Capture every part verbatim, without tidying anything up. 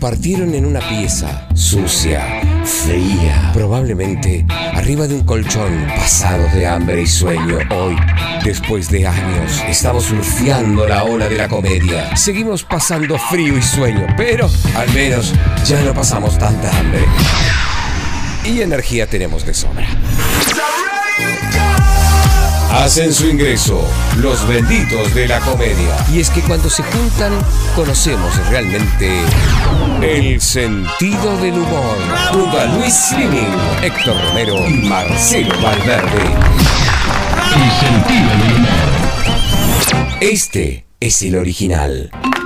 compartieron en una pieza sucia, fría, probablemente arriba de un colchón, pasados de hambre y sueño. Hoy, después de años, estamos surfeando la ola de la comedia. Seguimos pasando frío y sueño, pero al menos ya no pasamos tanta hambre. Y energía tenemos de sobra. Hacen su ingreso los benditos de la comedia. Y es que cuando se juntan, conocemos realmente el sentido del humor. Junto a Luis Slimming, Héctor Romero y Marcelo Valverde. El sentido del humor. Este es el original.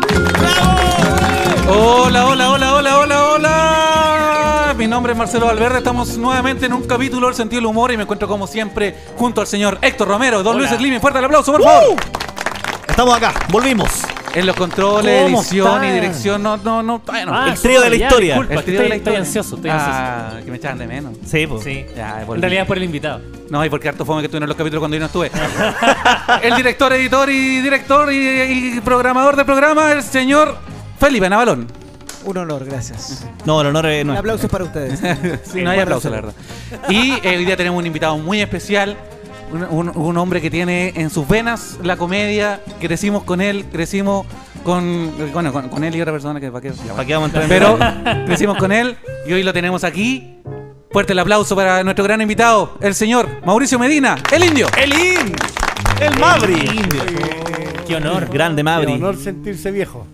Hola, hola, hola, hola, hola, hola. Mi nombre es Marcelo Valverde. Estamos nuevamente en un capítulo del sentido del humor y me encuentro como siempre junto al señor Héctor Romero, don Luis Slimming. Fuerte el aplauso, por favor. ¡Uh! Estamos acá, volvimos. En los controles, edición y dirección, no, no, no. Bueno, ah, el trío de la historia. Disculpa, el trío de la historia. Estoy ansioso, estoy ansioso. Ah, que me echaban de menos. Sí, pues. Sí. Ya, en realidad es por el invitado. No, y porque harto fome que estuvieron en los capítulos cuando yo no estuve. El director, editor y director y, y programador del programa, el señor Felipe Navalón. Un honor, gracias. No, el honor es Un nuestro. aplauso para ustedes. Sí, no hay aplauso, la verdad. Y eh, hoy día tenemos un invitado muy especial. Un, un, un hombre que tiene en sus venas la comedia. Crecimos con él, crecimos con. Bueno, con, con él y otra persona que para qué. ¿Para qué vamos a entrar en Pero detalle? crecimos con él y hoy lo tenemos aquí. Fuerte el aplauso para nuestro gran invitado, el señor Mauricio Medina, el indio. ¡El In! ¡El Mabri! Qué honor. Grande Mabri. Qué honor sentirse viejo.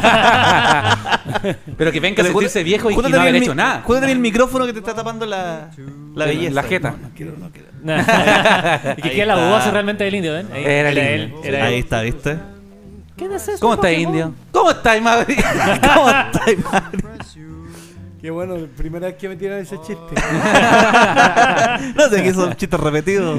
Pero que venga a sentirse viejo y, y no haber hecho nada. Júdate el micrófono que te está tapando la, la belleza. La jeta. No quiero, no quiero. Y que queda la voz realmente del indio, ¿ven? Ahí, Era el él. indio. Era Ahí él. está, ¿viste? ¿Qué es eso? ¿Cómo está, indio? ¿Cómo está, Mabri? ¿Cómo está, Mabri? Qué bueno, primera vez que me tiran ese chiste. No sé qué son chistes repetidos.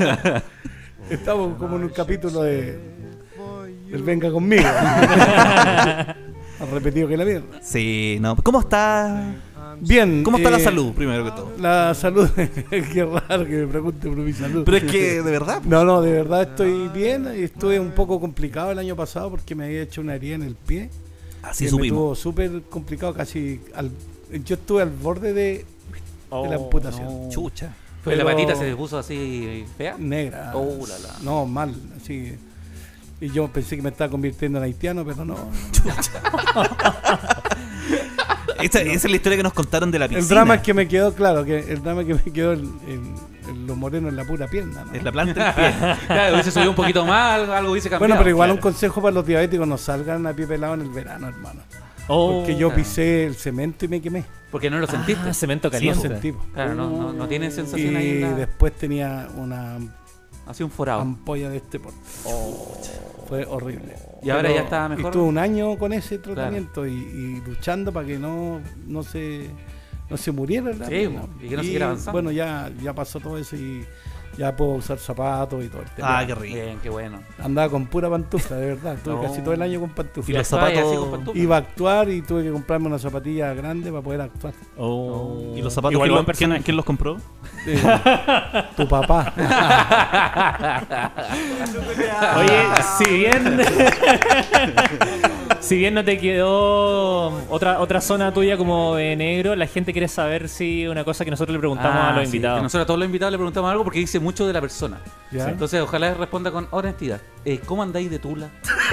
Estamos como en un capítulo de del Venga Conmigo. Más repetido que la mierda. Sí, no. ¿Cómo está? Bien. ¿Cómo está eh, la salud, primero que todo? La salud, qué raro que me pregunte por mi salud. Pero es que, de verdad. No, no, de verdad estoy bien. Estuve un poco complicado el año pasado porque me había hecho una herida en el pie. Así que me supimos. estuvo súper complicado, casi al, yo estuve al borde de, de la amputación. Chucha. Pues la Pero- patita se puso así fea. Negra. Oh, la, la. No, mal, así. Y yo pensé que me estaba convirtiendo en haitiano, pero no. Esa, esa es la historia que nos contaron de la piscina. El drama es que me quedó, claro, que el drama es que me quedó en, en, en los morenos en la pura pierna, ¿no? Es la planta del pie. Claro, hubiese subido un poquito más, algo, algo hubiese cambiado. Bueno, pero igual claro. un consejo para los diabéticos: no salgan a pie pelado en el verano, hermano. Oh, Porque yo claro. pisé el cemento y me quemé. Porque no lo sentiste. Ah, cemento No caliente. sentí. po. Claro, no, no, no tiene sensación ahí. Y nada. después tenía una Así un forado. ampolla de este porte. Fue horrible. Y ahora Pero ya está mejor. Estuve un año con ese tratamiento y, y luchando para que no, no se no se muriera la Sí, pierna. y que no siguiera avanzando. Bueno, ya, ya pasó todo eso y ya puedo usar zapatos y todo el tema. Ah, qué rico. Bien, qué bueno. Andaba con pura pantufla, de verdad. Estuve No. casi todo el año con Y pantufla. los Estaba ahí zapatos- así con pantuflas. Iba a actuar y tuve que comprarme una zapatilla grande para poder actuar. Oh. ¿Y los zapatos Igual quién, buen quién- personaje. quién los compró? Eh, tu papá. Oye, si bien si bien no te quedó otra otra zona tuya como de negro, la gente quiere saber si una cosa que nosotros le preguntamos Ah, a los sí, invitados. que nosotros a todos los invitados le preguntamos algo porque dice mucho de la persona. ¿Ya? Entonces, ojalá responda con honestidad. Eh, ¿Cómo andáis de tula?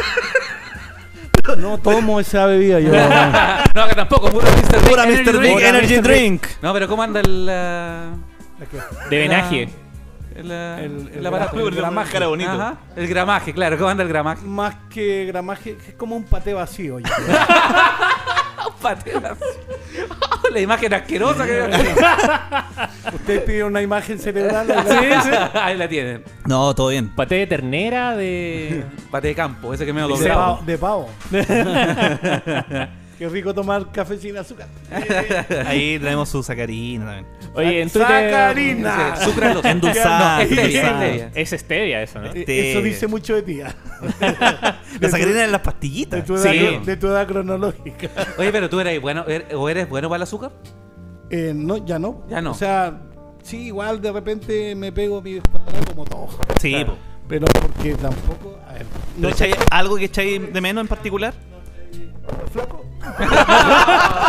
No tomo esa bebida yo. No, que tampoco, puro mister Big. Pura Energy mister Big Drink. Energy Drink. No, pero ¿cómo anda el. la- De venaje. El, la- El- el el aparato? gra- el gramaje. Cara bonito. Ajá, el gramaje, claro. ¿Cómo anda el gramaje? Más que gramaje, es como un paté vacío. yo. Pateas. La imagen asquerosa que. Ustedes pidieron una imagen cerebral. Sí, sí. Ahí la tienen. No, todo bien. Paté de ternera, de. Pate de campo, ese que me lo De doblado. pavo. De pavo. Qué rico tomar café sin azúcar. Ahí tenemos su sacarina también. Oye, en Twitter. Sacarina. Ese, sucralosa. Endulzada. No, stevia, endulzada. stevia. Es stevia eso, ¿no? Este- Eso dice mucho de ti. ¿ah? La sacarina en las De pastillitas. tu edad, Sí. de tu edad cronológica. Oye, pero tú eres bueno, er- o eres bueno para el azúcar. Eh, no, ya no. Ya no. O sea, sí, igual de repente me pego mi espada como todo. Sí, Claro. po. Pero porque tampoco. A ver, ¿Pero no echáis algo que echáis de menos en particular? flaco.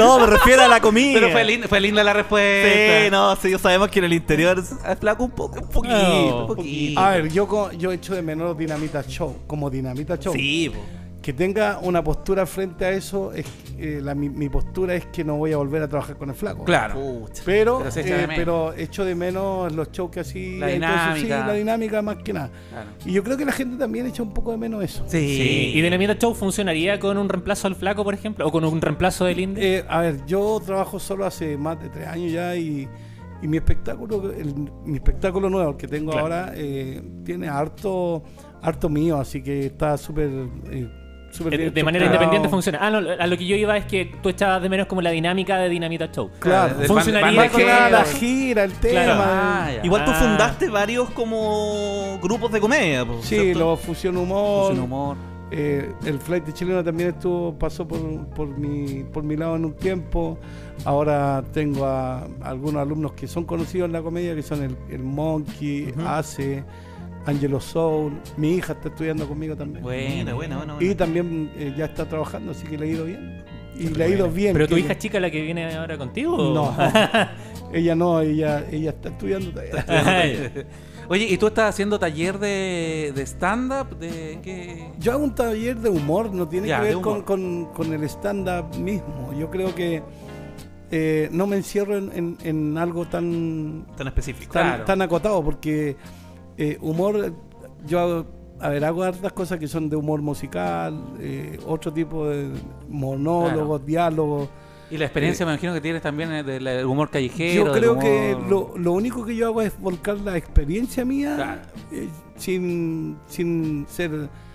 No, me refiero a la comida. Pero fue, lin- fue linda la respuesta. Sí, no, sí, sabemos que en el interior es flaco un poco, un poquito, No, un poquito. A ver, yo, co- yo echo de menos Dinamita Show, como Dinamita Show. Sí, po. Que tenga una postura frente a eso, es, eh, la, mi, mi postura es que no voy a volver a trabajar con el flaco. Claro. Pucha. Pero, Pero se echa de eh, menos. pero echo de menos los shows que así. La entonces, sí, dinámica. la dinámica más que nada. Claro. Y yo creo que la gente también echa un poco de menos eso. Sí. Sí. ¿Y Dinamita Show funcionaría con un reemplazo al flaco, por ejemplo? ¿O con un reemplazo del Indie? Eh, a ver, yo trabajo solo hace más de tres años ya y, y mi espectáculo, el, mi espectáculo nuevo, el que tengo Claro. ahora, eh, tiene harto, harto mío, así que está súper, eh, súper Eh, bien de manera estructurado. independiente funciona. Ah, no, a lo que yo iba es que tú echabas de menos como la dinámica de Dinamita Show. Claro, Del funcionaría ban- más que nada la bandejeo. gira, el tema. Claro. Ah, ya. Igual tú Ah. fundaste varios como grupos de comedia, po, Sí, ¿cierto? los Fusión Humor. Fusión humor. Eh, el flight chileno también estuvo, pasó por, por, mi, por mi lado en un tiempo. Ahora tengo a, algunos alumnos que son conocidos en la comedia, que son el, el Monkey, Ace, Angelo Soul. Mi hija está estudiando conmigo también. Buena, buena, buena. Y buena. también eh, ya está trabajando, así que le ha ido bien. Y le ha ido bien. ¿Pero tu que- hija es chica la que viene ahora contigo? o- No, ella no, ella, ella está estudiando todavía. Oye, ¿y tú estás haciendo taller de, de stand-up? ¿De qué? Yo hago un taller de humor, no tiene Ya, que de ver con, humor. con- con el stand-up mismo. Yo creo que eh, no me encierro en, en- en algo tan, Tan específico. tan, Claro. tan acotado, porque eh, humor, yo hago, a ver, hago hartas cosas que son de humor musical, eh, otro tipo de monólogos, Claro. diálogos. Y la experiencia, me imagino que tienes también eh, del del humor callejero. Yo del creo que humor- lo, lo único que yo hago es volcar la experiencia mía Claro. eh, sin, sin ser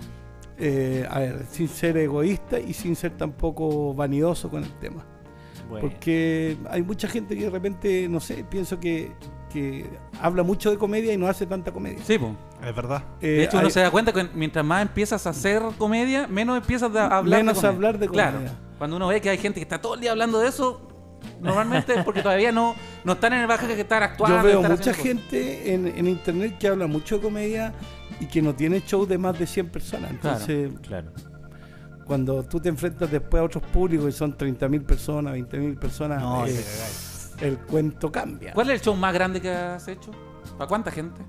eh, a ver, sin ser egoísta y sin ser tampoco vanidoso con el tema. Bueno. Porque hay mucha gente que de repente, no sé, pienso que, que habla mucho de comedia y no hace tanta comedia. Sí, pues. Es verdad. Eh, De hecho, uno hay- se da cuenta que mientras más empiezas a hacer comedia, menos empiezas a hablar Menos de comedia. hablar de Claro. comedia. Cuando uno ve que hay gente que está todo el día hablando de eso, normalmente es porque todavía no, no están en el baje que estar actuando. Yo veo estar mucha haciendo gente en, en internet que habla mucho de comedia y que no tiene show de más de cien personas. Entonces, Claro. cuando tú te enfrentas después a otros públicos y son treinta mil personas, veinte mil personas, No, eh, te cagáis. el cuento cambia. cosas. ¿Cuál es el show más grande que has hecho? ¿Para cuánta gente?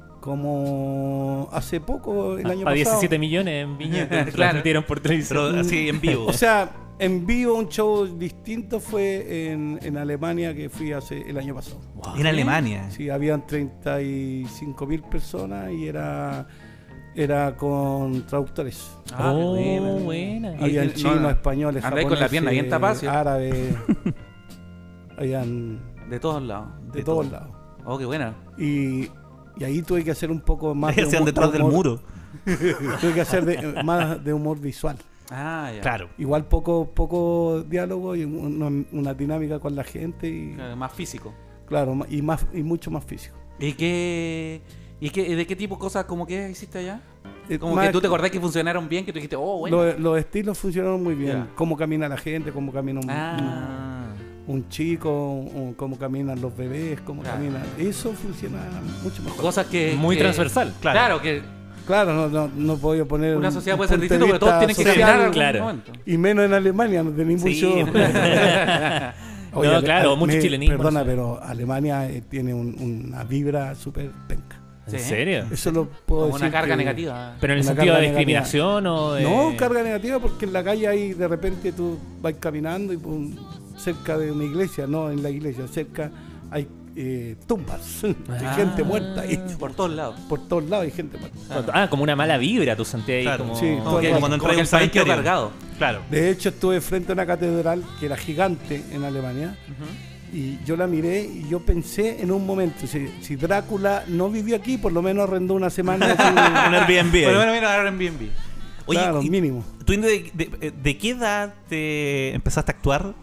Como hace poco, el año A pasado. diecisiete millones en Viña que Claro. transmitieron por televisión. Pero así en vivo. O sea, en vivo un show distinto fue en, en Alemania que fui hace el año pasado. en Alemania. Sí, habían treinta y cinco mil personas y era era con traductores. Ah, oh, qué buena. buena. Y- Habían no, chinos, no. españoles, Andáis con la japoneses, pierna bien tapada, ¿sí? árabes. Habían De todos lados. de, De todos todo. lados. Oh, qué buena. Y, y ahí tuve que hacer un poco más de Hacían humor, detrás del humor- muro. Tuve que hacer de- más de humor visual. Ah, ya. Claro. Igual poco poco diálogo y una, una dinámica con la gente y Claro, más físico. claro, ma- y más y mucho más físico. ¿Y qué, y qué, de qué tipo de cosas como que hiciste allá? Eh, Como más que tú te acordás que funcionaron bien, que tú dijiste, oh, bueno. Los, los estilos funcionaron muy bien. Ya. Cómo camina la gente, cómo camina un, Ah, un, un chico, un- cómo caminan los bebés, cómo Claro. caminan. Eso funciona mucho mejor. cosas que... Muy que- transversal. Claro, Claro. que Claro, no, no, no puedo poner. una un- sociedad un puede ser punto de distinta, pero todos vista tienen que social, caminar en algún claro. momento. Y menos en Alemania, no tenéis Sí. mucho. No, Ale- claro, ale- mucho me- chilenismo, Perdona, no sé. pero Alemania eh, tiene un- una vibra súper penca. ¿En Sí. serio? Eso lo puedo Como decir. una carga que- negativa. ¿Pero en el Una sentido de carga negativa. discriminación o de...? No, carga negativa porque en la calle hay de repente tú vas caminando y pum, cerca de una iglesia, no en la iglesia, cerca hay eh, tumbas de Ah. gente muerta y Por todos lados. por todos lados hay gente muerta. Ah, como una mala vibra, tú sentías ahí Claro, como... sí, Como todo que, el rato. cuando como entras que a el un país quedó cementerio. cargado. Claro. De hecho estuve frente a una catedral que era gigante en Alemania y yo la miré y yo pensé en un momento, si, si Drácula no vivió aquí, por lo menos arrendó una semana. así, Un Airbnb. ahí. Bueno, bueno, mira, ahora en B and B. Oye, claro, y- mínimo. ¿tú de, de, de qué edad te empezaste a actuar?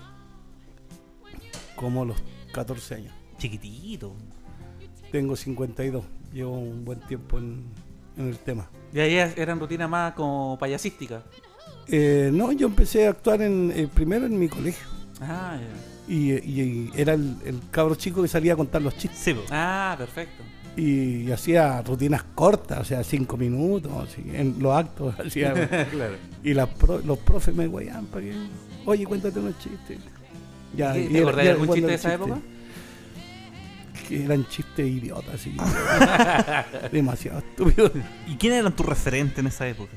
Como los catorce años. Chiquitito. Tengo cincuenta y dos, llevo un buen tiempo en, en el tema. Y ahí eran rutinas más como payasísticas. Eh, no, yo empecé a actuar en, eh, primero en mi colegio Ah, Y, y era el, el cabro chico que salía a contar los chistes. Sí, po. Ah, perfecto. Y, y hacía rutinas cortas, o sea, cinco minutos, así, en los actos. Hacía, Claro. y las pro- los profes me guayaban para que, oye, cuéntate unos chistes. Ya, ¿Te y era- acordás de ya algún cuando chiste de el esa época? Que eran chistes idiotas, así. Demasiado estúpidos. ¿Y quién eran tus referentes en esa época?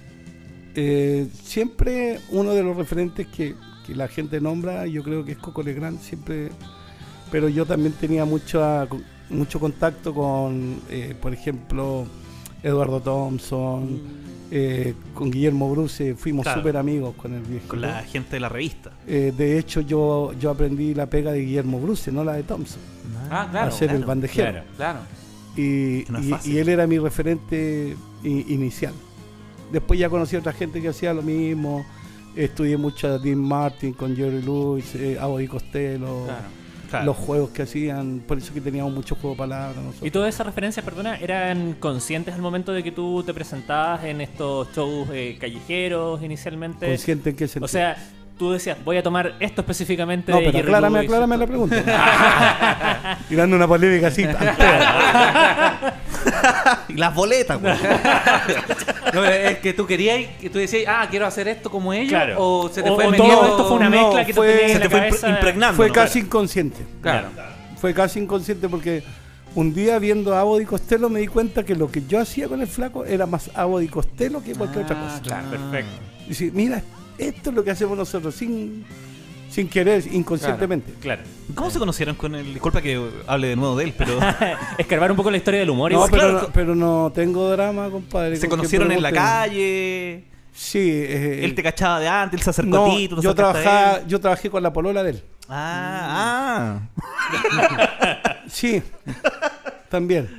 Eh, siempre uno de los referentes que, que la gente nombra, yo creo que es Coco Legrand, siempre, pero yo también tenía mucho, mucho contacto con, eh, por ejemplo, Eduardo Thompson, eh, con Guillermo Bruce, fuimos Claro. súper amigos con el viejo. Con la gente de la revista. Eh, de hecho, yo, yo aprendí la pega de Guillermo Bruce, no la de Thompson, Ah, a claro. hacer el claro, bandejero. claro. Claro. Y, Que no es y- fácil. y él era mi referente i- inicial. Después ya conocí a otra gente que hacía lo mismo. Estudié mucho a Dean Martin con Jerry Lewis, eh, a Bobby Costello, Claro. Claro. los juegos que hacían. Por eso que teníamos mucho juego de palabras nosotros. ¿Y todas esas referencias, perdona, eran conscientes al momento de que tú te presentabas en estos shows eh, callejeros inicialmente? ¿Consciente en qué sentido? O sea, tú decías, voy a tomar esto específicamente no, de pero Jerry aclárame, Lewis, aclárame la esto. pregunta. Tirando una polémica así. tan fea. Y las boletas, güey. No, es que tú querías, que tú decías, ah, quiero hacer esto como ellos, Claro. o se te O- fue o metiendo... todo esto fue una No, mezcla que fue- tú tenías se en te la fue impre- cabeza. impregnando. Fue ¿no? casi inconsciente. Claro. Fue casi inconsciente porque un día viendo a Bobby Costello me di cuenta que lo que yo hacía con el flaco era más a Bobby Costello que cualquier otra cosa. Claro. Perfecto. Y decir, mira, esto es lo que hacemos nosotros sin, sin querer, inconscientemente. Claro. ¿Cómo se conocieron con él? Disculpa que hable de nuevo de él, pero Escarbar un poco la historia del humor. No, igual. pero, claro. no, pero no tengo drama, compadre. se con que conocieron en la pregunten. calle. Sí. eh, Él te cachaba de antes, él se acercó no, a ti, tú te yo, acercaste a trabajaba, él. yo trabajé con la polola de él. Ah, ah. Sí, también.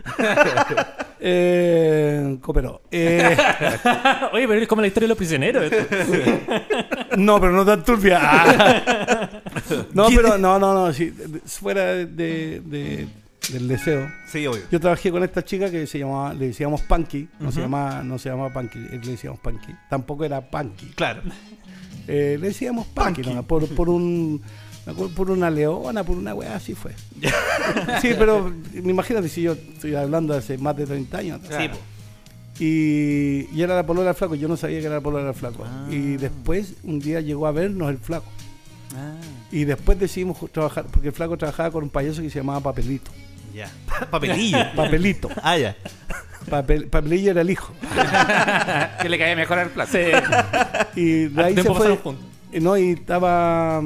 eh, cooperó. Eh, Oye, pero es como la historia de los prisioneros. esto. no, pero no tan turbia. Ah. No, pero no, no, no. Sí, fuera de, de- de- del deseo. Sí, obvio. Yo trabajé con esta chica que se llamaba, le decíamos Punky, no se Ujú. llamaba, no se llamaba Punky, le decíamos Punky. Tampoco era Punky. Claro. Eh, le decíamos Punky, Punky. ¿no? por, por un me acuerdo, por una leona, por una weá, así fue. Sí, pero imagínate si yo estoy hablando de hace más de treinta años atrás. Sí, po. Y, y era la polola del flaco, yo no sabía que era la polola del flaco. Ah. Y después un día llegó a vernos el flaco. Ah. Y después decidimos ju- trabajar, porque el flaco trabajaba con un payaso que se llamaba Papelito. Ya. Papelillo. Papelito. Ah, ya. Papel, Papelillo era el hijo. Que le caía mejor al plato. Sí. Y de Al ahí se tiempo fue. pasaron juntos. eh, No, y estaba.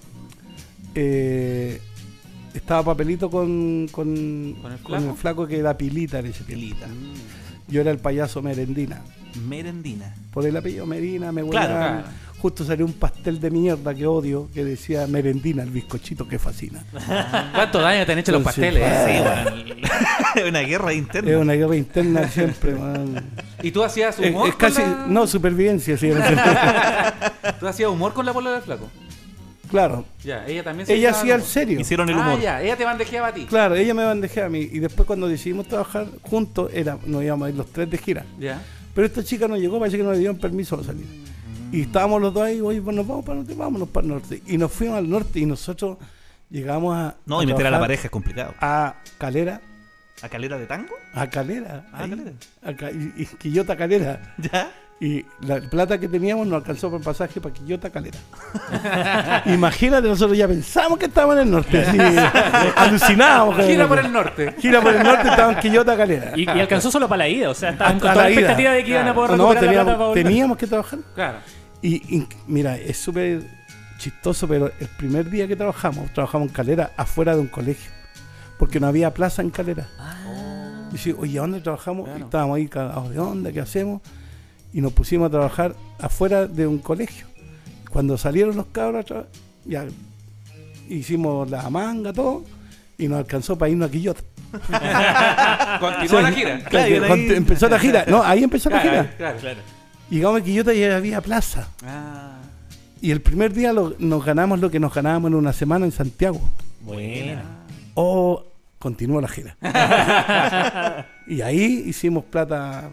eh, estaba Papelito con, con, ¿Con el con flaco? el flaco que era Pilita en ese tiempo. Pilita. Yo era el payaso Merendina. Merendina. Por el apellido Medina, me Claro, huelan. claro. Justo salió un pastel de mierda que odio que decía Merendina, el bizcochito que fascina. ¿Cuánto daño te han hecho los Entonces, pasteles? Sí, bueno. Una guerra interna. Es una guerra interna siempre, man. ¿Y tú hacías Es, humor es casi. con la... No, supervivencia, sí. ¿Tú hacías humor con la bola del flaco? Claro. Ya, ella también se Ella dedicaba hacía al el humor. serio. Hicieron el Ah, humor. ya, ella te bandejeaba a ti. Claro, ella me bandejea a mí. Y después cuando decidimos trabajar juntos, era, nos íbamos a ir los tres de gira. Ya. Pero esta chica no llegó, parece que no le dieron permiso a salir. Y estábamos los dos ahí, oye, pues nos vamos para el norte, vámonos para el norte. Y nos fuimos al norte y nosotros llegamos a. No, a y meter a la trabajar pareja es complicado. A Calera. ¿A calera de tango? A Calera. Ah, ahí, Calera. a Ca- y, y Quillota Calera. ¿Ya? Y la plata que teníamos nos alcanzó por pasaje para Quillota Calera. Imagínate, nosotros ya pensamos que estábamos en el norte. Así, alucinábamos. con Gira por norte. el norte. Gira por el norte, estaban Quillota Calera. Y, y alcanzó solo para la ida, o sea, estaban con A toda la la ida. expectativa de que iban a poder No, recuperar la plata para teníamos, volver. teníamos que trabajar. Claro. Y, y, mira, es súper chistoso, pero el primer día que trabajamos, trabajamos en Calera, afuera de un colegio, porque no había plaza en Calera. Y dice, oye, ¿a dónde trabajamos? Claro. Y estábamos ahí cagados de onda, ¿qué hacemos? Y nos pusimos a trabajar afuera de un colegio. Cuando salieron los cabros, a tra- ya hicimos la manga, todo, y nos alcanzó para irnos a Quillota. Continuó Sí. la gira. Claro, y Cuando ahí- empezó la gira. No, ahí empezó la Claro, gira. claro, claro. Llegamos a Quillota y había plaza. Ah. Y el primer día lo- nos ganamos lo que nos ganábamos en una semana en Santiago. Buena. O continuó la gira. Y ahí hicimos plata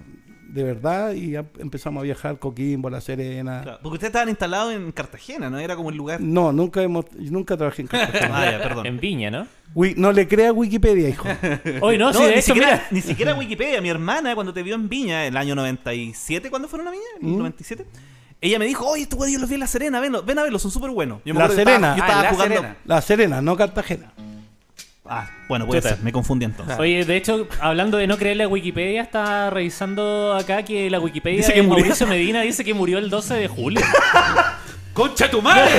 de verdad y ya empezamos a viajar Coquimbo, La Serena. Claro, porque ustedes estaban instalados en Cartagena, ¿no? Era como el lugar. No, nunca hemos, nunca trabajé en Cartagena. Ah, ya, perdón. En Viña, ¿no? Wi- no le crea a Wikipedia, hijo. Hoy no, No, sí, de ni, hecho, siquiera, mira. ni siquiera Wikipedia. Mi hermana, cuando te vio en Viña, el año noventa y siete, ¿cuándo fueron a Viña? ¿El ¿Mm? noventa y siete? Ella me dijo, oye, estos güeyes yo los vi en La Serena, ven, ven a verlos, son súper buenos. Yo me La acuerdo que Serena. Estaba, yo Ah, estaba La jugando. Serena. La Serena, no Cartagena. Ah, bueno, puede Chuta. ser, me confundí entonces. Oye, de hecho, hablando de no creerle a Wikipedia, está revisando acá que la Wikipedia Dice de que murió. Mauricio Medina dice que murió el doce de julio. ¡Concha tu madre!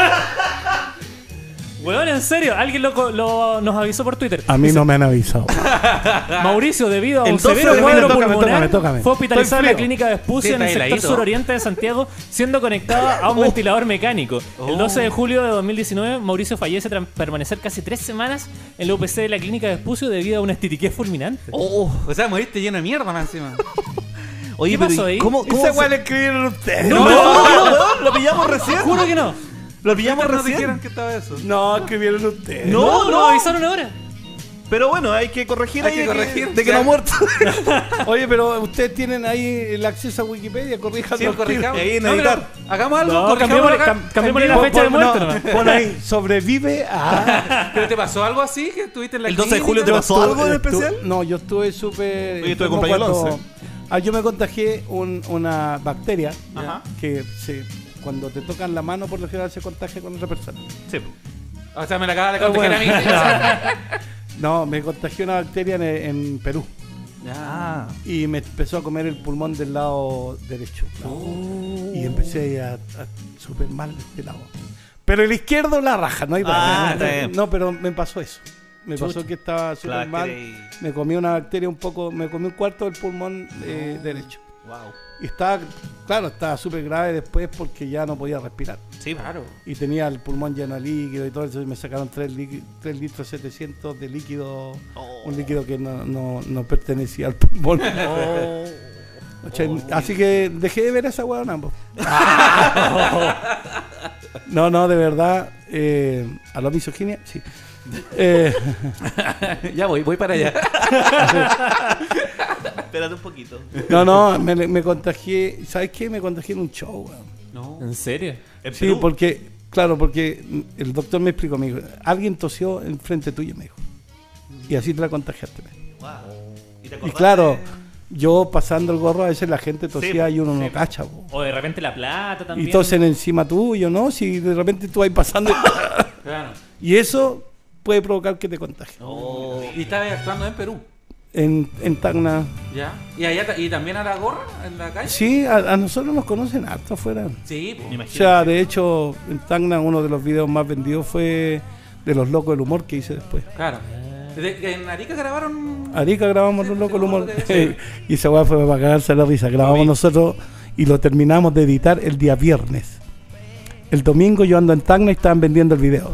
Weón, en serio, alguien lo, co- lo- nos avisó por Twitter. A mí no me han avisado. Mauricio, debido a El un doce severo de cuadro julio, tócame, pulmonar, tócame, tócame. fue hospitalizado en la Estoy frío. clínica de Vespucio Sí, en el está sector heladito. suroriente de Santiago, siendo conectado a un ventilador mecánico. El Oh. doce de julio de dos mil diecinueve, Mauricio fallece tras permanecer casi tres semanas en la U P C de la clínica de Vespucio debido a una estitiquez fulminante. Oh, o sea, moriste lleno de mierda más encima. Oye, ¿Qué pero pasó ¿y ahí? ¿Cómo, cómo Esa se- weá le escribieron ustedes. No, no, no, weón, lo pillamos recién. Juro que no. Lo pillamos ¿Por qué no recién. dijeron que estaba eso? No, escribieron ustedes. No, No, no. no, avisaron ahora. Pero bueno, hay que corregir Hay ahí que de corregir, de que ya. no ha muerto. Oye, pero ustedes tienen ahí el acceso a Wikipedia, corrijan Sí, corrijamos. Ahí en No, pero editar. hagamos algo, No, corrijamos cambiémosle, acá. cam- cambiémosle la Pon- fecha de pon- muerte no, nomás. Pon ahí, sobrevive a... ¿Pero te pasó algo así? ¿Que estuviste en la ¿El doce de clínica? julio te Yo pasó estuve- algo en estu- especial? No, yo estuve súper... Oye, estuve enfermo con Rayo cuando- once. Ah, yo me contagié un- una bacteria Ajá. que se, cuando te tocan la mano por lo general se contagia con otra persona. Sí. O sea, me la acabas de Ah, contagiar bueno. a mí. No, me contagió una bacteria en, en Perú Ah. y me empezó a comer el pulmón del lado derecho. Oh. Y empecé a, a súper mal de este lado. Pero el izquierdo la raja, no hay Ah, problema. está bien. No, pero me pasó eso. Me pasó que estaba súper Claro, mal. que- Me comí una bacteria un poco, me comí un cuarto del pulmón eh, derecho. Wow. Y estaba, claro, estaba súper grave después porque ya no podía respirar. Sí, claro. Y tenía el pulmón lleno de líquido y todo eso. Y me sacaron tres litros setecientos de líquido. Oh. Un líquido que no, no, no pertenecía al pulmón. O sea, así que dejé de ver a esa huevona. po. No, no, de verdad. Eh, ¿A la misoginia? Sí. Eh, Ya voy, voy para allá. Espérate un poquito. no, no, me, me contagié. ¿Sabes qué? Me contagié en un show, weón. No. ¿En serio? ¿En Sí, Perú? porque, claro, porque el doctor me explicó, me dijo, alguien tosió enfrente tuyo, me dijo. Y así te la contagiaste. me dijo. Wow. ¿Y, te Y acordaste? claro, yo pasando el gorro, a veces la gente tosía Sí, y uno sí. no cacha, po. O de repente la plata también. Y tosen encima tuyo, ¿no? Si de repente tú vas pasando Claro. y eso puede provocar que te contagies. Oh. Y estabas actuando en Perú. En, en Tacna, ¿Ya? ¿Y, allá, ta- ¿Y también a la gorra en la calle? sí, a, a nosotros nos conocen harto afuera. Sí, po. Me O imagino. sea, de hecho, en Tacna uno de los videos más vendidos fue de los locos del humor que hice después. Claro. De- en Arica grabaron. Arica grabamos Sí, los sí, locos del me humor acuerdo de eso. y esa weá fue para cagarse la risa. Grabamos vi. nosotros y lo terminamos de editar el día viernes. El domingo yo ando en Tacna y estaban vendiendo el video.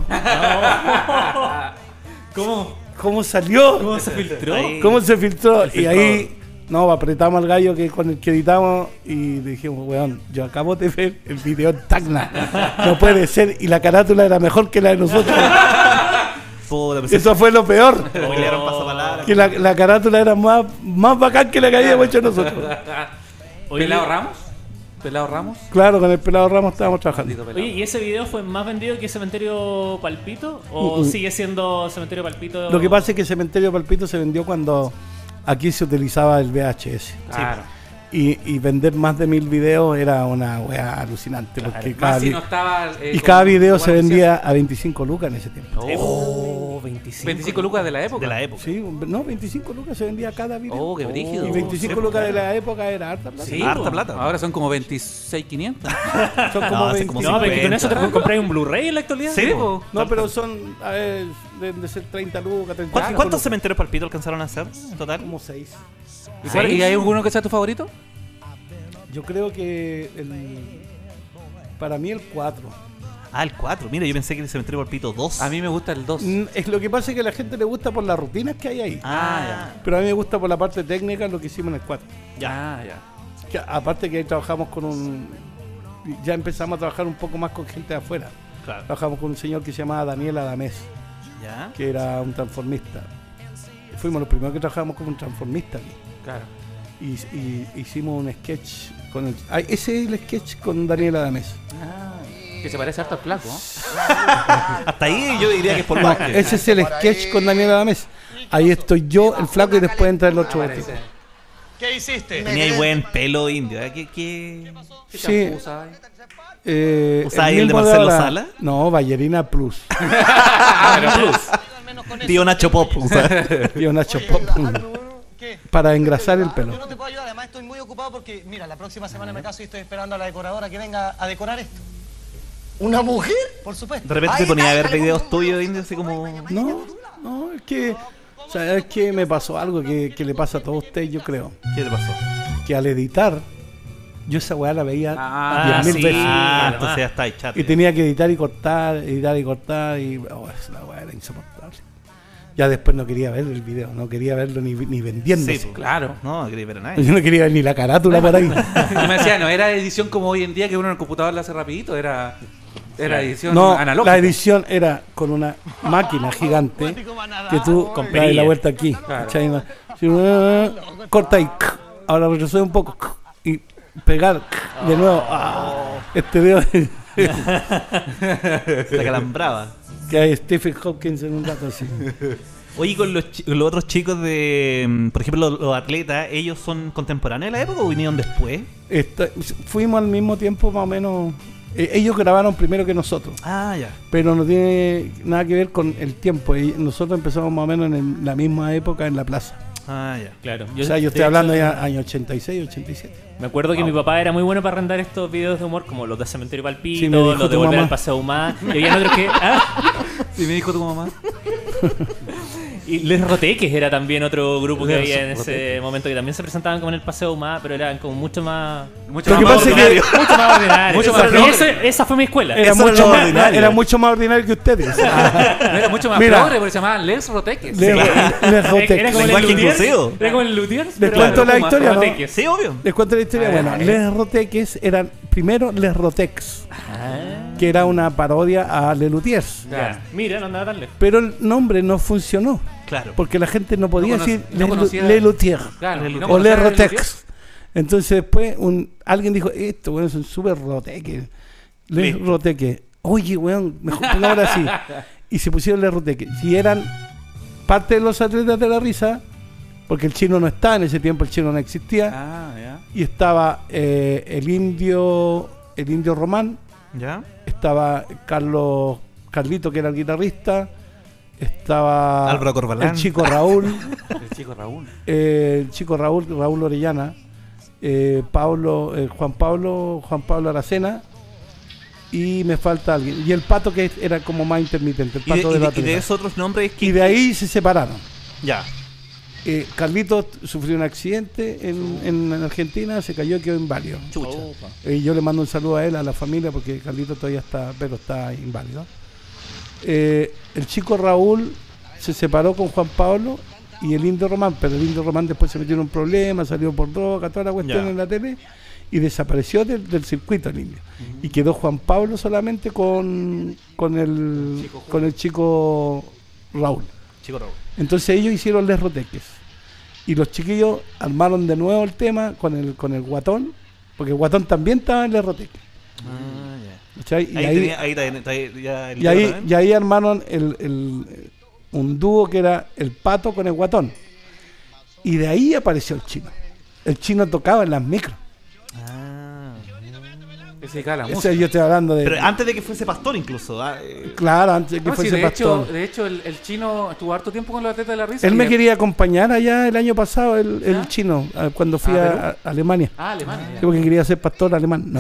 ¿Cómo? ¿Cómo salió? ¿Cómo se filtró? Ahí. ¿Cómo se filtró? El Y ahí, no, apretamos al gallo que con el que editamos y le dijimos, weón, yo acabo de ver el video en Tacna. No puede ser. Y la carátula era mejor que la de nosotros. Puta, pues, Eso fue lo peor. se spoilearon pasapalabra. Que la, la carátula era más, más bacán que la que habíamos hecho nosotros. Oye, ¿Pelado Ramos? ¿Pelado Ramos? Claro, con el pelado Ramos estábamos trabajando. Maldito pelado. Oye, ¿y ese video fue más vendido que Cementerio Palpito? ¿O Mm, mm. sigue siendo Cementerio Palpito? Lo que pasa es que Cementerio Palpito se vendió cuando aquí se utilizaba el V H S. Claro. Y, y vender más de mil videos era una weá alucinante. Porque cada Más si vi- no estaba. eh, y con- cada video con se anunciante. vendía a veinticinco lucas en ese tiempo. Oh, veinticinco. veinticinco lucas de la época. De la época. Sí, no, veinticinco lucas se vendía cada video. Oh, qué brígido. y veinticinco sí, lucas claro. de la época era harta plata. Sí, Harta po. plata. Ahora son como veintiséis quinientos. Son como No, hace veinte. como No, pero que con eso te cincuenta. compráis un Blu-ray en la actualidad. Sí, po. No, pero son, a ver, deben de ser treinta lucas, treinta ¿Cuántos, lucas. ¿Cuántos cementerios palpito alcanzaron a hacer en total? Como seis. ¿Y, cuál- ¿Y hay alguno que sea tu favorito? Yo creo que el, para mí el cuatro. Ah, el cuatro. Mira, yo pensé que el cementerio palpito dos. A mí me gusta el dos. Mm, Es lo que pasa es que a la gente le gusta por las rutinas que hay ahí. Ah, Pero a mí me gusta por la parte técnica lo que hicimos en el cuatro. Ya, ya. Que aparte que ahí trabajamos con un... Ya empezamos a trabajar un poco más con gente de afuera. ya. Claro. Trabajamos con un señor que se llamaba Daniel Adamés, Ya. que era un transformista. Fuimos los primeros que trabajamos como un transformista aquí. Claro. y, y hicimos un sketch con el, ah, ese es el sketch con Daniel Adamés. Ah, que se parece harto al flaco. Hasta ahí yo diría que es por No, más que... ese es el sketch con Daniel Adamés. Ahí estoy yo, el flaco, y después entra el otro. Parece. ¿Qué hiciste? Tenía ahí buen pelo indio. ¿eh? ¿Qué, qué... ¿Qué Sí. champú usaba? Eh, ¿Usaba ahí el de mismo Marcelo ahora. Sala? No, Ballerina Plus. Tío Nacho Pop. O sea. Tío Nacho Pop. ¿Qué? Para engrasar el pelo. Yo no te puedo ayudar, además estoy muy ocupado porque, mira, la próxima semana me caso y estoy esperando a la decoradora que venga a decorar esto. ¿Una mujer? Por supuesto. De repente Ahí te ponía a está, ver dale, videos pum, tuyos indio así como... No, no, es que. ¿Sabes qué me pasó? Algo que, que le pasa a todos ustedes, yo creo. ¿Qué te pasó? Que al editar, yo esa weá la veía Ah, diez mil sí. veces. Ah, además. entonces ya está ahí chat. Y tenía que editar y cortar, editar y cortar, y oh, esa weá era insoportable. Ya después no quería ver el video, no quería verlo ni, ni vendiéndose. Sí, pues. Claro. No, no quería ver a nadie. Yo no quería ver ni la carátula por ahí. Y me decía, no era edición como hoy en día que uno en el computador la hace rapidito, era, era edición No, analógica. la edición era con una máquina gigante que tú Con das la perilla. vuelta aquí. Claro. ¿Cachai? No, si uno, corta y ahora retrocede un poco y pegar de nuevo. Ah, este video Se calambraba. que hay Stephen Hopkins en un rato así. Oye, con los, chi- los otros chicos de, mm, por ejemplo, los, los atletas, ¿ellos son contemporáneos de la época o vinieron después? Esta- fuimos al mismo tiempo más o menos. eh, ellos grabaron primero que nosotros, Ah, ya. pero no tiene nada que ver con el tiempo. y Nosotros empezamos más o menos en el- la misma época en la plaza. Ah, ya. Claro. O sea, yo de estoy hablando hecho, ya año ochenta y seis, ochenta y siete. Me acuerdo que mi papá era muy bueno para arrendar estos videos de humor, como los de Cementerio Palpito, Sí, me dijo los de tu Volver mamá. al Paseo Humá. Y había otros que. ¿ah? Y me dijo tu mamá. Y Les Roteques era también otro grupo que Les había en ese Roteques. momento, que también se presentaban como en el Paseo Humá, pero eran como mucho más. Mucho Lo que más pasa es que ordinario. Mucho más ordinarios. Mucho Esa- más y progre. ese- esa fue mi escuela. Era Eso era mucho, lo más, ordinario. era mucho más ordinario que ustedes. Era mucho más Mira. progre, porque se llamaban Les Roteques. Les, les Era Roteques. como el Lenguaje Lutiers. inclusivo. Era como el Lutiers. Les pero cuento bueno, la como historia, ¿no? Roteques. Sí, obvio. Les cuento la historia. Ah, Bueno, eh. Les Roteques eran primero Les Rotex, que era una parodia a Les Lutiers. Ya. Mira, no andaba tan lejos. Pero el nombre no funcionó Claro. porque la gente no podía No conoc- decir no Les, conocía- Les Lutiers Claro, y no o conocía Les el Lutiers. Rotex. Entonces después un, alguien dijo, esto, weón, son súper roteques. Les Listo. Roteques. Oye, weón, mejor pongámoslo así. Y se pusieron Les Roteques. Si eran parte de los atletas de la risa, porque el chino no estaba en ese tiempo, el chino no existía. Ah, ya. Y estaba eh, el indio, el indio Román, ¿Ya? estaba Carlos, Carlito, que era el guitarrista, estaba Álvaro Corbalán. el chico Raúl, El chico Raúl. eh, el chico Raúl, Raúl Orellana, eh, Pablo, eh, Juan Pablo, Juan Pablo Aracena, y me falta alguien. Y el Pato, que era como más intermitente, el ¿Y de, Pato y de, de- la y de atleta. esos otros nombres que... Y de ahí se separaron. Ya. Eh, Carlitos sufrió un accidente en, en Argentina, se cayó y quedó inválido. Chucha. Y yo le mando un saludo a él, a la familia, porque Carlito todavía está, pero está inválido. Eh, el chico Raúl se separó con Juan Pablo y el Indio Román, pero el Indio Román después se metió en un problema, salió por droga, toda la cuestión Ya. en la tele y desapareció del, del circuito el Indio. Y quedó Juan Pablo solamente con, con, el, con el chico Raúl. Chico Raúl. Entonces ellos hicieron Les Roteques. Y los chiquillos armaron de nuevo el tema con el, con el Guatón, porque el Guatón también estaba en Les Roteques. Ah, ya. ¿Cachai? Y Ahí, ahí, tenía, ahí, está- está ahí ya el y ahí, libro también. y ahí armaron el, el- un dúo que era el Pato con el Guatón. Y de ahí apareció el chino. El chino tocaba en las micros. Ah. Que se dedicaba a la O sea, música. yo estoy hablando de... Pero antes de que fuese pastor incluso. ah, eh, Claro, antes de que No, sí, fuese de, pastor. hecho, de hecho, el, el chino estuvo harto tiempo con los atletas de la risa. Él me y- quería acompañar allá el año pasado, el, el ¿Ya? chino, a- cuando fui Ah, a, a Alemania. Ah, Alemania. Sí, porque quería ser pastor alemán. No.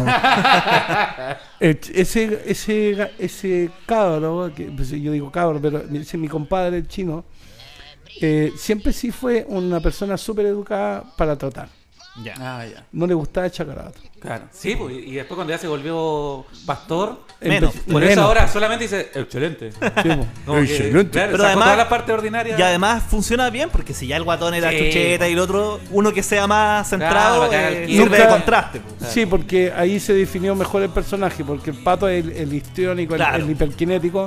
El ch- ese, ese, ga- ese cabro, que, pues, yo digo cabro, pero ese mi compadre, el chino, eh, siempre sí fue una persona súper educada para tratar. ya. Ah, ya. No le gustaba el chacarato. Claro. Sí, pues, y después cuando ya se volvió pastor, Menos. Empe- por eso menos. ahora solamente dice excelente. Sí, po. Como que, Excelente. claro, Pero sacó además- todas las partes ordinarias. Y además funciona bien porque si ya el guatón era Sí. chucheta y el otro, uno que sea más centrado, Claro, para que eh, haga el sirve de Nunca- contraste. po. Sí, porque ahí se definió mejor el personaje, porque el pato es el, el histriónico, el- Claro. el, hiperkinético,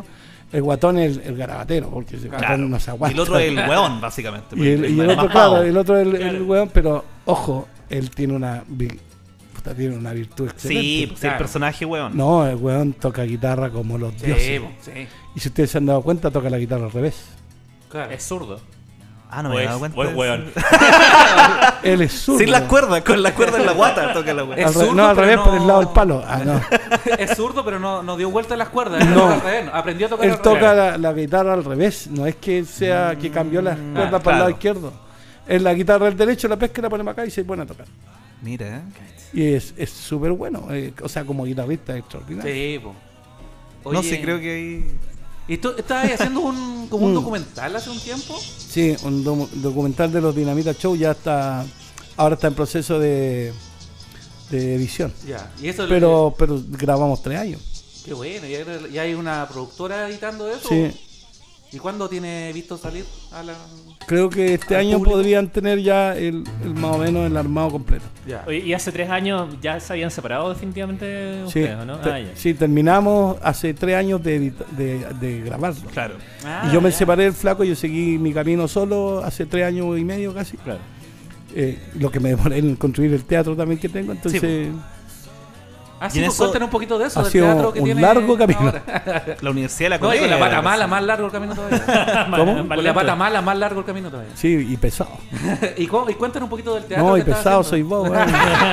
El guatón es el, el garabatero, porque el Claro. guatón no se Y aguanta. el otro es el weón, básicamente. Y el, y el más otro, pavo. claro, el otro es el, el weón, pero ojo, él tiene una, vi- puta, tiene una virtud excelente. Sí, pues, el personaje weón. No, el weón toca guitarra como los Sí, dioses. po, sí. Y si ustedes se han dado cuenta, toca la guitarra al revés. Claro. Es zurdo. Ah, no O me he es- dado cuenta. o es de eso. weón. Él es zurdo. Sin las cuerdas, con las cuerdas en la guata toca la weón. Es Al re- zurdo, no, al pero revés, no- por el lado del palo. Ah, no. Es zurdo, pero no, no dio vuelta en las cuerdas. No. No. Al revés, no. Aprendió a tocar Él al revés. toca la, la guitarra al revés. No es que sea que cambió las cuerdas para el claro. lado izquierdo. En la guitarra del derecho la pesca y la ponemos acá y se pone a tocar. Mira, ¿eh? Y es es súper bueno. eh, o sea, como guitarrista es extraordinario. Sí, po. No Oye, sé, creo que ahí... ¿Y tú estabas haciendo un, como un Mm. documental hace un tiempo? Sí, un domu- documental de los Dinamita Show ya está. Ahora está en proceso de, de edición. Ya. Y eso Pero, pero grabamos tres años. Qué bueno. ¿Ya, ya hay una productora editando eso? Sí. ¿Y cuándo tiene visto salir a la...? Creo que este ¿Al año público? podrían tener ya el, el más o menos el armado completo. Ya. Oye, y hace tres años ya se habían separado definitivamente Sí, ustedes, ¿o ¿no? te- Ah, ya. sí, terminamos hace tres años de, edita- de, de grabarlo. Claro. Ah, y yo me ya. separé del flaco, yo seguí mi camino solo hace tres años y medio casi. Claro. Eh, lo que me demoré en construir el teatro también que tengo, entonces Ah, Y sí, en pues eso- cuéntanos un poquito de eso, ha del sido teatro que un tiene largo camino. ahora. La Universidad de la No, y Comedia. con la pata mala, más largo el camino todavía. ¿Cómo? Más Con la lento. pata mala, más largo el camino todavía. sí, y pesado. ¿Y, cómo- y cuéntanos un poquito del teatro. No, que y estás pesado soy haciendo. vos, weón.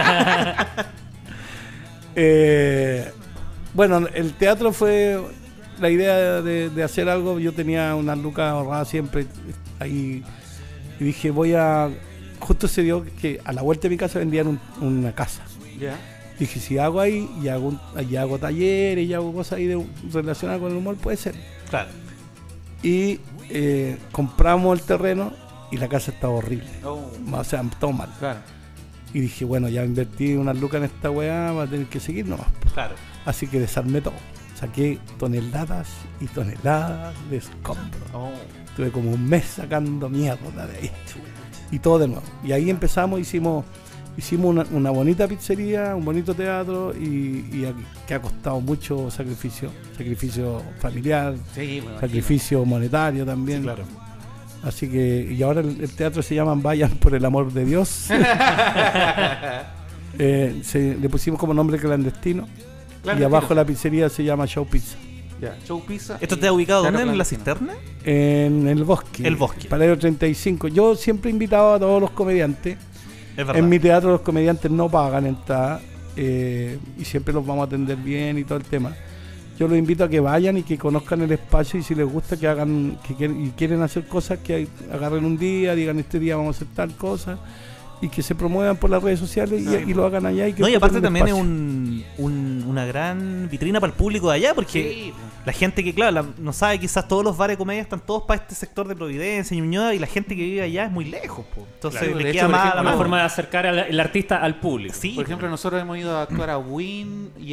Eh, bueno, el teatro fue la idea de, de hacer algo. Yo tenía unas lucas ahorradas siempre ahí y dije, voy a. Justo se dio que a la vuelta de mi casa vendían un- una casa. Ya. Dije, si hago ahí y hago, un- y hago talleres y hago cosas ahí de, relacionadas con el humor, puede ser. Claro. Y eh, compramos el terreno y la casa estaba horrible. Oh, O sea, todo mal. claro. Y dije, bueno, ya invertí unas lucas en esta weá, va a tener que seguir nomás. Claro. Así que desarmé todo. Saqué toneladas y toneladas de escombros. Oh. Estuve como un mes sacando mierda de ahí. Y todo de nuevo. Y ahí empezamos, hicimos hicimos una, una bonita pizzería, un bonito teatro y, y aquí- que ha costado mucho sacrificio. Sacrificio familiar, Sí, bueno, sacrificio monetario también. Sí, claro. Así que, y ahora el, el teatro se llama Vayan por el amor de Dios. Eh, se- le pusimos como nombre clandestino. Claro, y abajo entiendo. la pizzería se llama Show Pizza. Ya, Show Pizza. ¿Esto y está ubicado Teatro dónde? ¿En la Clandestino. cisterna? En el bosque. El Bosque. Paradero treinta y cinco. Yo siempre he invitado a todos los comediantes. Es verdad. En mi teatro los comediantes no pagan entrada. eh, y siempre los vamos a atender bien y todo el tema. Yo los invito a que vayan y que conozcan el espacio y si les gusta que hagan, que quieren, y quieren hacer cosas, que agarren un día, digan este día vamos a hacer tal cosa y que se promuevan por las redes sociales y, y lo hagan allá. Y que No, y aparte ocupen el también es espacio. un, un- una gran vitrina para el público de allá, porque Sí, la gente que, claro, la- no sabe, quizás todos los bares de comedia están todos para este sector de Providencia, Ñuñoa, y la gente que vive allá es muy lejos, po. Entonces Claro, le de queda hecho, por más ejemplo, a la Una mano. forma de acercar al el artista al público. Sí, Por ejemplo, nosotros hemos ido a actuar a Win y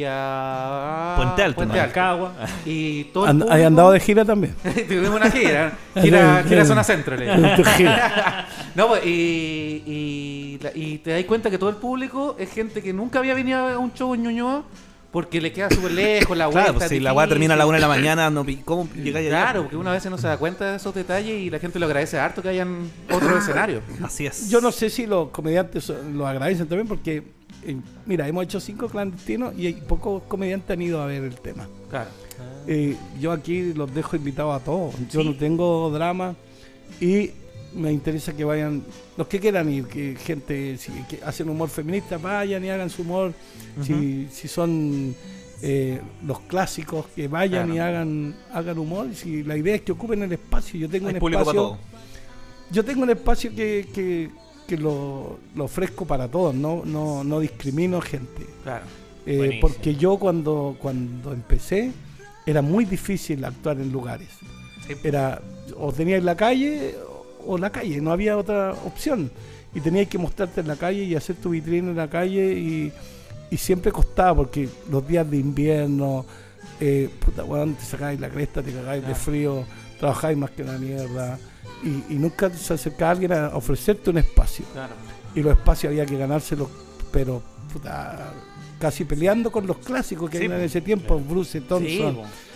a Puente Alto, Puente ¿no? Alto. Cagua. Y todo el And- público... ¿Hay andado de gira también? Tuvimos una gira. Gira, gira zona centro. le digo. Gira. No, pues, y, y, la- y te das cuenta que todo el público es gente que nunca había venido a un show en Ñuñoa porque le queda súper lejos la vuelta. Claro, pues si es la weá difícil. termina a la una de la mañana, no, pi- ¿cómo llegáis allá? Claro, porque una vez no se da cuenta de esos detalles y la gente lo agradece harto que hayan otro escenario. Así es. Yo no sé si los comediantes son- lo agradecen también porque, eh, mira, hemos hecho cinco clandestinos y hay pocos comediantes han ido a ver el tema. Claro. Eh, yo aquí los dejo invitados a todos. Yo no tengo drama y me interesa que vayan los que quieran ir, que gente si, que hacen humor feminista vayan y hagan su humor. si, si son eh, los clásicos que vayan Claro. y hagan hagan humor. Y si la idea es que ocupen el espacio. Yo tengo Hay un público para espacio. todo. Yo tengo un espacio que, que, que lo, lo ofrezco para todos. No no no discrimino gente. Claro. Eh, Buenísimo. porque yo cuando, cuando empecé era muy difícil actuar en lugares. Era o tenías la calle o, o la calle, no había otra opción. Y tenías que mostrarte en la calle y hacer tu vitrina en la calle y, y siempre costaba porque los días de invierno, eh, puta weón, te sacáis la cresta, te cagáis de frío, trabajáis más que la mierda y, y nunca se acercaba alguien a ofrecerte un espacio. Claro. Y los espacios había que ganárselos, pero puta, casi peleando con los clásicos que Sí, había en po. ese tiempo, Bruce Sí, Thompson, po.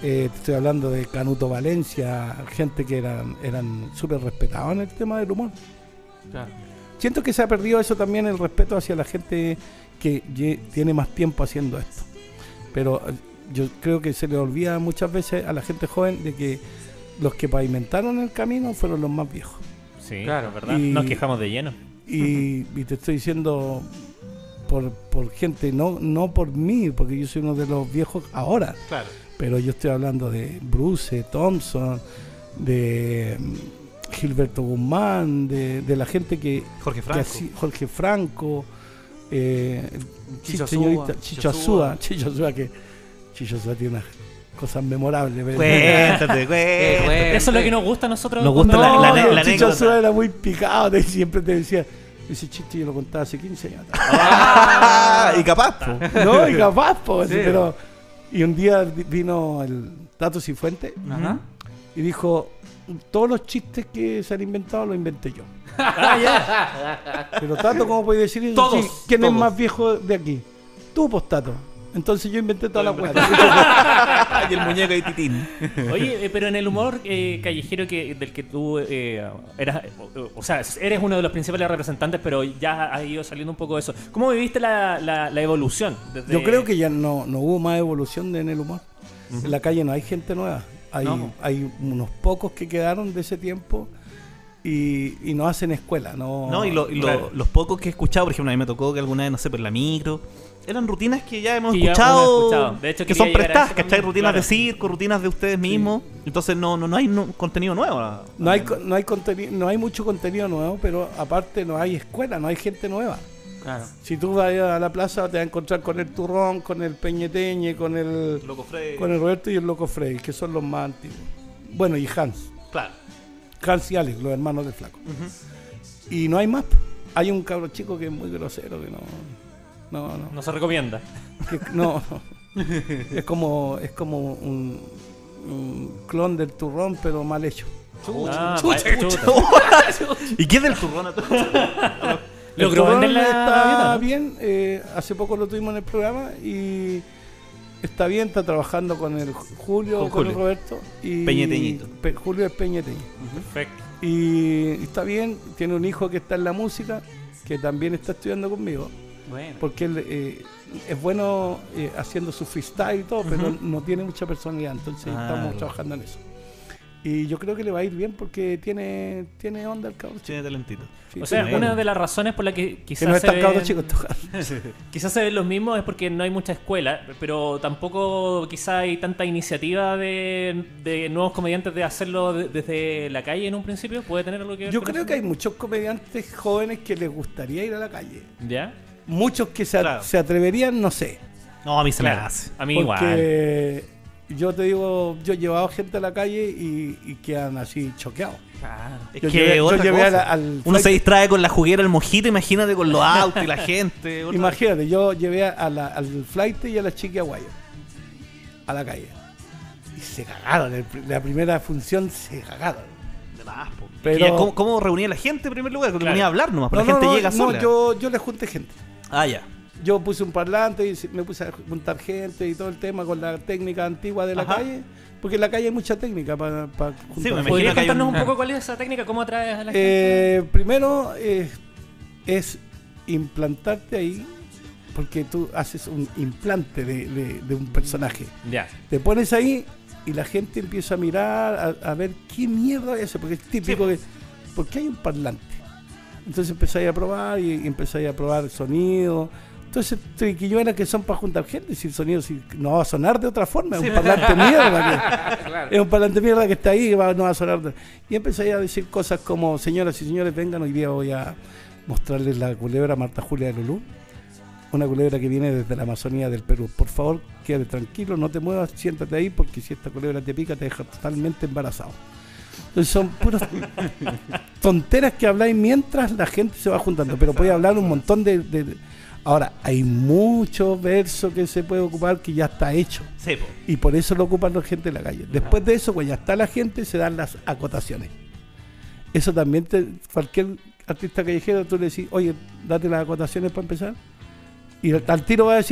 Eh, te estoy hablando de Canuto Valencia, gente que eran, eran súper respetados en el tema del humor. Claro. Siento que se ha perdido eso también, el respeto hacia la gente que ye- tiene más tiempo haciendo esto. Pero eh, yo creo que se le olvida muchas veces a la gente joven de que los que pavimentaron el camino fueron los más viejos. Sí, Claro. es verdad. Y- Nos quejamos de lleno. Y, y te estoy diciendo por, por gente, no, no por mí, porque yo soy uno de los viejos ahora. Claro. Pero yo estoy hablando de Bruce, Thompson, de mm, Gilberto Guzmán, de, de la gente que... Jorge que Franco. así- Jorge Franco, eh, el Chicho señorita Azúa, Chicho Chicho Azúa, Chicho Azúa, que Chicho Azúa tiene unas cosas memorables. pero- Cuéntate, cuéntate. Eh, Eso es lo que nos gusta a nosotros. Nos gusta No, la- la- pero la Chicho anécdota. Azúa era muy picado, te- siempre te decía, ese chiste yo lo contaba hace quince años atrás. Ah, y capaz, po. No, y capaz, po, Sí. pero... Y un día vi- vino el Tato Cifuentes Ajá. y dijo, todos los chistes que se han inventado los inventé yo. Ah, ya. Pero Tato, ¿cómo puedes decir eso? Todos, Sí, ¿quién todos. es más viejo de aquí? Tú, pues, Tato. Entonces yo inventé toda la hueá. Y el muñeco de Titín. Oye, eh, pero en el humor eh, callejero que, del que tú eh, eras, o, o sea, eres uno de los principales representantes, pero ya has ido saliendo un poco de eso. ¿Cómo viviste la, la, la evolución? Desde- Yo creo que ya no, no hubo más evolución de- en el humor. En la calle no hay gente nueva. Hay, No. hay unos pocos que quedaron de ese tiempo y, y no hacen escuela. No, No, y, lo- y lo- Claro. los pocos que he escuchado, por ejemplo, a mí me tocó que alguna vez, no sé, por la micro, eran rutinas que ya hemos Que ya escuchado, hemos escuchado. De hecho, que quería son llegar a prestadas, eso ¿cachai? también. Rutinas Claro. de circo, rutinas de ustedes mismos. Entonces no, no, no hay no- contenido nuevo. No hay, co- no, hay contenido, no hay mucho contenido nuevo, pero aparte no hay escuela, no hay gente nueva. Claro. Si tú vas a la plaza te vas a encontrar con el Turrón, con el Peñeteñe, con el, Loco Freddy. con el Roberto y el Loco Frey, que son los más antiguos. Bueno, y Hans. Claro. Hans y Alex, los hermanos del Flaco. Y no hay más. Hay un cabro chico que es muy grosero, que no... No, no. No se recomienda. que- no, no. Es como, es como un, un clon del Turrón, pero mal hecho. Ah, chucha, vaya, chuta. ¿Y qué es del turrón a todo? El ¿Logró Turrón vender la está dieta, no? bien, eh, hace poco lo tuvimos en el programa y está bien, está trabajando con el Julio, Con con, el Julio. Roberto y Peñeteñito. Pe- Julio es Peñeteño. Perfecto. Y está bien, tiene un hijo que está en la música, que también está estudiando conmigo, Bueno. porque él eh, es bueno eh, haciendo su freestyle y todo, pero no tiene mucha personalidad, entonces Ah, estamos claro. trabajando en eso. Y yo creo que le va a ir bien porque tiene, tiene onda el cabrón. Tiene talentito. Sí, O sea, tiene una onda. de las razones por la que que no quizás es se tan cabrón ven, chico en tu caso. quizás se ven los mismos es porque no hay mucha escuela, pero tampoco quizás hay tanta iniciativa de, de nuevos comediantes de hacerlo de- desde la calle en un principio. ¿Puede tener algo que ver Yo con creo eso? que hay muchos comediantes jóvenes que les gustaría ir a la calle. ¿Ya? Muchos que se, a- Claro. se atreverían, no sé. No, a mí se me Claro. hace. A mí igual. Porque yo te digo, yo he llevado gente a la calle y, y quedan así choqueados. Claro. Es Yo que llevé- yo otra llevé cosa. a la- al Uno flight- se distrae con la juguera, el mojito, imagínate con los autos y la gente. otra- Imagínate, yo llevé a la- al flight y a la chica guaya a la calle. Y se cagaron. el pri- la primera función se cagaron. De más, po. Pero- Y ya, ¿Cómo, cómo reunía a la gente en primer lugar? Porque Claro. venía a hablar nomás, pero No, la no, gente no, llega no, sola. yo, yo le junté gente. Ah, ya. Yo puse un parlante y se- me puse a juntar gente y todo el tema con la técnica antigua de la Ajá. calle. Porque en la calle hay mucha técnica para juntar me gente. imagino ¿Podrías que hay contarnos un- un poco cuál es esa técnica? ¿Cómo atraes a la gente? Eh, primero eh, es implantarte ahí, porque tú haces un implante de, de- de un personaje. Ya. Te pones ahí y la gente empieza a mirar, a, a ver qué mierda es eso, porque es típico que... Porque hay un parlante. Entonces empezáis a probar y, y empezáis a probar sonido. Entonces, triquilluelas que son para juntar gente, si el sonido si, no va a sonar de otra forma, es un parlante mierda. que- Es un parlante mierda que está ahí y va- no va a sonar. de- Y empezáis a decir cosas como, señoras y señores, vengan, hoy día voy a mostrarles la culebra Marta Julia de Lulú. Una culebra que viene desde la Amazonía del Perú. Por favor, quédate tranquilo, no te muevas, siéntate ahí, porque si esta culebra te pica, te deja totalmente embarazado. Entonces son puras tonteras que habláis mientras la gente se va juntando, pero podéis hablar un montón de, de- de- Ahora, hay mucho verso que se puede ocupar que ya está hecho, Sí, po. y por eso lo ocupan la gente en la calle. Después de eso, pues ya está la gente, se dan las acotaciones. Eso también, te, cualquier artista callejero, tú le decís, oye, date las acotaciones para empezar, y al, al tiro va a decir,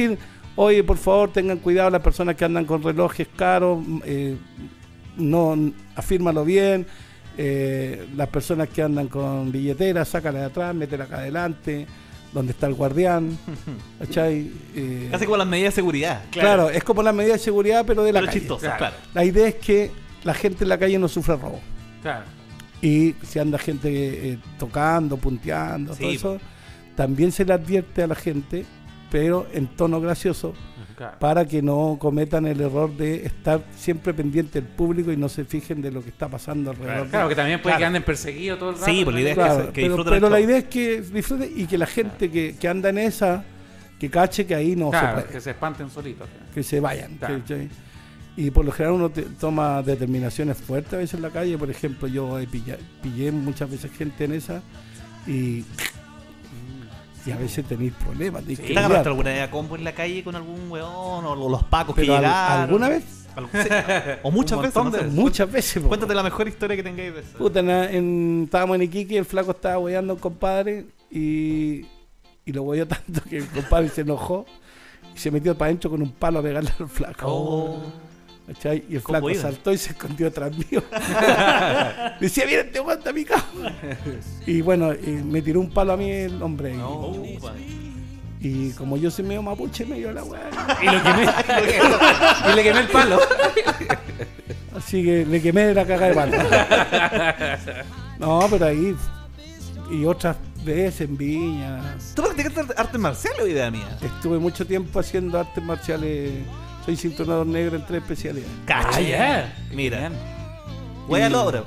oye, por favor, tengan cuidado las personas que andan con relojes caros, eh, no, afírmalo bien. Eh, las personas que andan con billeteras, sácala de atrás, métela acá adelante, donde está el guardián. ¿Cachai? Eh, Casi como las medidas de seguridad. claro. es como la medida de seguridad, pero de la Pero calle. chistoso, Claro. claro. La idea es que la gente en la calle no sufra robo. Claro. Y si anda gente eh, tocando, punteando, Sí, todo eso, también se le advierte a la gente, pero en tono gracioso, Claro. para que no cometan el error de estar siempre pendiente del público y no se fijen de lo que está pasando alrededor. Claro, que también puede Claro. que anden perseguidos todo el rato. Sí, pues la idea es que, Claro, se- que pero, disfruten el pero la show. idea es que disfruten y que la gente que, que anda en esa, que cache que ahí no Claro, se puede, que se espanten solitos. que se vayan. Claro. que- y por lo general uno te- toma determinaciones fuertes a veces en la calle. Por ejemplo, yo he pilla- pillé muchas veces gente en esa y, y a veces tenéis problemas. tenéis que ¿Te agarraste pelear. alguna vez a combo en la calle con algún weón o los pacos que Pero al- llegaron? ¿alguna vez? Al- sí. O muchas Un veces, montón no sé. de- Muchas veces. po. Cuéntate la mejor historia que tengáis de eso. Puta, en, en- estábamos en Iquique, el flaco estaba hueando a un compadre y, y lo hueó tanto que el compadre se enojó y se metió para adentro con un palo a pegarle al flaco. Oh. ¿Cachai? Y el ¿Cómo flaco iba? saltó y se escondió atrás mío. Decía, mira, te aguanta mi cajo. Y bueno, y me tiró un palo a mí el hombre. Y, Oh, y como yo soy medio mapuche, me dio la weá. Y lo quemé. y le quemé el palo. Así que le quemé de la caga de palo. No, pero ahí. Y otras veces en Viña. ¿Tú practicaste artes marciales o idea mía? Estuve mucho tiempo haciendo artes marciales. Soy cinturonador negro en tres especialidades. Ah, ya. Mira. Bien. Voy al obra.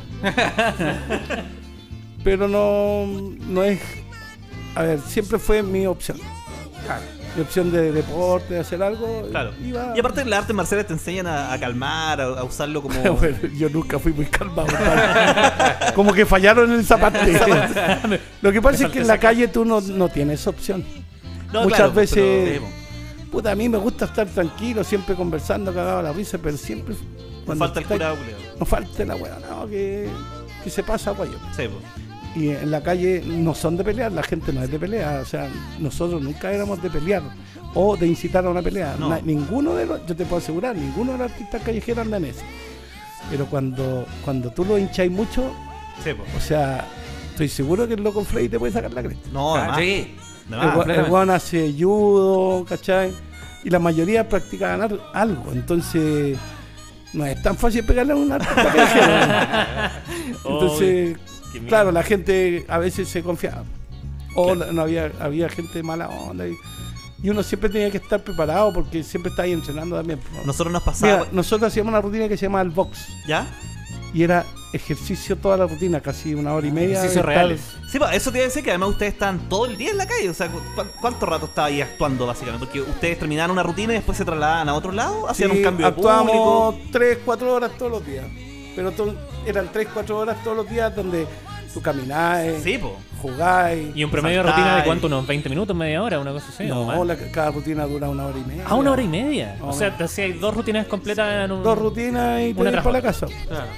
Pero no, no es. A ver, siempre fue mi opción. Claro. Mi opción de deporte, de hacer algo. Claro. Iba- Y aparte las artes marciales te enseñan a, a calmar, a, a usarlo como... Bueno, yo nunca fui muy calmado. padre. Como que fallaron en esa parte. Lo que pasa es que en la calle tú no, no tienes opción. No, Muchas claro, pues, veces. pero- Puta, a mí me gusta estar tranquilo, siempre conversando, cagado a la risa, pero siempre. No cuando falta el estáis- curado, culiao. No falta la weá, no, que, que se pasa guayo. Sí, pues. Y en la calle no son de pelear, la gente no es de pelear, o sea, nosotros nunca éramos de pelear o de incitar a una pelea. No. Na- ninguno de los, yo te puedo asegurar, ninguno de los artistas callejeros anda en eso. Pero cuando, cuando tú lo hincháis mucho, Sí, pues. o sea, estoy seguro que el loco Freddy te puede sacar la cresta. No, Ah, además. sí. además, el, gua- el completamente. guan hace judo, ¿cachai? Y la mayoría practica ganar algo, entonces no es tan fácil pegarle a un artista callejero. Entonces, qué miedo. claro, la gente a veces se confiaba. O la- no había, había gente de mala onda. Y, y uno siempre tenía que estar preparado porque siempre está ahí entrenando también. Nosotros nos pasaba... Mira, nosotros hacíamos una rutina que se llama el box. ¿Ya? Y era ejercicio toda la rutina, casi una hora y media. Ejercicios de estar- reales. Sí, pues, eso te iba a decir que además ustedes están todo el día en la calle. O sea, ¿cu- ¿cuánto rato estaba ahí actuando básicamente? Porque ustedes terminaban una rutina y después se trasladaban a otro lado, hacían Sí, un cambio de actuábamos público. tres, cuatro horas todos los días. Pero to- eran tres, cuatro horas todos los días donde tú caminabas, Sí, pues. jugabas. ¿Y un promedio de Saltáis. rutina de cuánto? ¿Unos veinte minutos, media hora? ¿Una cosa así? ¿o No, más? la- cada rutina dura una hora y media. Ah, una hora y media. No, O sea, no. te hacías dos rutinas completas en un... Dos rutinas y te Una vas tras para la otra. casa.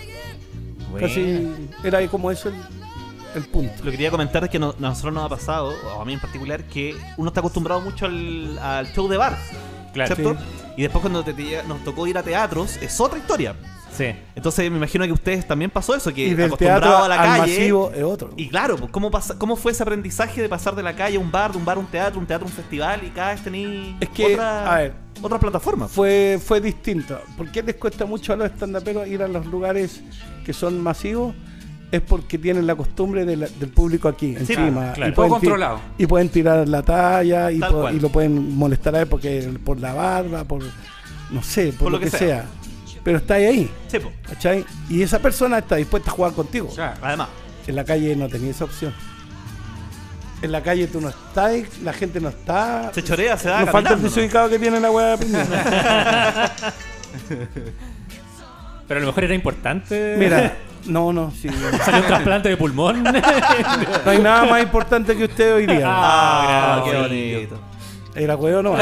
Buena. Casi era ahí como eso el, el punto. Lo que quería comentar es que no- a nosotros nos ha pasado, o a mí en particular, que uno está acostumbrado mucho al, al show de bar, Claro. ¿cierto? Y después cuando te- te- nos tocó ir a teatros, es otra historia. Sí. Entonces me imagino que a ustedes también pasó eso, que Y del acostumbrado teatro a la al calle... masivo es otro. Y claro, pues, ¿cómo, pasa, ¿cómo fue ese aprendizaje de pasar de la calle a un bar, de un bar a un teatro, un teatro a un festival y cada vez tení Es que, otra, a ver, otra plataforma? fue, fue distinto. ¿Por qué les cuesta mucho a los estandaperos ir a los lugares que son masivos? Es porque tienen la costumbre de la- del público aquí, Sí, encima. claro. Y Todo pueden ti- controlado. Y pueden tirar la talla y, Tal po- cual. y lo pueden molestar a él porque, por la barba, por no sé, por, lo, que, sea. Pero está ahí, Sí, pues, ¿cachai? Y esa persona está dispuesta a jugar contigo. Claro. además. En la calle no tenía esa opción. En la calle tú no estás, la gente no está. Se chorea, se da Nos falta el caminando, ¿no? desubicado que tiene la weá prendida. Pero a lo mejor era importante. Mira, no, no, sí. Salió un trasplante de pulmón. No hay nada más importante que usted hoy día. Ah, Ah, qué sí. bonito. Era huevo no.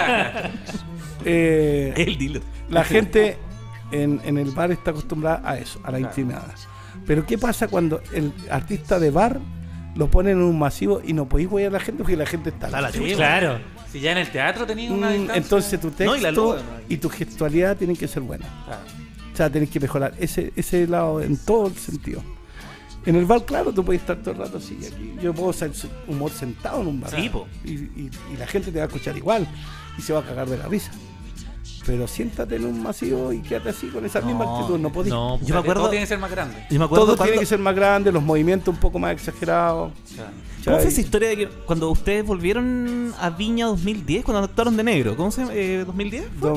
eh, El dealer. la gente en, en el bar está acostumbrada a eso, a la intimidad. Pero ¿qué pasa cuando el artista de bar lo ponen en un masivo y no podéis huear a la gente porque la gente está Da la al- chucha. Claro. Si ya en el teatro tenías una Mm, distancia. entonces tu texto No, y la luz, y tu gestualidad tienen que ser buenas. Claro. O sea, tenés que mejorar ese, ese lado en todo el sentido. En el bar, claro, tú puedes estar todo el rato así. Aquí yo puedo hacer humor sentado en un bar. Sí, po. Y, y- y la gente te va a escuchar igual y se va a cagar de la risa. Pero siéntate en un masivo y quédate así con esa misma No, actitud. No podés. No, Yo me acuerdo- Todo tiene que ser más grande. Yo me acuerdo Todo cuando- tiene que ser más grande, los movimientos un poco más exagerados. Claro. ¿Cómo fue ¿Cachai? esa historia de que cuando ustedes volvieron a Viña dos mil diez, cuando actuaron de negro? ¿Cómo se llama? Eh, ¿dos mil diez? dos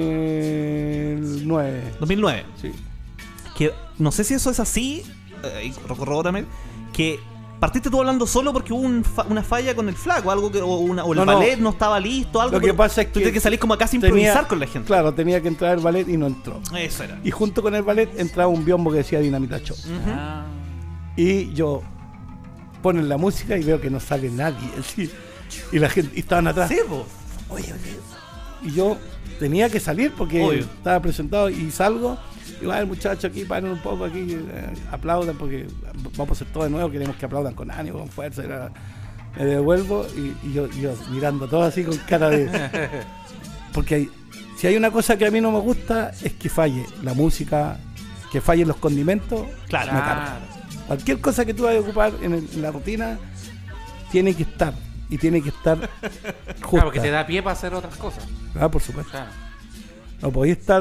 mil nueve. dos mil nueve. Sí. Que no sé si eso es así, eh, y corrobórame, que partiste tú hablando solo porque hubo un fa- una falla con el flaco, algo que, o, una, o el No, no. ballet no estaba listo, algo. Lo que pero pasa es tú que tienes que salir como a casi tenía- improvisar con la gente. Claro, tenía que entrar el ballet y no entró. Eso era. Y junto con el ballet entraba un biombo que decía Dinamita Show. Ah. Y yo ponen la música y veo que no sale nadie. Así. Y la gente, y estaban atrás. Sí, po. Oye, oye. Y yo tenía que salir porque Obvio. estaba presentado y salgo. Igual, muchachos, aquí paren un poco, aquí eh, aplaudan porque vamos a hacer todo de nuevo. Queremos que aplaudan con ánimo, con fuerza. Y nada. Me devuelvo y, y yo, yo mirando todo así con cara de. Porque hay- si hay una cosa que a mí no me gusta es que falle la música, que fallen los condimentos. Claro. me carga. Cualquier cosa que tú vayas a ocupar en, el- en la rutina tiene que estar y tiene que estar justa. Claro, porque te da pie para hacer otras cosas. Ah, por supuesto. Claro. No podéis estar,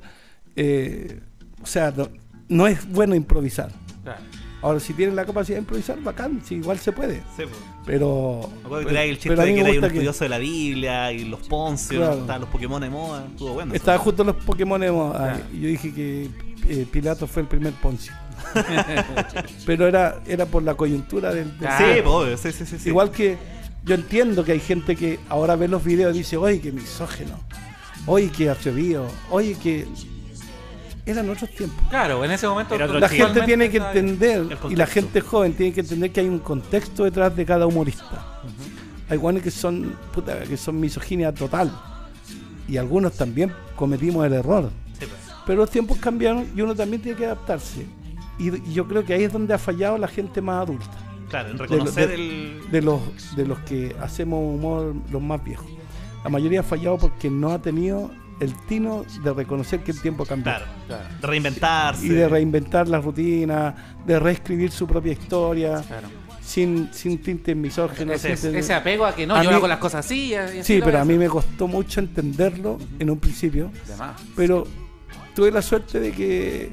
eh, o sea, no, no es bueno improvisar. Claro. Ahora, si tienes la capacidad de improvisar, bacán, si igual se puede. Sí, po. Pero, Me acuerdo que pero, traía el chiste pero a de mí que me era un gusta que estudioso de la Biblia y los Poncio, Claro. ¿no? Estaban los Pokémon de moda. Estuvo bueno. eso. estaban justo los Pokémon de moda, Claro. y yo dije que eh, Pilato fue el primer Poncio. Pero era, era por la coyuntura del, del Claro. Sí, po, obvio, sí, sí, sí, sí. Igual que yo entiendo que hay gente que ahora ve los videos y dice, oye, que misógeno, oye, que atrevido, oye, que eran otros tiempos. Claro, en ese momento. Era otro La Totalmente gente tiene que estaba bien. entender, El y la contexto. gente joven tiene que entender que hay un contexto detrás de cada humorista. Hay guanes que son, puta, que son misoginia total. Y algunos también cometimos el error. Sí, pues. Pero los tiempos cambiaron y uno también tiene que adaptarse. Y, y yo creo que ahí es donde ha fallado la gente más adulta. Claro, en De, reconocer de- el. de los, de los que hacemos humor, los más viejos. La mayoría ha fallado porque no ha tenido el tino de reconocer que el tiempo cambió. Claro, de reinventarse. Y de reinventar las rutinas, de reescribir su propia historia, Claro. sin, sin tintes misóginos. Ese, sin- ese apego a que no, A yo mí- hago las cosas así. y así Sí, lo pero voy a mí hacer. me costó mucho entenderlo en un principio. De más. Pero tuve la suerte de que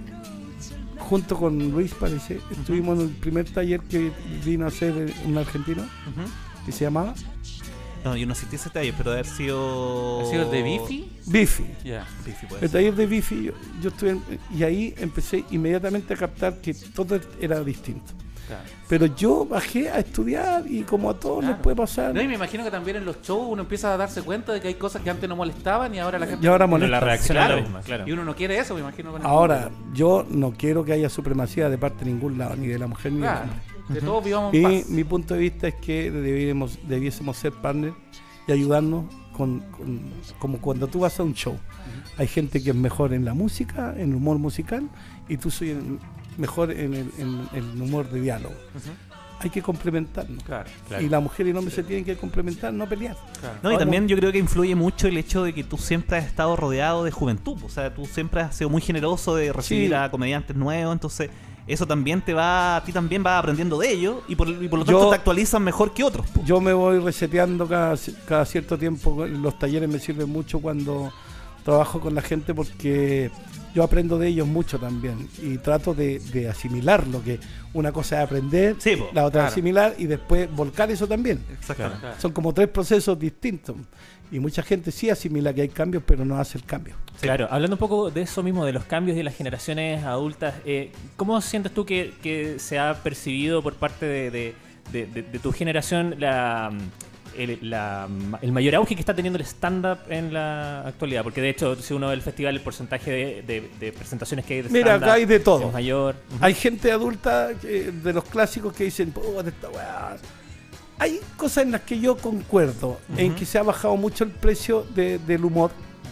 junto con Luis, parece, estuvimos en el primer taller que vino a hacer un argentino Ujú. que se llamaba No, yo no asistí a ese taller, pero de haber sido. ¿Ha sido el de Bifi? Bifi. Ya. Bifi, puede El ser. taller de Bifi, yo, yo estuve en- y ahí empecé inmediatamente a captar que todo era distinto. Claro. Pero yo bajé a estudiar y como a todos Claro. nos puede pasar. No, y me imagino que también en los shows uno empieza a darse cuenta de que hay cosas que antes no molestaban y ahora la gente. Y ahora Pero molesta. la reacción es Claro. la misma, claro. Y uno no quiere eso, me imagino. con el Ahora, público. yo no quiero que haya supremacía de parte de ningún lado, ni de la mujer ni Claro. del hombre. Que todos vivamos en Y paz. mi punto de vista es que debiéramos, debiésemos ser partners y ayudarnos con, con- como cuando tú vas a un show. Hay gente que es mejor en la música, en el humor musical, y tú soy en- mejor en el, en el humor de diálogo. Hay que complementarnos. Claro, Y la mujer y el hombre se tienen que complementar, no pelear. claro. No, y también yo creo que influye mucho el hecho de que tú siempre has estado rodeado de juventud. O sea, tú siempre has sido muy generoso de recibir Sí. a comediantes nuevos. Entonces, eso también te va. A ti también vas aprendiendo de ellos. Y por, y por lo tanto Yo- te actualizan mejor que otros. po. Yo me voy reseteando cada, cada cierto tiempo. Los talleres me sirven mucho cuando trabajo con la gente porque yo aprendo de ellos mucho también y trato de, de asimilar lo que una cosa es aprender, Sí, po, la otra claro. es asimilar y después volcar eso también. Exactamente. Claro. Son como tres procesos distintos y mucha gente sí asimila que hay cambios pero no hace el cambio. Claro, hablando un poco de eso mismo, de los cambios de las generaciones adultas, eh, ¿cómo sientes tú que, que se ha percibido por parte de, de- de- de- de tu generación la, el, la- el mayor auge que está teniendo el stand-up en la actualidad? Porque de hecho, si uno ve el festival, el porcentaje de, de- de presentaciones que hay de Mira, stand-up acá hay de todo. es mayor. Hay gente adulta que- de los clásicos que dicen, "Puta, esta weá". Hay cosas en las que yo concuerdo, en que se ha bajado mucho el precio de- del humor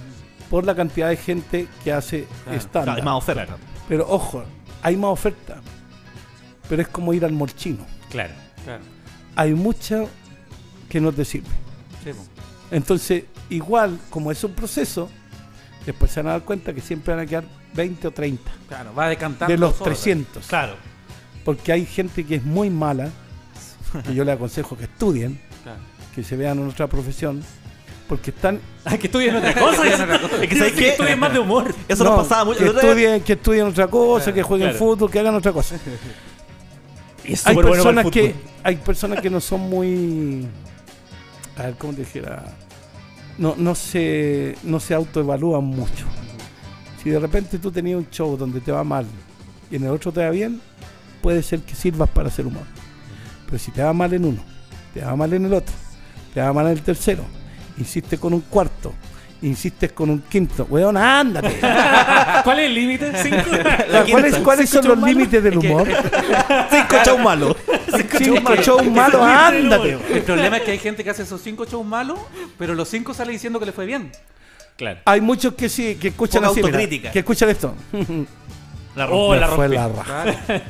por la cantidad de gente que hace Claro, stand-up. hay más oferta. Pero ojo, hay más oferta. Pero es como ir al morchino. Claro. Claro. Hay mucha que no te sirve. Sí, po. Entonces, igual, como es un proceso, después se van a dar cuenta que siempre van a quedar veinte o treinta Claro, va decantando de los solo. trescientos. Claro. Porque hay gente que es muy mala, que yo les aconsejo que estudien, Claro. que se vean en otra profesión, porque están... Ah, que estudien otra cosa. Que estudien otra cosa. Es que ¿sabes que qué? estudien más de humor. Eso No, nos pasaba mucho. que El otro día- estudien, que estudien otra cosa, Claro, que jueguen claro. fútbol, que hagan otra cosa. Y es Hay súper bueno para personas el que fútbol. hay personas que no son muy, a ver cómo te dijera, no no se no se autoevalúan mucho. Si de repente tú tenías un show donde te va mal y en el otro te va bien, puede ser que sirvas para hacer humor. Pero si te va mal en uno, te va mal en el otro, te va mal en el tercero, insistes con un cuarto, insistes con un quinto, weón, ándate. ¿Cuál es el límite? ¿Cinco? ¿Cuáles, ¿cuáles son los límites del humor? Cinco shows malos. Cinco shows malos, ándate. El problema es que hay gente que hace esos cinco shows malos, pero los cinco sale diciendo que le fue bien. Claro. Hay muchos que sí, que escuchan Poca así, mira, autocrítica. que escuchan esto. La Oh, rompió. la Me fue rompí. la raja.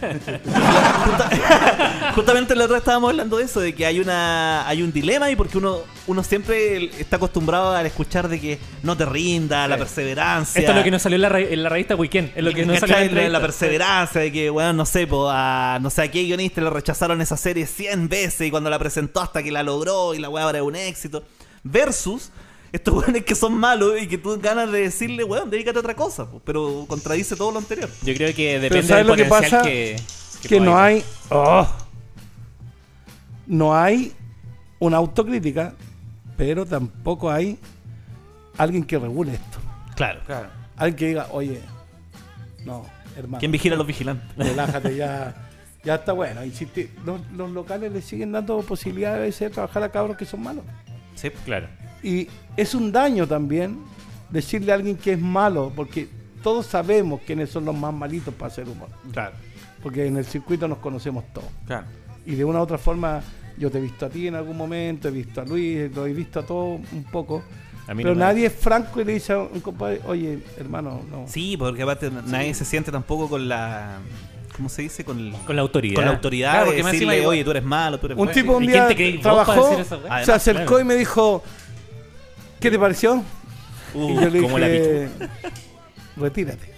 Justamente la otra vez estábamos hablando de eso, de que hay una hay un dilema y porque uno uno siempre está acostumbrado a escuchar de que no te rinda, la perseverancia. Esto es lo que nos salió en la, re- en la revista Weekend. Es lo que nos salió ¿Cachai? en la, la, la entrevista. perseverancia de que, bueno, no sé, po, a no sé a qué guionista le rechazaron esa serie cien veces y cuando la presentó hasta que la logró y la weá ahora es un éxito. Versus estos weones que son malos y que tú ganas de decirle, weón, dedícate a otra cosa, po, pero contradice todo lo anterior. Yo creo que Pero depende ¿sabes del lo que potencial pasa? que, Que no podáis. hay. oh, no hay una autocrítica, pero tampoco hay alguien que regule esto. Claro. Claro. Alguien que diga, oye, no, hermano. ¿Quién vigila a los vigilantes? Relájate, ya, ya está bueno. Insiste. Los, los locales le siguen dando posibilidades a veces de trabajar a cabros que son malos. Sí, Claro. Y es un daño también decirle a alguien que es malo, porque todos sabemos quiénes son los más malitos para hacer humor. claro. Porque en el circuito nos conocemos todos. Claro. Y de una u otra forma, yo te he visto a ti en algún momento, he visto a Luis, lo he visto a todos un poco. A mí Pero no me- nadie es franco y le dice a un compadre, oye, hermano, no. Sí, porque aparte nadie se siente tampoco con la... ¿Cómo se dice? Con, el- Con la autoridad. con la autoridad Claro, de porque más decirle, encima igual- oye, tú eres malo, tú eres Un bueno. tipo un ¿Y día quién te creí vos para trabajó, decir esa weá? se Además, acercó claro. y me dijo, ¿qué te pareció? Uh, y yo le como la dije, retírate.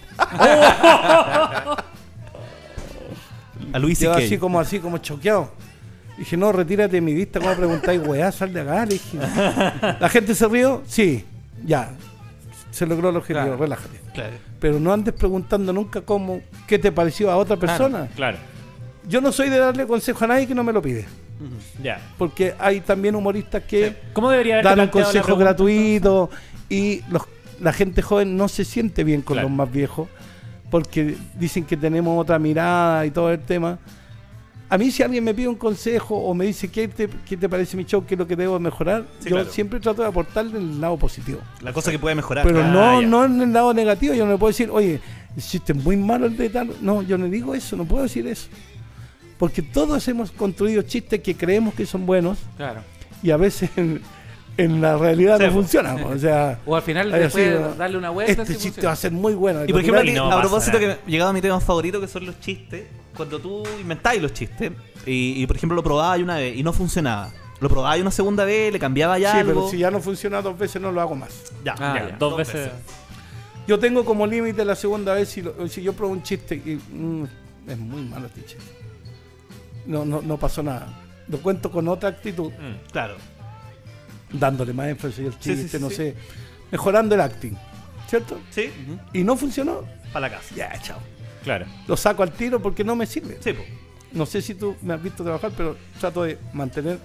A Luis Yo C K. así como así como choqueado. Dije, no, retírate de mi vista. ¿Cómo preguntáis, weá? Sal de acá. Le dije. ¿La gente se rió? Sí, ya. Se logró el objetivo, Claro. relájate. Claro. Pero no andes preguntando nunca cómo, qué te pareció a otra persona. Claro. Yo no soy de darle consejo a nadie que no me lo pide. Ya. Porque hay también humoristas que ¿Cómo debería haber dan un consejo gratuito y los, la gente joven no se siente bien con Claro. los más viejos porque dicen que tenemos otra mirada y todo el tema. A mí si alguien me pide un consejo o me dice qué te, qué te parece mi show, qué es lo que debo mejorar, Sí, yo claro. siempre trato de aportarle el lado positivo. La cosa que puede mejorar. Pero Ah, no, ya. no en el lado negativo. Yo no le puedo decir, oye, hiciste muy malo el de tal. No, yo no digo eso, no puedo decir eso. Porque todos hemos construido chistes que creemos que son buenos Claro. y a veces en, en la realidad Sí, no po. funcionan. O sea, O al final hay después así, ¿no? darle una vuelta. este así chiste funciona. va a ser muy bueno. Y por ejemplo, Al a, final, no a pasa propósito nada. que me llegaba a mi tema favorito, que son los chistes, cuando tú inventáis los chistes, y, y, por ejemplo lo probabas una vez y no funcionaba, lo probabas una segunda vez, le cambiabas ya sí, algo. pero si ya no funciona dos veces no lo hago más. Ya, Ah, Ya, ya, dos veces. Yo tengo como límite la segunda vez si, lo- si yo pruebo un chiste y mm, es muy malo este chiste. No, no, no pasó nada. Lo cuento con otra actitud, Mm. Claro. dándole más énfasis al Sí, chiste, sí, sí, no sí. sé, mejorando el acting, ¿cierto? Sí, Y no funcionó, para la casa. ya, chao. Claro. Lo saco al tiro porque no me sirve. Sí, po. No sé si tú me has visto trabajar, pero trato de mantener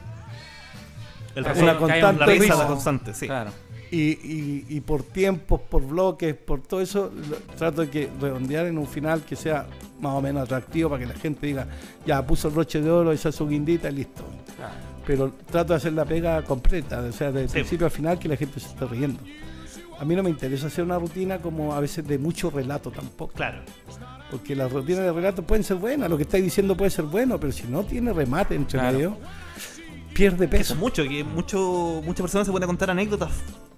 El Una razón- una que haya constante la risa risa. la constante, sí. Claro. Y, y, y por tiempos, por bloques, por todo eso, lo- trato de que redondear en un final que sea más o menos atractivo para que la gente diga, ya puso el broche de oro, esa su guindita y listo. Claro. Pero trato de hacer la pega completa, o sea, de Sí. principio a final que la gente se esté riendo. A mí no me interesa hacer una rutina como a veces de mucho relato tampoco. Claro. Porque las rutinas de relato pueden ser buenas, lo que estáis diciendo puede ser bueno, pero si no tiene remate entre Claro. medio, pierde Eso peso. es mucho, que mucho, muchas personas se pueden contar anécdotas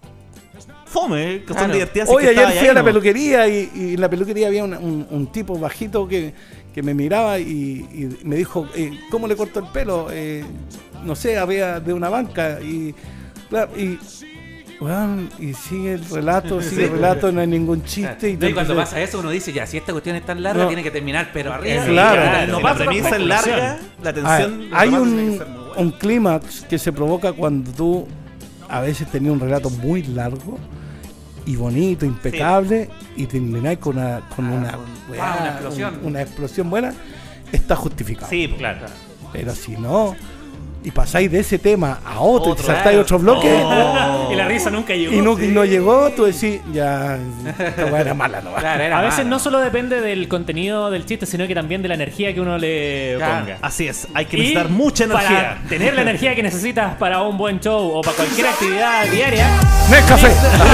fome, que son Claro. divertidas. si Hoy que ayer estaba fui a la ahí, ¿no? peluquería y, y en la peluquería había una- un, un tipo bajito que, que me miraba y, y me dijo, eh, ¿cómo le corto el pelo? Eh, no sé, había de una banca y, claro, y Weón, y sigue el relato, sigue el relato, no hay ningún chiste. Y, No, y cuando entonces- pasa eso, uno dice, ya, si esta cuestión es tan larga, No. tiene que terminar, pero arriba. Claro. No Si pasa la la premisa es larga, la Ah, tensión. hay los un, remates tienen que ser muy buenos. un clímax que se provoca cuando tú a veces tenías un relato muy largo y bonito, impecable, y terminás con una, con una, con- weá, ah, una explosión. un- una explosión buena, está justificado. Sí, pues. Claro. Pero si no, y pasáis de ese tema a otro, y te Otro, saltáis claro. otro bloque, Oh. Y la risa nunca llegó. y no, y no llegó, tú decís, ya, esta weá era mala, ¿no? Claro, era A veces mala. no solo depende del contenido del chiste, sino que también de la energía que uno le Claro. ponga. Así es, hay que Y necesitar mucha energía. Para tener la energía que necesitas para un buen show o para cualquier actividad diaria, Nescafé.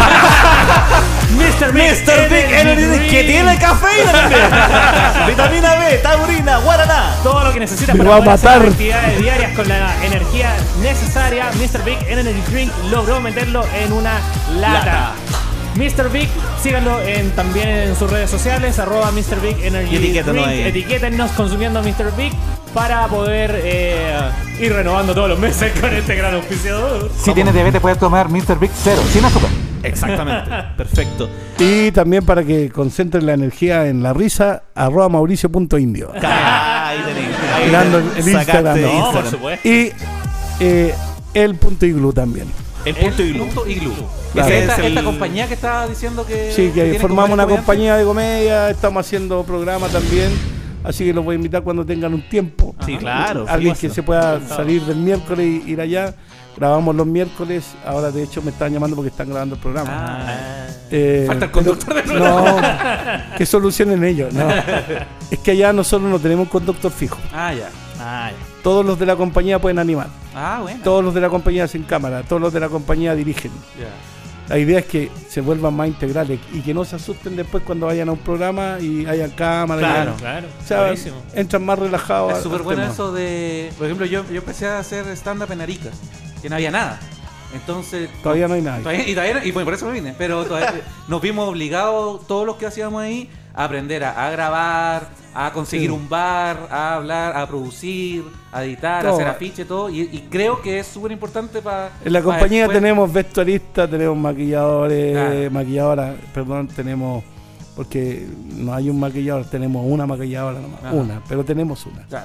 mister Big, mister Big Energy Drink, que tiene cafeína también. Vitamina B, taurina, guaraná. todo lo que necesitas Me para va a poder hacer matar. actividades diarias con la energía necesaria. mister Big Energy Drink logró meterlo en una lata. Lata. mister Big, síganlo en, también en sus redes sociales, arroba mister Big Energy Y etiquétenos Drink. ahí. Etiquétennos consumiendo mister Big para poder eh, ir renovando todos los meses con este gran auspiciador. Si tienes diabetes, puedes tomar mister Big Cero, sin azúcar. Exactamente, perfecto. Y también para que concentren la energía en la risa, arroba mauricio.indio. Ah, ahí tenéis. Ahí Mirando el- el sacaste Instagram. de No, por Instagram. supuesto. Y eh, el punto iglú también. El punto El iglú. punto iglú. Claro. Esa es esta, Es el- esta compañía que estaba diciendo que. Sí, que tiene formamos una comediantes. compañía de comedia, estamos haciendo programa también, así que los voy a invitar cuando tengan un tiempo. Sí, claro. Alguien sí, que se pueda salir del miércoles y ir allá. Grabamos los miércoles, ahora de hecho me están llamando porque están grabando el programa. Ah, Eh, Falta el pero- conductor del programa. No, que solucionen ellos. No. Es que allá nosotros no tenemos un conductor fijo. ah, ya. Ah, ya. Todos los de la compañía pueden animar. Ah, bueno. Todos los de la compañía hacen cámara. Todos los de la compañía dirigen. Ya. La idea es que se vuelvan más integrales y que no se asusten después cuando vayan a un programa y hayan cámara. Claro. y- Claro, o sea, buenísimo. entran más relajados. Es al súper bueno tema. eso de. Por ejemplo, yo, yo empecé a hacer stand-up en Arica, que no había nada. Entonces. Todavía no hay nada. todavía- y, todavía, y bueno, por eso me vine. Pero todavía- nos vimos obligados, todos los que hacíamos ahí, a aprender a, a grabar, a conseguir Sí. un bar, a hablar, a producir, a editar, a Todo. hacer afiche, todo. Y, y creo que es súper importante para. En la compañía tenemos vestuaristas, tenemos maquilladores, Claro. maquilladoras, perdón, tenemos, porque no hay un maquillador, tenemos una maquilladora nomás, Ajá. una, pero tenemos una. Claro.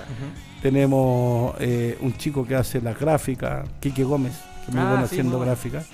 Tenemos eh, un chico que hace las gráficas, Quique Gómez, que es muy Ah, bueno sí, haciendo muy bueno. gráficas.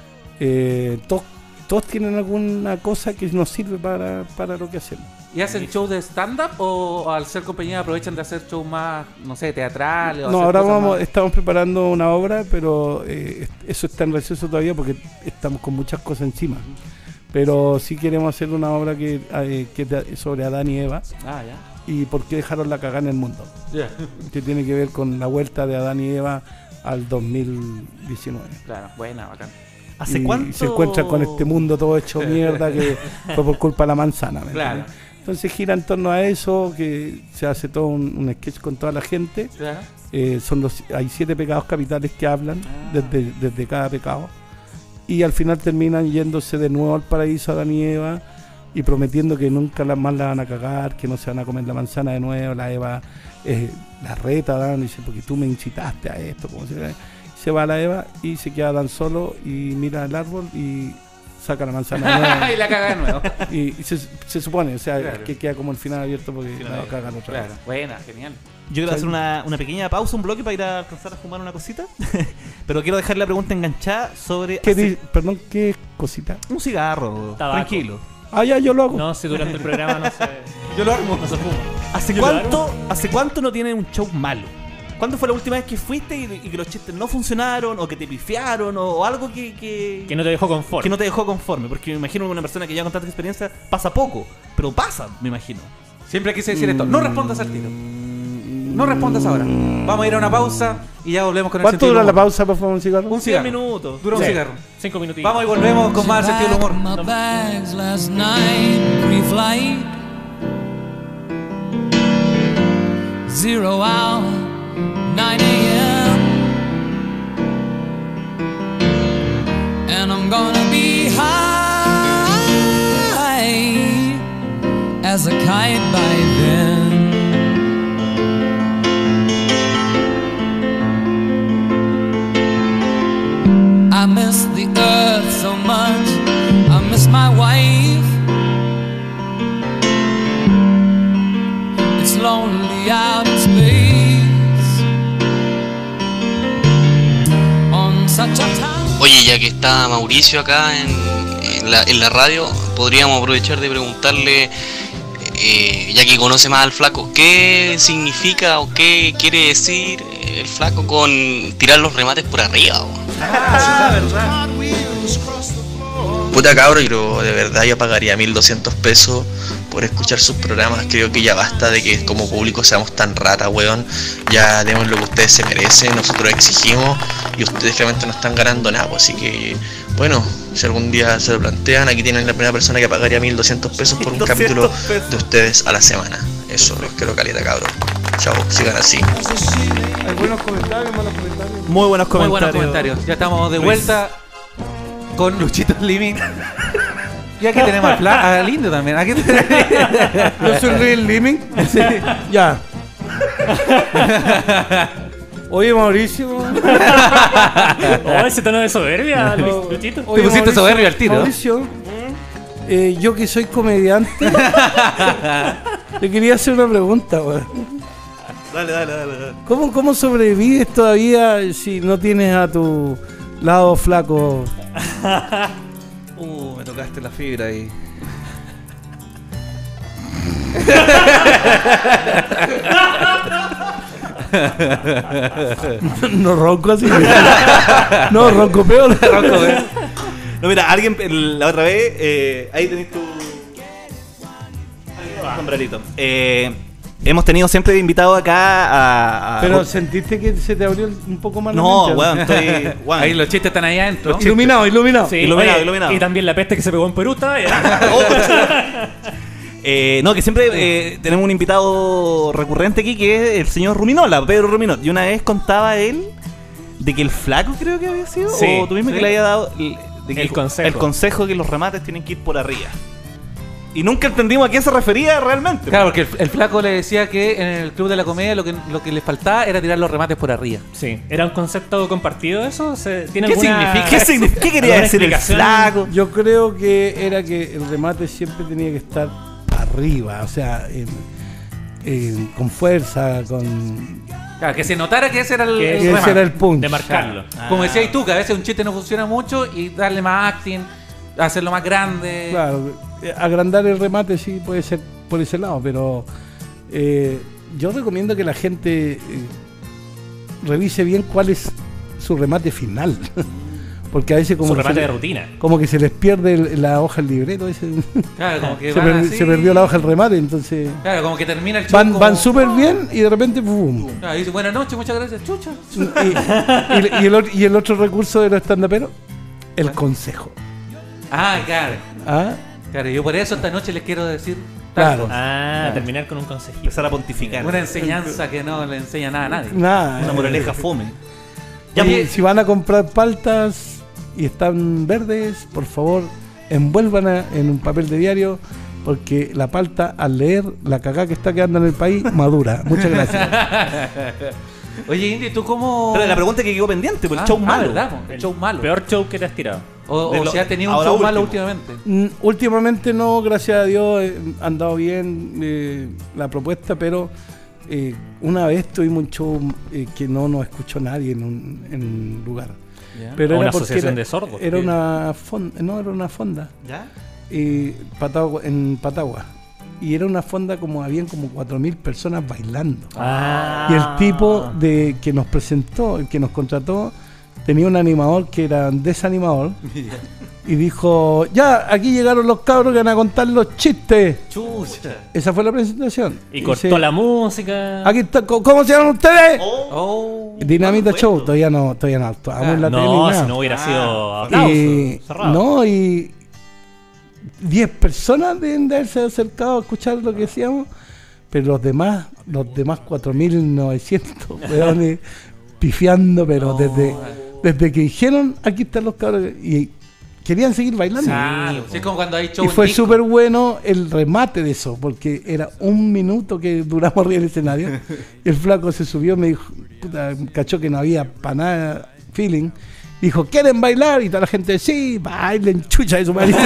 Eh, todos, todos tienen alguna cosa que nos sirve para, para lo que hacemos. ¿Y hacen show de stand-up o al ser compañía aprovechan de hacer show más, no sé, teatrales? o No, hacer ahora cosas vamos, más- estamos preparando una obra, pero eh, eso está en receso todavía porque estamos con muchas cosas encima. Pero sí queremos hacer una obra que, eh, que te- sobre Adán y Eva Ah, ya. y por qué dejaron la cagada en el mundo, Ya. que tiene que ver con la vuelta de Adán y Eva al dos mil diecinueve. Claro, buena, bacán. ¿Hace y cuánto? se encuentran con este mundo todo hecho mierda que fue por culpa de la manzana. ¿me Claro. entiendes? Entonces gira en torno a eso, que se hace todo un, un sketch con toda la gente. Claro. Eh, son los, hay siete pecados capitales que hablan Ah. desde, desde cada pecado. Y al final terminan yéndose de nuevo al paraíso Adán y Eva y prometiendo que nunca la- más la van a cagar, que no se van a comer la manzana de nuevo. La Eva eh, la reta a Adán y dice, porque tú me incitaste a esto. Como se, se va la Eva y se queda Adán solo y mira el árbol y saca la manzana de nuevo. y la caga de nuevo. y y se, se supone, o sea, Claro. que queda como el final abierto porque la va a cagar otra Claro, vez. buena, genial. Yo quiero hacer una, una pequeña pausa, un bloque para ir a alcanzar a fumar una cosita. Pero quiero dejar la pregunta enganchada sobre ¿Qué hace- di- perdón, ¿qué cosita? un cigarro. Tabaco. Tranquilo. Ah, ya, yo lo hago. No, si durante el programa no se, Yo lo armo. no se fuma. ¿Hace Yo lo cuánto, ¿Hace cuánto no tienen un show malo? ¿Cuándo fue la última vez que fuiste y, y que los chistes no funcionaron o que te pifiaron o, o algo que, que, Que no te dejó conforme. que no te dejó conforme? Porque me imagino que una persona que ya con tanta experiencia pasa poco, pero pasa, me imagino. Siempre quise decir esto. No respondas al tiro. No respondas ahora. Vamos a ir a una pausa y ya volvemos con el ¿Cuánto sentido dura del la humor. pausa, por favor, un cigarro? Un Diez cigarro. minutos. Dura un Sí. cigarro. Cinco minutitos. Vamos y volvemos con más sentido del humor. My bags last night, pre-flight, zero hour, nine a.m. And I'm gonna be high as a kite by then. I miss the earth so ya que está Mauricio acá en, en, la, en la radio, podríamos aprovechar de preguntarle, eh, ya que conoce más al flaco, ¿qué significa o qué quiere decir el flaco con tirar los remates por arriba? Ah, verdad. Puta cabro, pero de verdad yo pagaría mil doscientos pesos por escuchar sus programas. Creo que ya basta de que como público seamos tan rata, weón. Ya demos lo que ustedes se merecen, nosotros exigimos y ustedes realmente no están ganando nada, pues. Así que, bueno, si algún día se lo plantean, aquí tienen la primera persona que pagaría mil doscientos pesos por un capítulo de ustedes a la semana. Eso, los quiero caleta, cabrón. Chao, sigan así. Hay buenos comentarios, malos comentarios. Muy buenos comentarios. Muy buenos comentarios. Ya estamos de vuelta con Luchito Slimming. Y aquí tenemos al, Fla al Indio también. Aquí Yo soy Real Living. Sí. Ya. Oye, Mauricio. Oh, ese tono de soberbia, No. Luchito. Oye, Te pusiste Mauricio, soberbio al tiro. Mauricio, eh, yo que soy comediante, le quería hacer una pregunta, weón. Dale, dale, dale, dale. ¿Cómo, ¿Cómo sobrevives todavía si no tienes a tu lado flaco? Uh, me tocaste la fibra ahí. No ronco así. No, ronco peor. Ronco, ¿eh? No, mira, alguien el- la otra vez, eh, ahí tenés tu sombrerito. Eh, hemos tenido siempre de invitado acá a... a- Pero ¿sentiste que se te abrió un poco más la no, mente? weón, estoy... weón. Ahí los chistes están ahí adentro. Los Iluminado, iluminado. Sí, Iluminado, oye, iluminado. Y también la peste que se pegó en Perú está ahí, ¿eh? Eh, no, que siempre eh, tenemos un invitado recurrente aquí que es el señor Ruminola, Pedro Ruminot. Y una vez contaba él de que el flaco creo que había sido, Sí, o tú mismo sí. que le había dado el, de que El consejo. el consejo que los remates tienen que ir por arriba. Y nunca entendimos a qué se refería realmente. Claro, porque el, el flaco le decía que en el Club de la Comedia lo que, lo que le faltaba era tirar los remates por arriba. Sí. ¿Era un concepto compartido eso? ¿Se- ¿Tiene ¿Qué alguna- significa? ¿Qué, significa? ¿Qué quería ¿Alguna decir el explicación? flaco? Yo creo que era que el remate siempre tenía que estar arriba, o sea, en- en- con fuerza, con... Claro, que se notara que ese era el, Que el ese remate. era el punch. De marcarlo. Como decías tú, que a veces un chiste no funciona mucho y darle más acting, hacerlo más grande. Claro, eh, agrandar el remate sí puede ser por ese lado, pero eh, yo recomiendo que la gente eh, revise bien cuál es su remate final. Porque a veces como, Su que remate se, de le- rutina. como que se les pierde el- la hoja del libreto. Ese, Claro, como que se, van perdi- así. se perdió la hoja del remate, entonces Claro, como que termina el show. van, como- van súper bien y de repente ¡pum! Claro, y dice, buenas noches, muchas gracias, chucha. Y, y- y el, otro- y el otro recurso de los stand-uperos, el consejo. Ah, claro. ¿Ah? Claro, yo por eso esta noche les quiero decir tal Claro. cosa. Ah, terminar con un consejito. Empezar a pontificar. Una enseñanza que no le enseña nada a nadie. Nada. Una eh, moraleja fome. Ya, Oye, pues, si van a comprar paltas y están verdes, por favor, envuélvanla en un papel de diario, porque la palta, al leer la cagada que está quedando en el país, madura. Muchas gracias. Oye, Indy, ¿tú cómo...? Pero la pregunta que quedó pendiente, por el Ah, show ah, malo. ¿verdad? po? El show malo. Peor show que te has tirado. O, De o lo- si has tenido un ahora show malo último. últimamente. Mm, últimamente no, gracias a Dios, eh, han andado bien eh, la propuesta, pero eh, una vez tuvimos un show eh, que no nos escuchó nadie en un, en un lugar. Pero O era una porque asociación era, de sordos. Era ¿Qué? una fonda, no, era una fonda. ¿Ya? Y Patagua- en Patagua. Y era una fonda como habían como cuatro mil personas bailando. Ah. Y el tipo de que nos presentó, el que nos contrató, tenía un animador que era desanimador. Y dijo, ya, aquí llegaron los cabros que van a contar los chistes. Chucha. Esa fue la presentación. Y cortó dice, la música. Aquí está, co- ¿cómo se llaman ustedes? Oh. Dinamita no Show, recuerdo. todavía no, todavía no actuamos en la tele. ni No, nada. si no hubiera Ah. sido aplauso. Y, cerrado. no, y diez personas deben de haberse acercado a escuchar lo que decíamos, pero los demás, los demás cuatro mil novecientos weones pifiando, pero desde, desde que dijeron aquí están los cabros y querían seguir bailando. Claro, sí, es como cuando hay show Y en fue disco. súper bueno el remate de eso, porque era un minuto que duramos arriba del escenario. El flaco se subió, me dijo, puta, cachó que no había para nada feeling. Dijo, ¿quieren bailar? Y toda la gente, sí, bailen, chucha de su madre.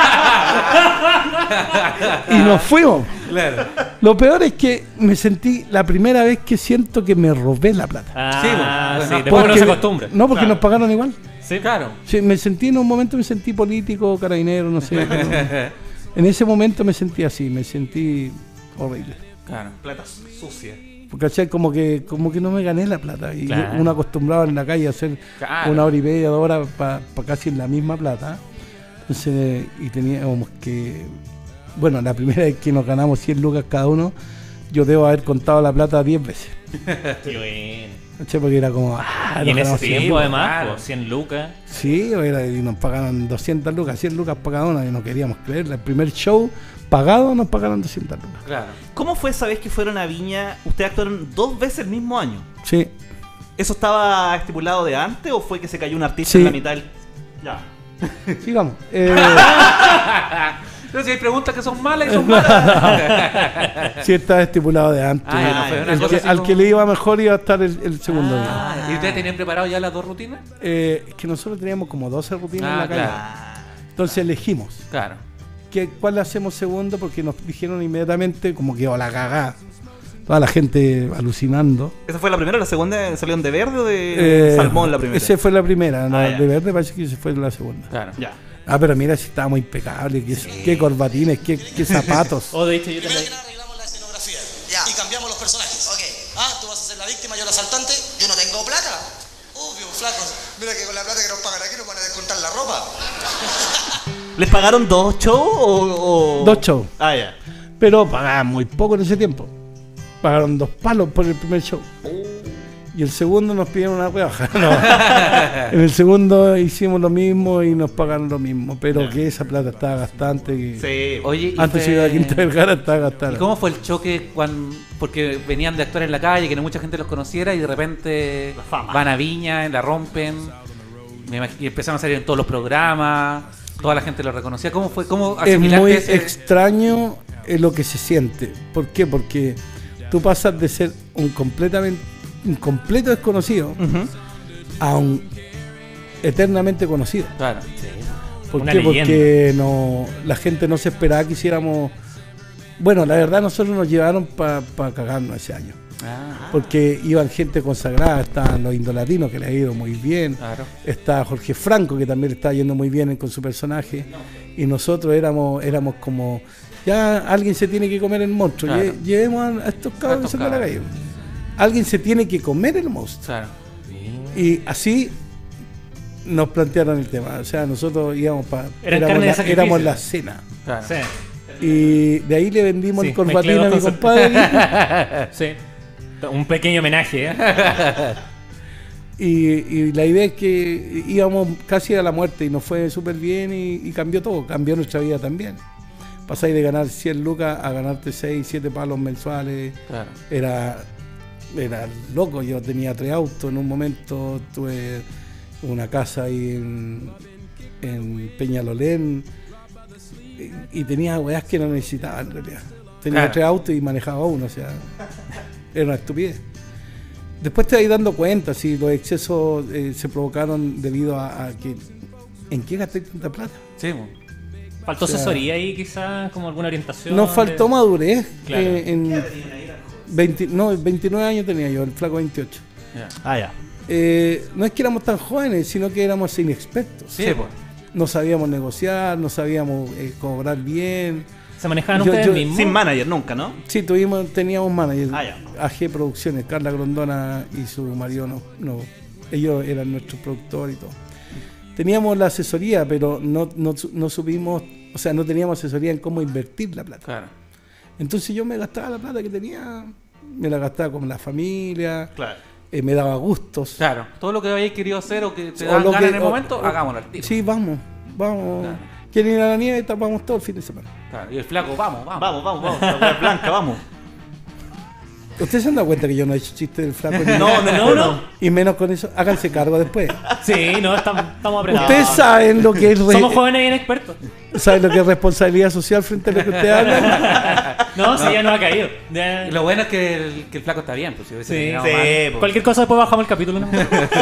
Y nos fuimos. Claro. Lo peor es que me sentí la primera vez que siento que me robé la plata. Ah, Sí, sí, bueno, después uno Porque- se acostumbra. No, porque Claro. nos pagaron igual. Sí, Sí, Claro. Sí, me sentí en un momento, me sentí político, carabinero, no sé. pero en ese momento me sentí así, me sentí horrible. Claro. Plata sucia. Porque ¿cachai? como que como que no me gané la plata. Y Claro. uno acostumbrado en la calle a hacer Claro. una hora y media, dos horas para casi en la misma plata. Entonces, y teníamos que... Bueno, la primera vez que nos ganamos cien lucas cada uno, yo debo haber contado la plata diez veces. Qué bueno. ¿Cachai? Porque era como... Ah, Y en nos ese ganamos cien tiempo, lucas. además, claro. pues, cien lucas. Sí, era, y nos pagaron doscientas lucas, cien lucas para cada uno, y no queríamos creer. El primer show pagado nos pagaron doscientas lucas. Claro. ¿Cómo fue esa vez que fueron a Viña? Ustedes actuaron dos veces el mismo año. Sí. ¿Eso estaba estipulado de antes o fue que se cayó un artista Sí. en la mitad? del- Ya. Sigamos. Eh, Pero si hay preguntas que son malas y son malas. sí, estaba estipulado de antes. Ah, ya, no fue una El cosa que- así al como- que le iba mejor iba a estar el, el segundo día. Ah, ¿y ustedes tenían preparado ya las dos rutinas? Eh, es que nosotros teníamos como doce rutinas en Ah, la calle. claro. Entonces elegimos. Claro. ¿Qué, ¿Cuál le hacemos segundo? Porque nos dijeron inmediatamente como que o la cagá. Toda la gente alucinando. ¿Esa fue la primera o la segunda? ¿Salieron de verde o de Eh, salmón la primera? Esa fue la primera. ¿no? Ah, ya. De verde parece que esa fue la segunda. Claro. Ya. Ah, pero mira si estábamos impecables. Qué, qué corbatines, qué, qué zapatos. O de hecho, yo Primero también. que nada arreglamos la escenografía y cambiamos los personajes. Ah, tú vas a ser la víctima, yo el asaltante. Yo no tengo plata. Obvio, flaco. Mira que con la plata que nos pagan aquí nos van a descontar la ropa. ¿Les pagaron dos shows o, o- Dos shows. Ah, ya. Pero pagaban muy poco en ese tiempo. Pagaron dos palos por el primer show. Y el segundo nos pidieron una rebaja. No. En el segundo hicimos lo mismo y nos pagaron lo mismo. Pero que esa plata estaba gastante. Que Sí. Oye, y antes fue- iba a Quinta Vergara, estaba gastada. ¿Y cómo fue el choque cuando, porque venían de actuar en la calle, que no mucha gente los conociera y de repente La fama. van a Viña, la rompen me imag- y empezaron a salir en todos los programas, toda la gente los reconocía? ¿Cómo fue? ¿Cómo Es asimilaste muy ese- extraño eh, lo que se siente. ¿Por qué? Porque tú pasas de ser un completamente un completo desconocido Ujú. a un eternamente conocido. Claro. ¿Por Una qué? leyenda. Porque no, la gente no se esperaba que hiciéramos. Bueno, la verdad, nosotros nos llevaron para cagarnos ese año. Ah, Porque iban gente consagrada, estaban los indolatinos que les ha ido muy bien. claro. Está Jorge Franco, que también le está yendo muy bien con su personaje. Y nosotros éramos éramos como. Ya alguien se tiene que comer el monstruo. Claro. Lle- Llevemos a estos cabros que estos son de la cabros. calle. Alguien se tiene que comer el monstruo. Claro. Y así nos plantearon el tema. O sea, nosotros íbamos para. Eran Éramos, carne de la, sacrificio. éramos la cena. Claro. Sí. Y de ahí le vendimos Sí, el corbatín mezclé a dos mi conceptos. compadre. Sí. Un pequeño homenaje, ¿eh? y, y la idea es que íbamos casi a la muerte y nos fue súper bien y, y cambió todo. Cambió nuestra vida también. Pasáis de ganar cien lucas a ganarte seis, siete palos mensuales. Claro. Era, era loco. Yo tenía tres autos. En un momento tuve una casa ahí en, en Peñalolén. Y, y tenía weas que no necesitaba en realidad. Tenía Claro. tres autos y manejaba uno. O sea, era una estupidez. Después te vas dando cuenta si los excesos eh, se provocaron debido a, a que. ¿En qué gasté tanta plata? Sí, mo. Faltó O sea, asesoría ahí, quizás, como alguna orientación. Nos faltó de- madurez. Claro. eh, en veinte, no, veintinueve años tenía yo, el flaco veintiocho. Ya. Ah, ya. Eh, no es que éramos tan jóvenes, sino que éramos inexpertos. Sí, pues. No sabíamos negociar, no sabíamos eh, cobrar bien. ¿Se manejaban Yo- ustedes yo- mismos? Sin manager nunca, ¿no? Sí, tuvimos, teníamos manager, Ah, ya. A G Producciones, Carla Grondona y su marido, no, no, ellos eran nuestros productores y todo. Teníamos la asesoría, pero no, no, su- no supimos, o sea, no teníamos asesoría en cómo invertir la plata. Claro. Entonces yo me gastaba la plata que tenía, me la gastaba con la familia, Claro. eh, me daba gustos. Claro. Todo lo que habéis querido hacer o que te O dan lo ganas que- en el o- momento, o- hagámoslo al tiro. Sí, vamos, vamos. Claro. Quieren ir a la nieve, tapamos todo el fin de semana. Claro. Y el flaco, vamos, vamos. Vamos, vamos, vamos. La wea blanca, vamos. ¿Ustedes se han dado cuenta que yo no he hecho chiste del flaco? ni No, nada? no, no. Y menos con eso, háganse cargo después. Sí, no, estamos, estamos apretados. Ustedes saben lo que es re- Somos jóvenes y inexpertos. saben lo que es responsabilidad social frente a lo que ustedes hablan. No, sí, ya nos ha caído. Ya- Y lo bueno es que el, que el flaco está bien, pues si hubiese Sí, terminado sí, mal. po. Cualquier cosa después bajamos el capítulo, ¿no?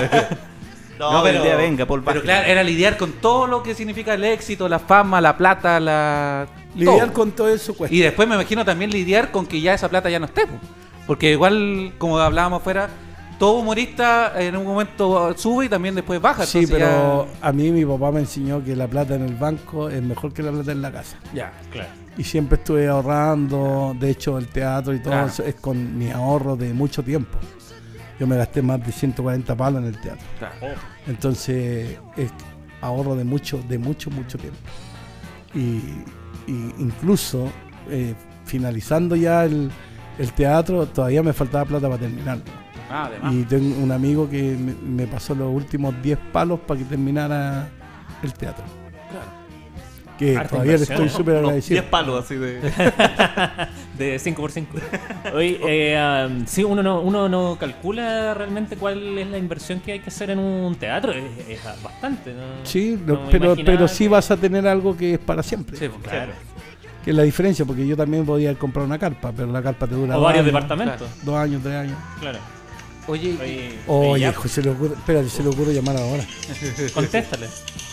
No, No, pero pero- el día venga, Paul Pero Vázquez. claro, era lidiar con todo lo que significa el éxito, la fama, la plata, la. Lidiar todo. con todo eso cuesta. Y después me imagino también lidiar con que ya esa plata ya no esté. po. Porque igual, como hablábamos afuera, todo humorista en un momento sube y también después baja. Sí, entonces pero a mí mi papá me enseñó que la plata en el banco es mejor que la plata en la casa. Ya, claro. Y siempre estuve ahorrando, de hecho el teatro y todo Claro. eso es con mi ahorro de mucho tiempo. Yo me gasté más de ciento cuarenta palos en el teatro. Claro. Entonces es ahorro de mucho, de mucho, mucho tiempo. Y, y incluso eh, finalizando ya el, el teatro, todavía me faltaba plata para terminarlo. Ah, además. Y tengo un amigo que me, me pasó los últimos diez palos para que terminara el teatro. Claro. Que Harta todavía le inversión, estoy súper Unos agradecido. diez palos así de. De cinco por cinco. Oye, eh, um, sí, uno no, uno no calcula realmente cuál es la inversión que hay que hacer en un teatro. Es, es bastante, ¿no? Sí, lo- No me pero, imaginaba pero sí que- vas a tener algo que es para siempre. Sí, pues, Claro. Que es la diferencia, porque yo también podía comprar una carpa, pero la carpa te dura O dos varios años, departamentos. dos años, tres años. Claro. Oye, Oye, Oye, ya, hijo, se le ocurre, espérate, se le ocurre llamar ahora. contéstale.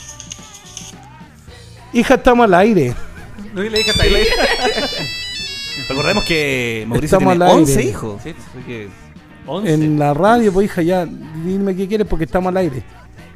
Hija, estamos al aire. no le dije hasta ahí. Recordemos que Mauricio Estamos tiene al aire. once hijos. Sí. Así que. once. En la radio, pues hija, ya, dime qué quieres porque estamos al aire.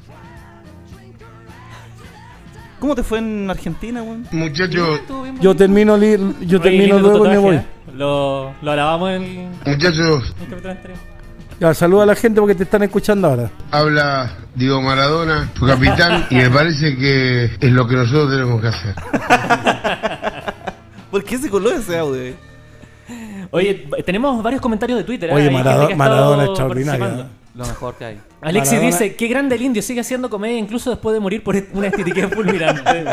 ¿Cómo te fue en Argentina, weón? Muchachos, Estuvo bien Yo bonito. termino, li- yo Oye, termino lindo tu luego y me tatuaje, voy. ¿eh? Lo, lo grabamos en el, muchachos, en el capítulo anterior. Ya, saluda a la gente porque te están escuchando ahora. habla Diego Maradona, tu capitán, y me parece que es lo que nosotros tenemos que hacer. ¿Por qué se coló ese audio? eh? Oye, tenemos varios comentarios de Twitter. ¿eh? Oye, Hay gente Marado- que ha Maradona estado extraordinario. participando. Lo mejor que hay. Alexis Maradona- dice, qué grande el indio, sigue haciendo comedia incluso después de morir por una estetiquez fulminante.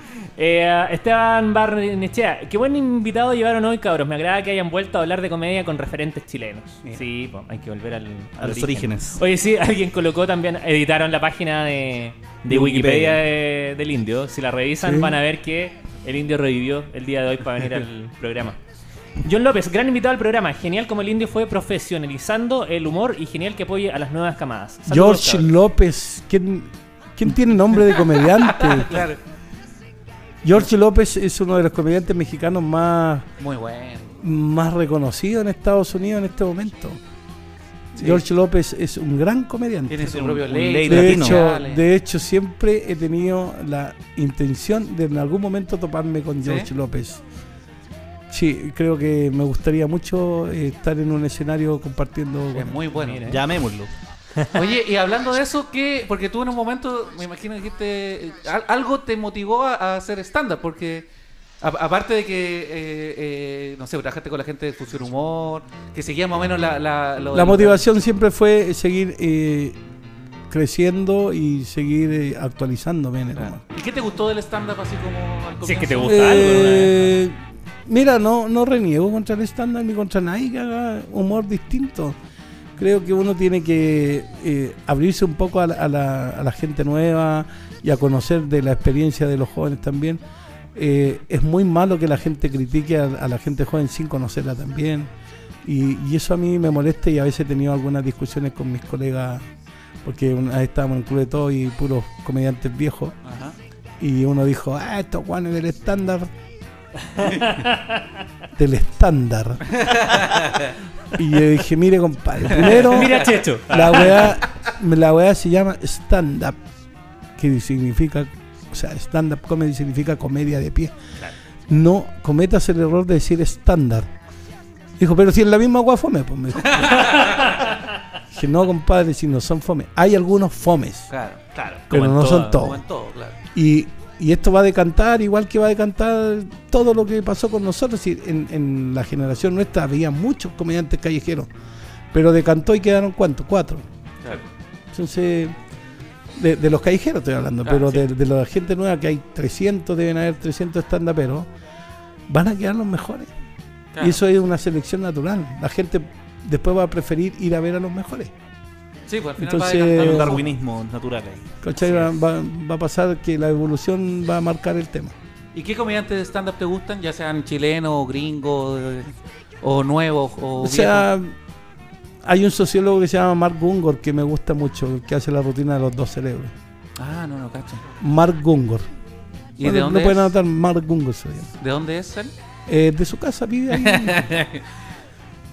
eh, Esteban Barnechea, qué buen invitado llevaron hoy, cabros. Me agrada que hayan vuelto a hablar de comedia con referentes chilenos. Sí, pues, hay que volver al, A los origen. orígenes. Oye, sí, alguien colocó también, editaron la página de, de De Wikipedia Wikipedia. de- del indio. Si la revisan Sí. van a ver que el indio revivió el día de hoy para venir al programa. John López, gran invitado al programa. Genial como el indio fue profesionalizando el humor y genial que apoye a las nuevas camadas. Saludos, George cabros. López, ¿quién, quién tiene nombre de comediante? Claro. George López es uno de los comediantes mexicanos más, Muy bueno. más reconocidos en Estados Unidos en este momento. Sí. George López es un gran comediante. Tiene su Un- propio un ley. ley De latino. hecho, de hecho, siempre he tenido la intención de en algún momento toparme con ¿Sí? George López. Sí, creo que me gustaría mucho eh, estar en un escenario compartiendo con Es él. muy bueno. Mira. Llamémoslo. Oye, y hablando de eso, ¿qué? Porque tú en un momento, me imagino que dijiste, eh, al- algo te motivó a, a hacer stand-up, porque a- aparte de que, eh, eh, no sé, trabajaste con la gente de Fusión Humor, que seguía más o menos la... La, lo La del- motivación siempre fue seguir eh, creciendo y seguir eh, actualizándome en el humor. ¿Y qué te gustó del stand-up así como al Si es que te comienzo? gusta algo, ¿no? Eh, mira, no, no reniego contra el estándar ni contra nadie que haga humor distinto. Creo que uno tiene que eh, abrirse un poco a la, a, la, a la gente nueva y a conocer de la experiencia de los jóvenes también. Eh, es muy malo que la gente critique a, a la gente joven sin conocerla también. Y, y eso a mí me molesta y a veces he tenido algunas discusiones con mis colegas, porque una vez estábamos en el club de todo y puros comediantes viejos. Ajá. Y uno dijo, ah, estos guanes del estándar. Del estándar. Y yo dije, mire compadre, primero Mira, Checho. la weá, la weá se llama stand-up, que significa, o sea, stand-up comedy significa comedia de pie. No cometas el error de decir estándar. Dijo, pero si es la misma weá fome, pues me dijo. Dije, no compadre, si no son fome. Hay algunos fomes, Claro, claro. pero Como en no todo, son todos. Como en todo, claro. Y, y esto va a decantar, igual que va a decantar todo lo que pasó con nosotros. Y en, en la generación nuestra había muchos comediantes callejeros, pero decantó y quedaron ¿cuántos? Cuatro. Claro. Entonces, de, de los callejeros estoy hablando, Ah, pero sí. de, de la gente nueva, que hay trescientos, deben haber trescientos stand-uperos, van a quedar los mejores. Claro. Y eso es una selección natural. La gente después va a preferir ir a ver a los mejores. Sí, pues al final Entonces, va a Hay un decantar. darwinismo natural ahí. ¿Cachai? Va, va- va a pasar que la evolución va a marcar el tema. ¿Y qué comediantes de stand-up te gustan? Ya sean chilenos, o gringos, eh, o nuevos, o, O sea, hay un sociólogo que se llama Mark Gungor que me gusta mucho, que hace la rutina de los dos cerebros. viejos. Ah, no, no, cacho. Mark Gungor. ¿Y Bueno, de lo dónde pueden es? anotar, Mark Gungor se llama. ¿De dónde es él? Eh, de su casa vive ahí.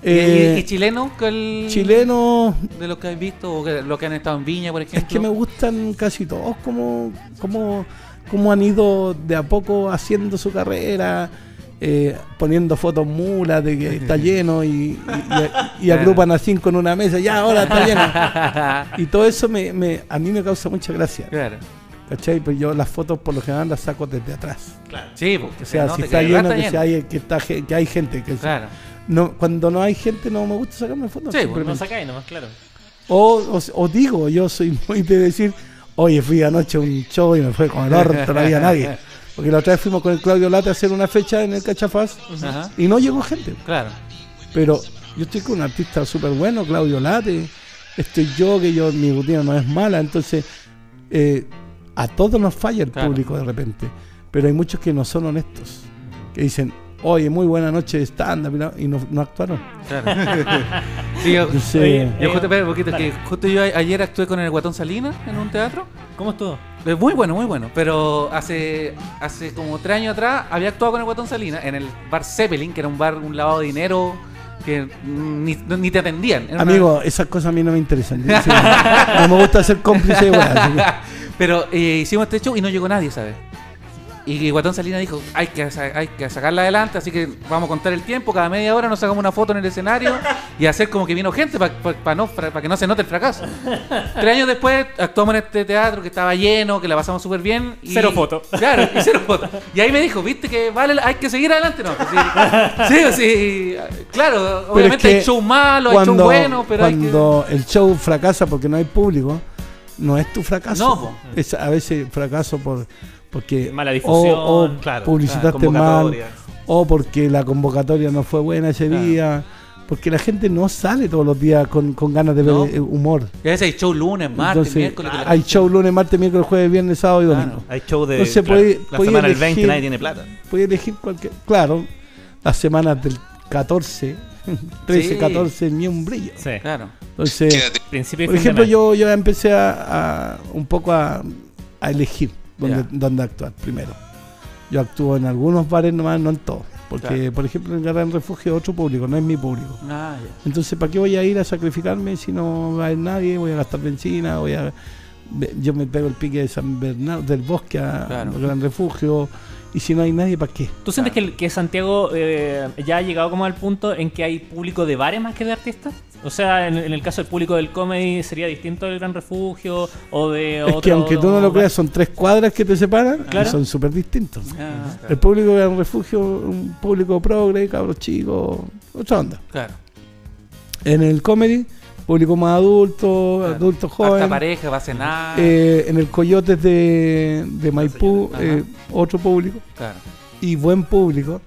Eh, ¿Y, y chileno? ¿Cuál- Chileno, De los que has visto, o que, los que han estado en Viña, por ejemplo. es que me gustan casi todos como, como, como han ido de a poco haciendo su carrera, eh, poniendo fotos mulas de que está lleno y, y, y- y agrupan a cinco en una mesa, ya ahora está lleno. Y todo eso me, me, a mí me causa mucha gracia. Claro. ¿Cachai? Pues yo las fotos por lo general las saco desde atrás. Sí, porque O sea, si está lleno, que, si hay, que, está, ge- que hay gente. Que Claro. no, cuando no hay gente no me gusta sacarme fotos. Sí, pues, simplemente. No sacáis nomás, claro. O, o, o digo, yo soy muy de decir, oye, fui anoche a un show y me fue con el orto, no había nadie. Porque la otra vez fuimos con el Claudio Late a hacer una fecha en el Cachafaz Ajá. y no llegó gente. Claro. Pero yo estoy con un artista súper bueno, Claudio Late. Estoy yo, que yo mi rutina no es mala. Entonces, eh, a todos nos falla el Claro. público de repente. Pero hay muchos que no son honestos. Que dicen, oye, muy buena noche de stand-up y no- y no, no actuaron. Claro. Sí, yo, Sí. Oye, yo Eh, justo, espera un poquito, dale. que justo yo a- ayer actué con el Guatón Salinas en un teatro. ¿Cómo estuvo? Es muy bueno, muy bueno. Pero hace hace como tres años atrás había actuado con el Guatón Salinas en el bar Zeppelin, que era un bar, un lavado de dinero que ni, ni te atendían. Era una- Amigo, esas cosas a mí no me interesan. Yo, sí, no me gusta ser cómplice de weas, así que- Pero eh, hicimos este show y no llegó nadie, ¿sabes? Y Guatón Salinas dijo, hay que, sa- hay que sacarla adelante, así que vamos a contar el tiempo, cada media hora nos sacamos una foto en el escenario y hacer como que vino gente para no, pa que no se note el fracaso. Tres años después actuamos en este teatro que estaba lleno, que la pasamos súper bien. Y, Cero foto. Claro, y cero foto. Y ahí me dijo, viste que vale, la- hay que seguir adelante, ¿no? Pues sí, sí, sí, claro, Pero obviamente es que hay show malo, hay show cuando, bueno, pero hay que... cuando el show fracasa porque no hay público, no es tu fracaso. No, po. Es a veces fracaso por porque Mala difusión, o, o claro, publicitaste claro, mal, convocatoria. o porque la convocatoria no fue buena ese Claro. día, porque la gente no sale todos los días con, con ganas de ver No. eh, humor. Y a veces hay show lunes, martes, Entonces, miércoles. que la hay gente- show lunes, martes, miércoles, jueves, viernes, sábado y Claro. domingo. Hay show de. Entonces, claro, puede- la puede semana del veinte elegir- nadie tiene plata. Puedes elegir cualquier. Claro, las semanas del catorce, trece, Sí. catorce, ni un brillo. Sí. Claro. Entonces, Principio y por fin de ejemplo, mes. yo, yo empecé a, a un poco a, a elegir dónde, Ya. dónde actuar primero. Yo actúo en algunos bares nomás, no en todos. Porque, Claro. por ejemplo, en Guerra en Refugio es otro público, no es mi público. Ah, ya. Entonces, ¿para qué voy a ir a sacrificarme si no va a haber nadie? Voy a gastar benzina, voy a... Yo me pego el pique de San Bernardo, del bosque a Claro. Gran Refugio. Y si no hay nadie, ¿para qué? ¿Tú sientes que, el- que Santiago eh, ya ha llegado como al punto en que hay público de bares más que de artistas? O sea, en, en el caso del público del comedy sería distinto del Gran Refugio o de Es otro... que aunque tú no lo creas, son tres cuadras que te separan Claro. y son súper distintos. Ah, El público de Gran Refugio, un público progre, cabros chicos, otra onda. claro. En el comedy, público más adulto, Claro. adulto Hasta joven. pareja va a cenar. Eh, en el Coyotes de, de Maipú, Ajá. eh, otro público Claro. y buen público.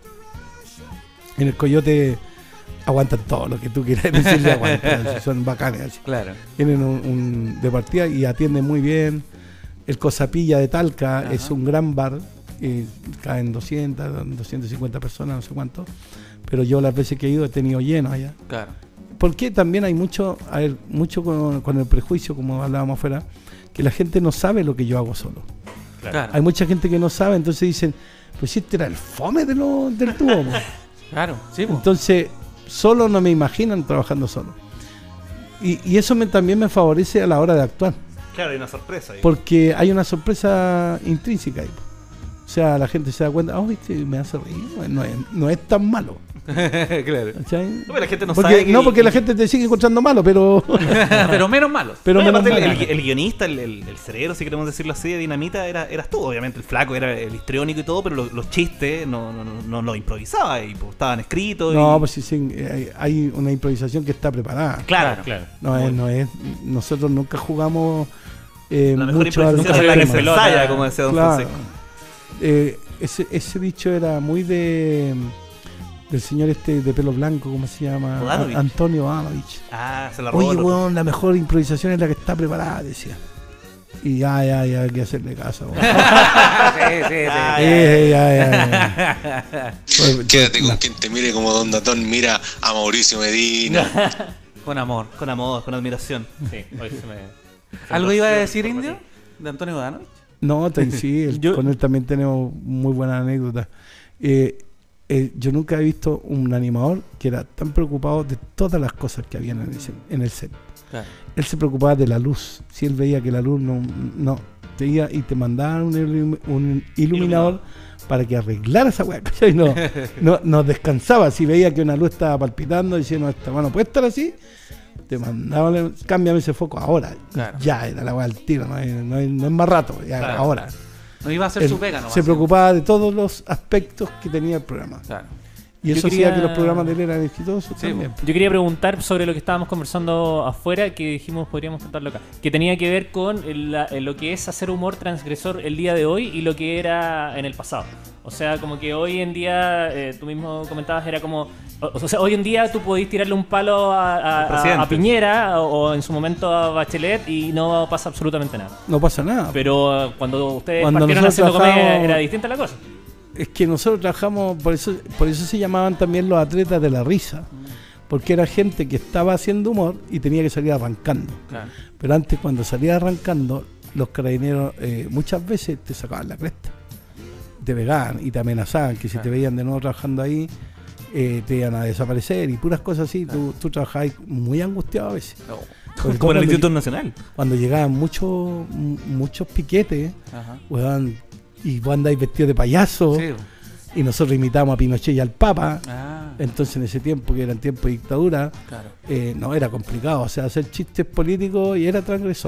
En el Coyote aguantan todo lo que tú quieras decirle, aguantan, así, son bacanes. Así. Claro. Tienen un, un de partida y atienden muy bien. El Cosapilla de Talca Ajá. es un gran bar, eh, caen doscientas, doscientas cincuenta personas, no sé cuánto. Pero yo las veces que he ido he tenido lleno allá. Claro. Porque también hay mucho, a ver, mucho con, con el prejuicio, como hablábamos afuera, que la gente no sabe lo que yo hago solo. Claro. Hay mucha gente que no sabe, entonces dicen, pues si este era el fome de lo, del tubo. po". Claro. Sí, po. Entonces, solo no me imaginan trabajando solo. Y, y eso me, también me favorece a la hora de actuar, Claro, hay una sorpresa ahí. porque hay una sorpresa intrínseca ahí. po. O sea, la gente se da cuenta, oh, este me hace reír, no es, no es tan malo. claro. ¿Cachai? No, pero la gente no Porque- sabe que- no, porque la gente te sigue encontrando malo, pero... Pero menos malos. pero No, y menos aparte el, malo. el- el guionista, el, el- el cerebro, si queremos decirlo así, de Dinamita, era, eras tú. Obviamente el flaco era el histriónico y todo, pero los, los chistes no, no, no, no los improvisaba y pues, estaban escritos. No, y... pues sí, sí, hay, hay una improvisación que está preparada. Claro, Claro. No es, no es, nosotros nunca jugamos eh, La mejor mucho al improvisación es la que se tema. ensaya, como decía Don Claro. Francisco. Eh, ese, ese dicho era muy de del señor este de pelo blanco, ¿cómo se llama? Bodanovich. A- Antonio Bodanovich. Ah, se la robó. Oye, el otro. weón, la mejor improvisación es la que está preparada, decía. Y ya, ya, ya, hay que hacerle caso. weón. sí, sí, sí. Ah, Eh, ya, ya, ya. Pues, Quédate con la- quien te mire como Don Datón mira a Mauricio Medina. Con amor. Con amor, con admiración. Sí, hoy se me... ¿Algo iba a decir, por Indio? aquí. ¿De Antonio Bodanovich? No, ten- sí, el- Yo- con él también tenemos muy buena anécdota. Eh, eh, yo nunca he visto un animador que era tan preocupado de todas las cosas que habían en el, en el set. Claro. Él se preocupaba de la luz. Si él veía que la luz no, no tenía, y te mandaban un, ilum, un iluminador para que arreglara esa weá, y no, no, no descansaba. Si veía que una luz estaba palpitando, decía, no, esta mano puede estar así, te mandaban, cámbiame ese foco ahora. Claro. Ya era la weá al tiro, no es, no es, no es más rato, ya claro. ahora. No iba a hacer él su pega, ¿no? Se preocupaba de todos los aspectos que tenía el programa. Claro. Y eso quería... hacía que los programas de él eran exitosos sí, también. Yo quería preguntar sobre lo que estábamos conversando afuera, que dijimos podríamos contarlo acá, que tenía que ver con la, lo que es hacer humor transgresor el día de hoy y lo que era en el pasado. O sea, como que hoy en día, eh, tú mismo comentabas, era como... O, o sea, hoy en día tú podís tirarle un palo a, a, a, a Piñera o, o en su momento a Bachelet y no pasa absolutamente nada. No pasa nada. Pero uh, cuando ustedes cuando partieron haciendo trabajamos... comedia era distinta la cosa. Es que nosotros trabajamos, por eso por eso se llamaban también los atletas de la risa, porque era gente que estaba haciendo humor y tenía que salir arrancando. Claro. Pero antes, cuando salía arrancando, los carabineros eh, muchas veces te sacaban la cresta, te pegaban y te amenazaban que si claro. te veían de nuevo trabajando ahí, eh, te iban a desaparecer y puras cosas así. Claro. Tú, tú trabajabas muy angustiado a veces. No. Como en el Instituto Nacional. Cuando llegaban muchos muchos piquetes, weón, y vos andáis vestido de payaso, sí. y nosotros imitábamos a Pinochet y al Papa. Ah. Entonces en ese tiempo, que era en tiempo de dictadura, claro. eh, no, era complicado, o sea, hacer chistes políticos, y era transgresor.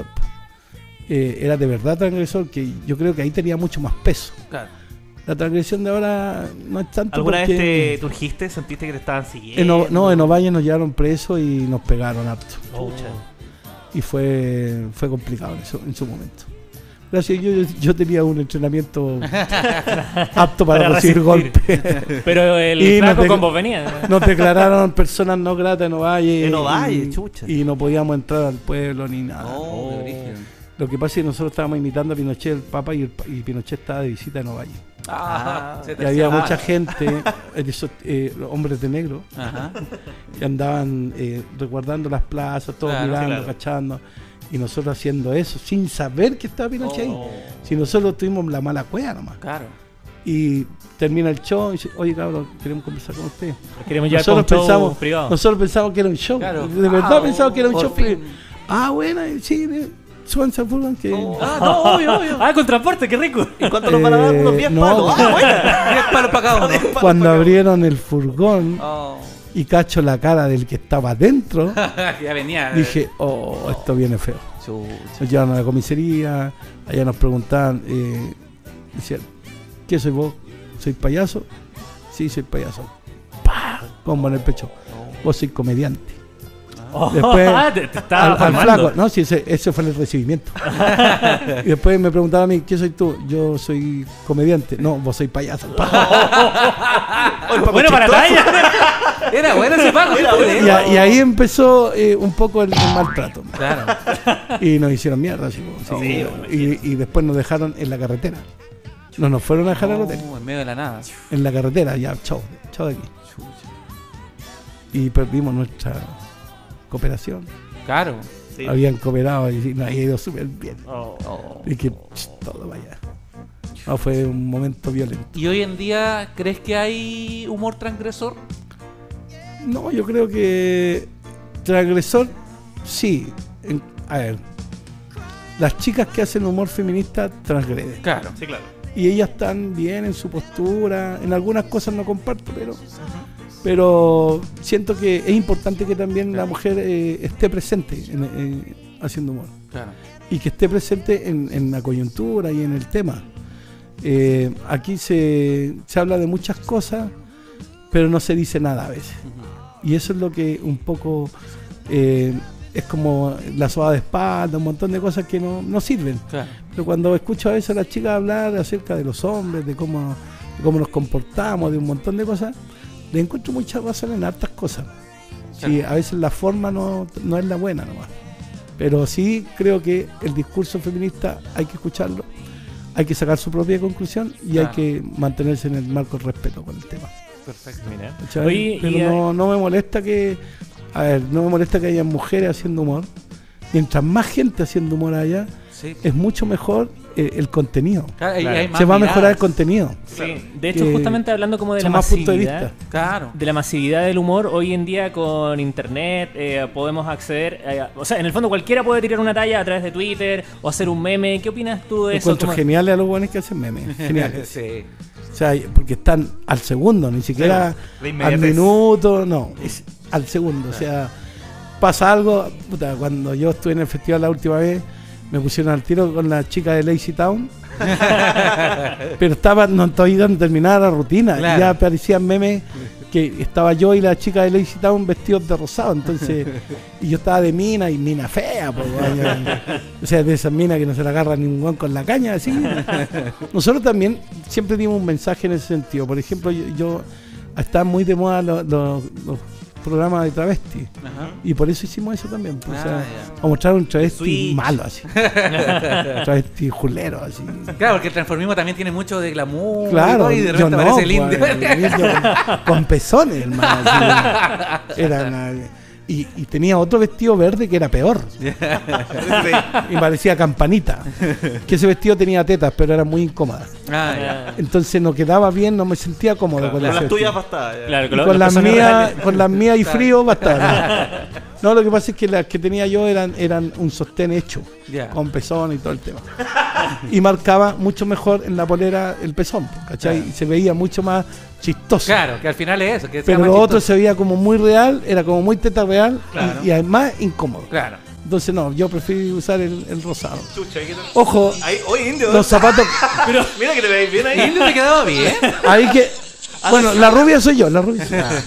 Eh, era de verdad transgresor, que yo creo que ahí tenía mucho más peso. Claro. La transgresión de ahora no es tanto. ¿Alguna porque vez te turgiste? ¿Sentiste que te estaban siguiendo? En o, no, en Ovalle nos llevaron presos y nos pegaron harto. Oh. Y fue, fue complicado en, eso, en su momento. Gracias, yo, yo tenía un entrenamiento apto para, para recibir golpes. Pero el flaco con vos venía. Nos declararon personas no gratas en Ovalle. En Ovalle, y, chucha. Y no podíamos entrar al pueblo ni nada. Oh, oh. Lo que pasa es que nosotros estábamos imitando a Pinochet, el Papa, y, el, y Pinochet estaba de visita en Ovalle. Ah, y había mucha ah. gente, esos, eh, hombres de negro, ajá. que andaban eh, resguardando las plazas, todos claro, mirando, claro. cachando. Y nosotros haciendo eso, sin saber que estaba Pinochet oh. ahí. Si nosotros tuvimos la mala cueva nomás. Claro. Y termina el show y dice, oye cabrón, queremos conversar con usted. Queremos ya nosotros con pensamos, show privado. Nosotros pensamos que era un show. Claro. De verdad ah, pensamos que era un show privado. Ah, bueno, sí, súbanse al furgón que... Oh. Ah, no, obvio, obvio. Ah, con transporte, qué rico. ¿Y cuánto nos van a dar? Unos diez no, palos. Ah, bueno. diez palos para cada uno. Cuando abrieron el furgón... Oh. Y cacho la cara del que estaba adentro. Ya venía. Dije, oh, esto viene feo. Nos llevaron a la comisaría, allá nos preguntaban, eh, decían, ¿qué soy vos? ¿Soy payaso? Sí, soy payaso. ¡Pah! Combo en el pecho. Vos sois comediante. Oh. Después, te, te estaba al, al flaco, no, sí, ese, ese fue el recibimiento. Y después me preguntaban a mí, ¿qué soy tú? Yo soy comediante. No, vos sois payaso. Oh, bueno, para talla. Era bueno ese pago. Y, a, y ahí empezó eh, un poco el, el maltrato. Claro. Y nos hicieron mierda. Así, sí, sí, y, y después nos dejaron en la carretera. No nos fueron a dejar no, al hotel. En medio de la nada. En la carretera, ya, chao, chao de aquí. Y perdimos nuestra cooperación. Claro. Sí. Habían cooperado y nos ha ido súper bien. Oh, oh, y que ch, todo vaya. No, fue un momento violento. ¿Y hoy en día crees que hay humor transgresor? No, yo creo que transgresor, sí. En, a ver, las chicas que hacen humor feminista transgreden. Claro, sí, claro. Y ellas están bien en su postura. En algunas cosas no comparto, pero... Pero siento que es importante que también claro. la mujer eh, esté presente en, en, haciendo humor. Claro. Y que esté presente en, en la coyuntura y en el tema. Eh, aquí se, se habla de muchas cosas, pero no se dice nada a veces. Uh-huh. Y eso es lo que un poco eh, es como la soga de espalda, un montón de cosas que no, no sirven. Claro. Pero cuando escucho a veces a las chicas hablar acerca de los hombres, de cómo, de cómo nos comportamos, de un montón de cosas, le encuentro mucha razón en hartas cosas. Claro. Sí, a veces la forma no, no es la buena nomás. Pero sí creo que el discurso feminista hay que escucharlo, hay que sacar su propia conclusión y claro. hay que mantenerse en el marco del respeto con el tema. Perfecto, mira. Oye, pero no, no me molesta que, a ver, no me molesta que haya mujeres haciendo humor. Mientras más gente haciendo humor allá, Sí. es mucho mejor eh, el contenido. Claro, y Claro. hay más Se va a mejorar miradas. el contenido. Sí. De hecho, Que justamente hablando como de la son más puntos de masividad, vista. Claro. de la masividad del humor, hoy en día con internet eh, podemos acceder, eh, a- o sea, en el fondo cualquiera puede tirar una talla a través de Twitter o hacer un meme. ¿Qué opinas tú de eso? Encuentro Como- geniales a los buenos que hacen memes. Geniales. Sí. O sea, porque están al segundo, ni siquiera la al inmediatez. minuto, no, es al segundo. O sea, pasa algo, puta, cuando yo estuve en el festival la última vez, me pusieron al tiro con la chica de Lazy Town. Pero estaba, no todavía no terminaba la rutina. Claro. Y ya aparecían memes que estaba yo y la chica de Lazy Town vestidos de rosado. Entonces, y yo estaba de mina y mina fea, pues, weón. O sea, de esas minas que no se la agarra ningún con la caña, así. Nosotros también siempre dimos un mensaje en ese sentido. Por ejemplo, yo, yo están muy de moda los, los, los programas de travesti. Ajá. Y por eso hicimos eso también. Pues, Ah, o sea, ya. a mostrar un travesti Switch. malo, así. Un travesti julero, así. Claro, porque el transformismo también tiene mucho de glamour. Claro, y de yo repente no, aparece el pues, indio. el indio con, con pezones, hermano. así. Era una- y, y tenía otro vestido verde que era peor. Y parecía campanita. Que ese vestido tenía tetas, pero era muy incómoda. Ah, ya. Entonces no quedaba bien, no me sentía cómodo con Con ese las vestido. tuyas bastadas. ya. Claro, Y lo- con los las pezones mías, reales. con las mías y frío bastaba. No, lo que pasa es que las que tenía yo eran, eran un sostén hecho, Ya. con pezón y todo el tema. Y marcaba mucho mejor en la polera el pezón, ¿cachai? Claro. Y se veía mucho más chistoso. Claro, que al final es eso. Que sea Pero más lo otro chistoso. se veía como muy real, era como muy teta real y- Claro. y, además incómodo. Claro. Entonces no, yo prefiero usar el, el rosado. Chucha, ¿qué tal? Ojo, Ahí, oye, indio. los zapatos. Pero mira que te veis bien ahí. Y indio te quedaba bien. Ahí que. Bueno, la rubia soy yo, la rubia soy yo.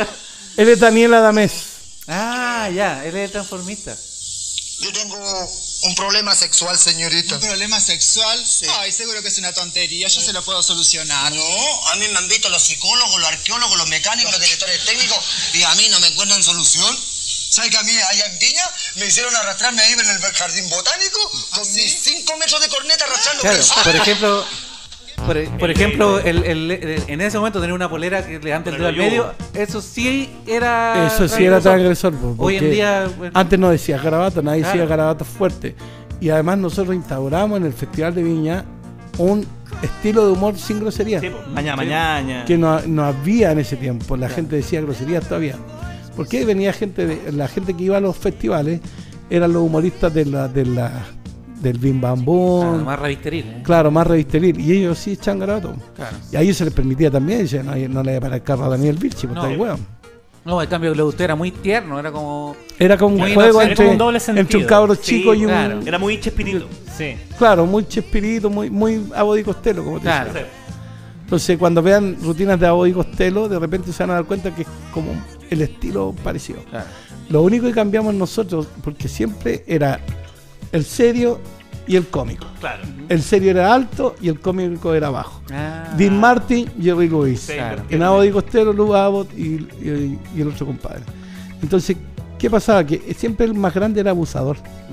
Él es Daniela Damés. Ah, ya, él es el transformista. Yo tengo un problema sexual, señorita. ¿Un problema sexual? Ay, seguro que es una tontería, yo se lo puedo solucionar. No, a mí me han visto los psicólogos, los arqueólogos, los mecánicos, los directores técnicos y a mí no me encuentran solución. ¿Sabes que a mí allá en Viña me hicieron arrastrarme ahí en el jardín botánico con mis cinco metros de corneta arrastrando Claro, personas? por ejemplo, por, por ejemplo, el, el- el- en ese momento tener una polera que le ante el dedo al medio, eso sí era. Eso sí era transgresor. transgresor. po, Hoy en porque día, bueno, Antes no decía garabato, nadie Claro. decía garabato fuerte. Y además nosotros instauramos en el Festival de Viña un estilo de humor sin grosería. Sí, po. Mañana, mañana. Que no, no había en ese tiempo. La gente decía groserías todavía. Porque venía gente, de, la gente que iba a los festivales eran los humoristas de la, de la, del Bim Bam Boom. ah, más revisteril. ¿eh? Claro, más revisteril. Y ellos sí echaban garabato. Claro. Y a ellos se les permitía también. Decían, no, no le voy a parar el carro a Daniel Vilchi, porque No. está hueón. No, en cambio, lo de usted era muy tierno, era como. Era como un Muy juego inocente. entre, Era como un doble entre un sentido. cabro Sí, chico y un. claro. Era muy chespirito. Sí. Claro, muy chespirito, muy, muy Abodi Costello, como te Claro. decía. Entonces, cuando vean rutinas de Abodi Costello, de repente se van a dar cuenta que es como el estilo parecido. Claro. Lo único que cambiamos nosotros, porque siempre era el serio y el cómico. Claro. El serio era alto y el cómico era bajo. Ah, Dean Martin, Jerry Lewis. Sí, claro. En Abodi Costello, Lou Abbott y, y- y el otro compadre. Entonces, ¿qué pasaba? Que siempre el más grande era abusador.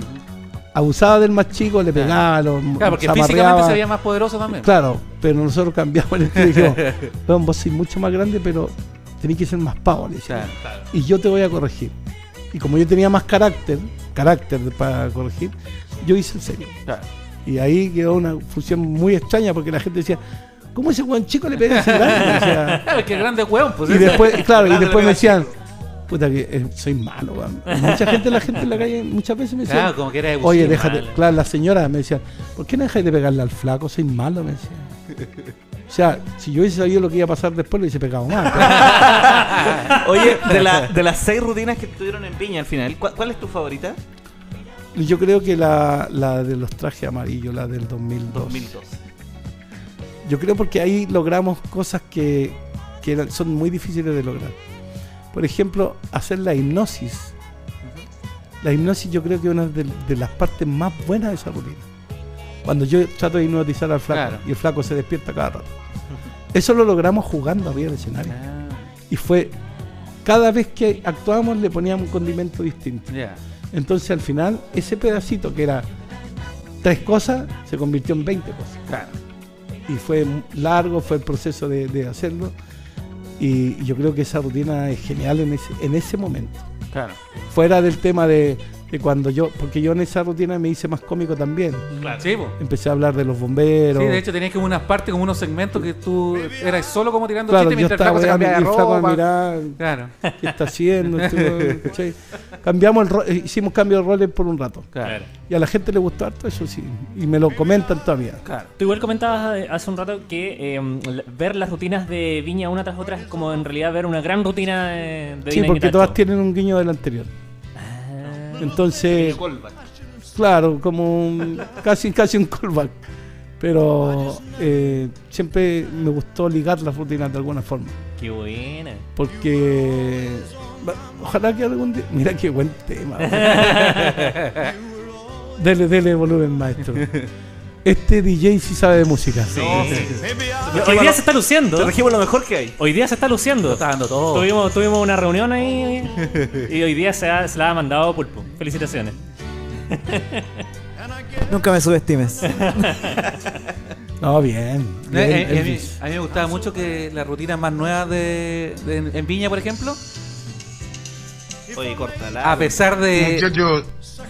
Abusaba del más chico, le Claro. pegaba, lo Claro, porque zamarreaba. físicamente se veía más poderoso también. Claro, pero nosotros cambiamos el estilo y dijimos, "Weón, vos sois mucho más grande, pero tenés que ser más pavo", le decíamos. Claro. Y yo te voy a corregir. Y como yo tenía más carácter, carácter para corregir, yo hice el serio. Claro. Y ahí quedó una fusión muy extraña porque la gente decía, ¿cómo ese buen chico le pega a ese grande? Me decía. Claro, que grande hueón, pues. Y ese. después, claro, y Grande después le me pega al decían, puta que eh, soy malo, weón. Mucha gente, la gente en la calle, muchas veces me decía, Claro, como que era abusivo. oye, déjate, Mal. claro, las señoras me decían, ¿por qué no dejáis de pegarle al flaco? Soy malo, me decían. O sea, si yo hubiese sabido lo que iba a pasar después, lo hubiese pegado más. Oye, de, la, de las seis rutinas que estuvieron en Viña al final, ¿cuál, cuál es tu favorita? Pero yo creo que la, la de los trajes amarillos, la del dos mil dos. dos mil dos. Yo creo porque ahí logramos cosas que, que eran- son muy difíciles de lograr. Por ejemplo, hacer la hipnosis. La hipnosis yo creo que es una de, de las partes más buenas de esa rutina. Cuando yo trato de hipnotizar al flaco Claro. y el flaco se despierta cada rato. Eso lo logramos jugando arriba del escenario. Ah, Y fue, cada vez que actuábamos le poníamos un condimento distinto. ya. Entonces al final, ese pedacito que era tres cosas, se convirtió en veinte cosas. Claro. Y fue largo, fue el proceso de, de hacerlo. Y yo creo que esa rutina es genial en ese, en ese momento. Claro. Fuera del tema de que cuando yo, porque yo en esa rutina me hice más cómico también. Claro. Sí, po. Empecé a hablar de los bomberos. Sí, de hecho tenías como unas partes, como unos segmentos que tú eras solo como tirando claro, chistes yo mientras el flaco se estaba cambiaba de y el flaco me ropa. miraba, Claro. ¿qué está haciendo? Este, ¿cachai? Cambiamos el ro- hicimos cambio de roles por un rato. Claro. Y a la gente le gustó harto eso, sí. Y me lo comentan todavía. Claro. Tú igual comentabas eh, hace un rato que eh, la- ver las rutinas de Viña una tras otra es como en realidad ver una gran rutina eh, de Sí, Viña porque Ñuñoa todas Show. tienen un guiño del anterior. Ah. Entonces, claro, como un- casi, casi un callback. Pero eh, siempre me gustó ligar las rutinas de alguna forma. Qué buena. Porque va- ojalá que algún día. Mira qué buen tema. dele, dele volumen, maestro. Este D J sí sabe de música. Sí. Hoy día se está luciendo. Te trajimos lo mejor que hay. Hoy día se está luciendo. Está dando todo. Tuvimos, tuvimos una reunión ahí y hoy día se, ha- se la ha mandado Pulpo. Felicitaciones. Nunca me subestimes. No, bien. Eh, bien, eh, a, mí, Elvis. a mí me gustaba mucho que las rutinas más nuevas de, de- en Viña, por ejemplo, Oye, córtala. a pesar de Muchachos,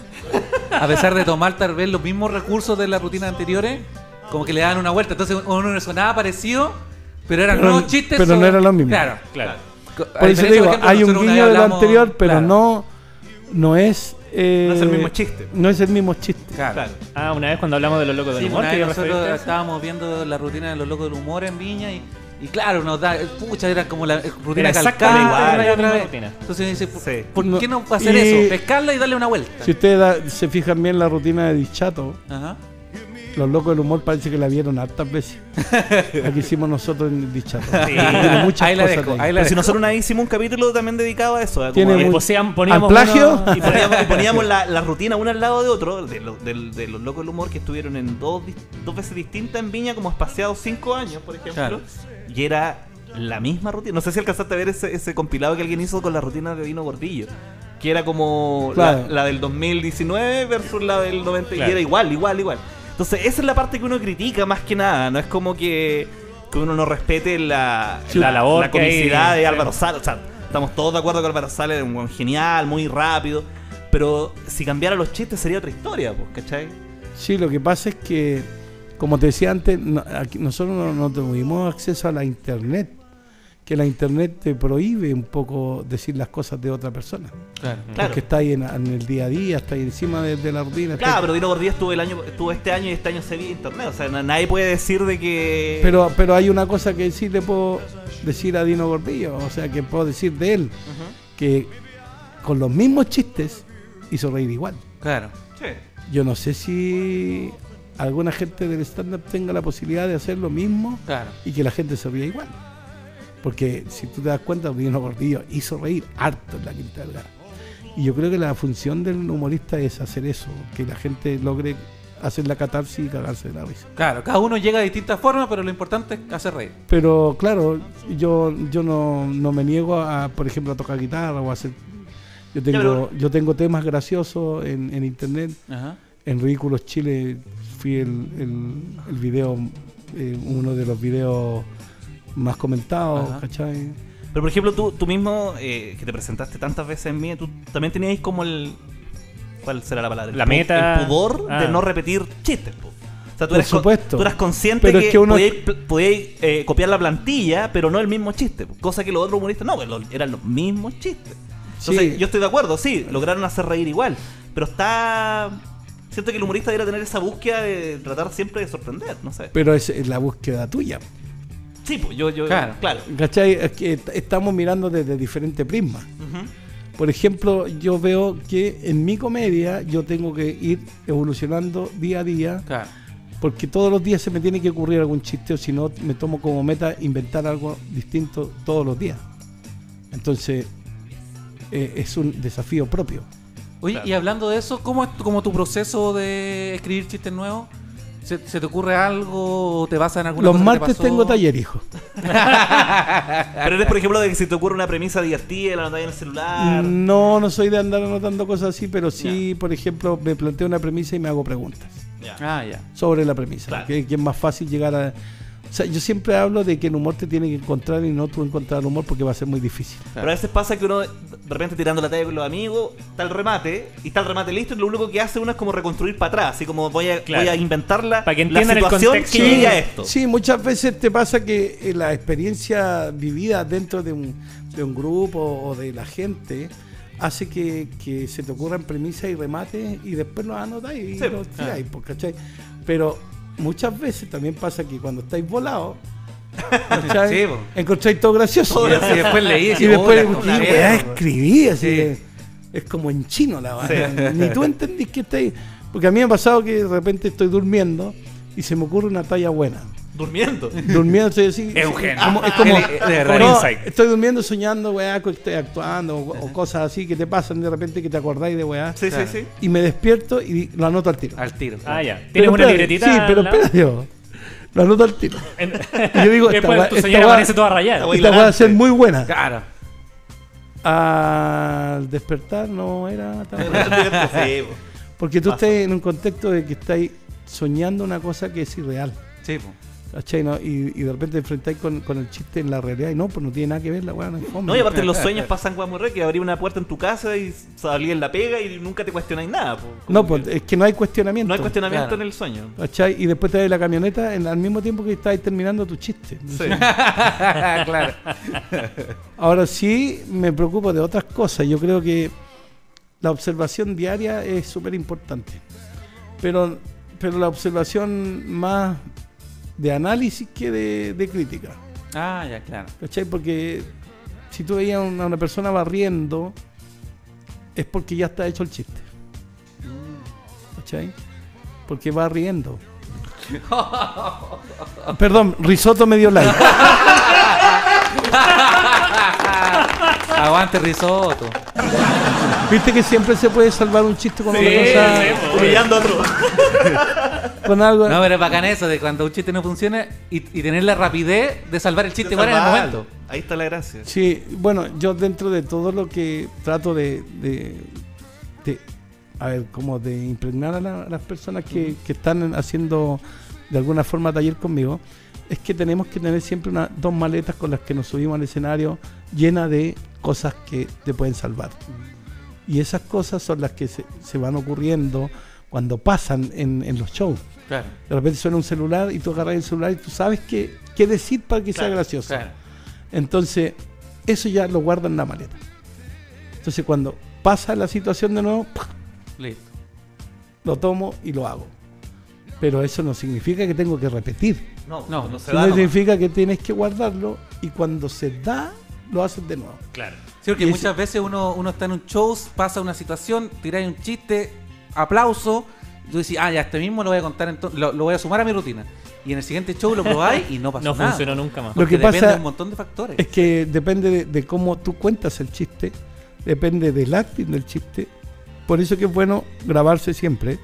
a pesar de tomar tal vez los mismos recursos de las rutinas anteriores, como que le daban una vuelta. Entonces uno no sonaba parecido, pero eran Pero- nuevos chistes. pero no sobre- era lo mismo. Claro, claro. Por eso te digo, hay un guiño del anterior, pero no, no es. eh, No es el mismo chiste. No es el mismo chiste. Claro. Claro. Ah, una vez cuando hablamos de los locos del Sí, humor, una que vez yo nosotros referiste a eso. estábamos viendo la rutina de los locos del humor en Viña y, y claro, nos da, pucha, era como la rutina Era calcada exactamente una y la otra misma vez. rutina. Entonces dice, ¿por, Sí. ¿por No, qué no hacer y- eso? Pescarla y darle una vuelta. Si ustedes da- se fijan bien la rutina de Dichato, Ajá. los locos del humor parece que la vieron hartas veces. Aquí hicimos nosotros en Dichato. Sí. Tiene muchas Ahí la cosas dejo, de ahí. ahí la Pero si dejo. nosotros una vez hicimos un capítulo también dedicado a eso. a como Tiene a- muy- Poseam- poníamos ¿Al plagio? uno- y poníamos, y poníamos la, la rutina una al lado de otro de, lo- del- de los locos del humor que estuvieron en dos, dis- dos veces distintas en Viña, como espaciados cinco años, por ejemplo. Claro. Y era la misma rutina. No sé si alcanzaste a ver ese, ese compilado que alguien hizo con la rutina de Dino Gordillo. Que era como Claro. la, la del dos mil diecinueve versus la del noventa. Claro. Y era igual, igual, igual. Entonces, esa es la parte que uno critica más que nada. No es como que, que uno no respete la, La labor la que hay. comicidad de Sí. Álvaro Sala. O sea, estamos todos de acuerdo que Álvaro Sala era un buen genial, muy rápido. Pero si cambiara los chistes sería otra historia, pues, ¿cachai? Sí, lo que pasa es que, como te decía antes, no- aquí nosotros no, no tuvimos acceso a la internet. Que la internet te prohíbe un poco decir las cosas de otra persona. Claro. Claro. Porque está ahí en, en el día a día, está ahí encima de, de la rutina. está Claro, ahí- pero Dino Gordillo estuvo el año, estuvo este año y este año se vía internet. O sea, na- nadie puede decir de que. Pero, pero hay una cosa que sí le puedo decir a Dino Gordillo, o sea, que puedo decir de él, Ujú. que con los mismos chistes hizo reír igual. Claro. Sí. Yo no sé si alguna gente del stand-up tenga la posibilidad de hacer lo mismo Claro. y que la gente se ría igual. Porque si tú te das cuenta, Dino Gordillo hizo reír harto en la Quinta Vergara. Y yo creo que la función del humorista es hacer eso, que la gente logre hacer la catarsis y cagarse de la risa. Claro, cada uno llega de distintas formas, pero lo importante es hacer reír. Pero claro, yo, yo no, no me niego a, por ejemplo, a tocar guitarra o a hacer... Yo tengo, pero- yo tengo temas graciosos en, en internet. Ajá. En Ridículos Chile fui el, el, el video, eh, uno de los videos más comentados, Ajá. ¿cachai? Pero por ejemplo, tú, tú mismo, eh, que te presentaste tantas veces en mí, tú también tenías como el. ¿Cuál será la palabra? El La pu- meta. El pudor Ah. de no repetir chistes, po. O sea, tú Por eres, con- supuesto. tú eras consciente Pero que, es que uno- podíais, pl- podíais, eh, copiar la plantilla, pero no el mismo chiste. po. Cosa que los otros humoristas no, pues, lo- eran los mismos chistes. Entonces, Sí. yo estoy de acuerdo, sí, lograron hacer reír igual. Pero está. Siento que el humorista debería tener esa búsqueda de tratar siempre de sorprender, no sé. Pero es, es la búsqueda tuya, Sí, pues yo, yo, Claro. claro. ¿cachai? Es que est- estamos mirando desde diferentes prismas. Ujú. Por ejemplo, yo veo que en mi comedia yo tengo que ir evolucionando día a día, Claro. porque todos los días se me tiene que ocurrir algún chiste, o si no, me tomo como meta inventar algo distinto todos los días. Entonces, eh, es un desafío propio. Oye, Claro. y hablando de eso, ¿cómo es tu- como tu proceso de escribir chistes nuevos? ¿Se, se te ocurre algo o te basas en alguna Los cosa que te martes pasó? tengo taller, hijo. Pero eres, por ejemplo, de que si te ocurre una premisa divertida, la anotáis en el celular. No, no soy de andar anotando cosas así, pero sí, por ejemplo, me planteo una premisa y me hago preguntas Ya. Ah, ya. sobre la premisa. Claro. Que, que es más fácil llegar a... O O sea, yo siempre hablo de que el humor te tiene que encontrar y no tú encontrar el humor porque va a ser muy difícil. Pero a veces pasa que uno de repente tirando la talla con los amigos, está el remate, y está el remate listo, y lo único que hace uno es como reconstruir para atrás, así como voy a, Claro. voy a inventar la, Para que la entiendan el situación contexto. que llegue a esto. Sí, muchas veces te pasa que eh, la experiencia vivida dentro de un, de un grupo o de la gente hace que, que se te ocurran premisas y remates y después los anotáis y Sí, los claro. tiráis, pues, ¿cachai? Pero muchas veces también pasa que cuando estáis volados, ¿cachai? Sí, po. Encontráis todo gracioso. Y así después leí y Y decía, después, "Oh, la ¿qué concha". weá escribí? Así Sí. que es como en chino la vaina. Ni tú entendís que estáis. Porque a mí me ha pasado que de repente estoy durmiendo y se me ocurre una talla buena. Durmiendo. Durmiendo estoy así. Es un genio. como- es como, De verdad. no, Insight. estoy durmiendo soñando, weá, que estoy actuando o, o cosas así que te pasan de repente que te acordáis de weá. Sí, Claro. sí, sí. Y me despierto y lo anoto al tiro. Al tiro. Ah, ya. ¿Tienes Pero una espérate, libretita? Sí, pero al lado? espérate, yo. Lo anoto al tiro. En- Y yo digo, esta Después weá- tu esta señora weá- aparece toda rayada. Voy Esta va a delante. ser muy buena. Claro. Al despertar no era tan buena. Sí, po. Porque tú Pasa. estás en un contexto de que estás soñando una cosa que es irreal. Sí, po. ¿Cachai? ¿No? Y, y de repente te enfrentáis con, con el chiste en la realidad y no, pues no tiene nada que ver la weá, no hay forma. No, y aparte en los sueños pasan weas muy re, que abrir una puerta en tu casa y salir en la pega y nunca te cuestionáis nada. Po. Como No, pues que es que no hay cuestionamiento. no hay cuestionamiento Claro. en el sueño. ¿Cachai? Y después te das la camioneta en, al mismo tiempo que estás terminando tu chiste. Sí. Claro. Ahora sí me preocupo de otras cosas. Yo creo que la observación diaria es súper importante. Pero, pero la observación más de análisis que de, de crítica. Ah, ya, claro. ¿Cachai? Porque si tú veías a una, una persona barriendo, es porque ya está hecho el chiste. ¿Cachai? Porque va riendo. Perdón, risotto me dio like. Aguante risotto. ¿Viste que siempre se puede salvar un chiste con Sí, una cosa? sí, po, humillando a otro. Con algo. No, pero es bacán eso de cuando un chiste no funciona y, y tener la rapidez de salvar el chiste igual en el momento. Ahí está la gracia. Sí, bueno, yo dentro de todo lo que trato de, de, de a ver, como de impregnar a, la- a las personas que, que están haciendo de alguna forma taller conmigo, es que tenemos que tener siempre una, dos maletas con las que nos subimos al escenario llenas de cosas que te pueden salvar. Y esas cosas son las que se, se van ocurriendo cuando pasan en, en los shows. Claro. De repente suena un celular y tú agarras el celular y tú sabes qué, qué decir para que sea Claro, gracioso. claro. Entonces, eso ya lo guarda en la maleta. Entonces, cuando pasa la situación de nuevo, ¡pah!, Listo. lo tomo y lo hago. Pero eso no significa que tengo que repetir. No, No, no se Sino da. nomás. significa que tienes que guardarlo y cuando se da, lo haces de nuevo. Claro. Sí, porque Y muchas ese- veces uno, uno está en un show, pasa una situación, tiráis un chiste, aplauso, y tú decís, ah, ya, este mismo lo voy a contar, entonces, lo, lo voy a sumar a mi rutina. Y en el siguiente show lo probáis y no pasó No nada. funcionó nunca más. Lo Porque que depende pasa de un montón de factores. Es que depende de, de cómo tú cuentas el chiste, depende del acting del chiste. Por eso que es bueno grabarse siempre,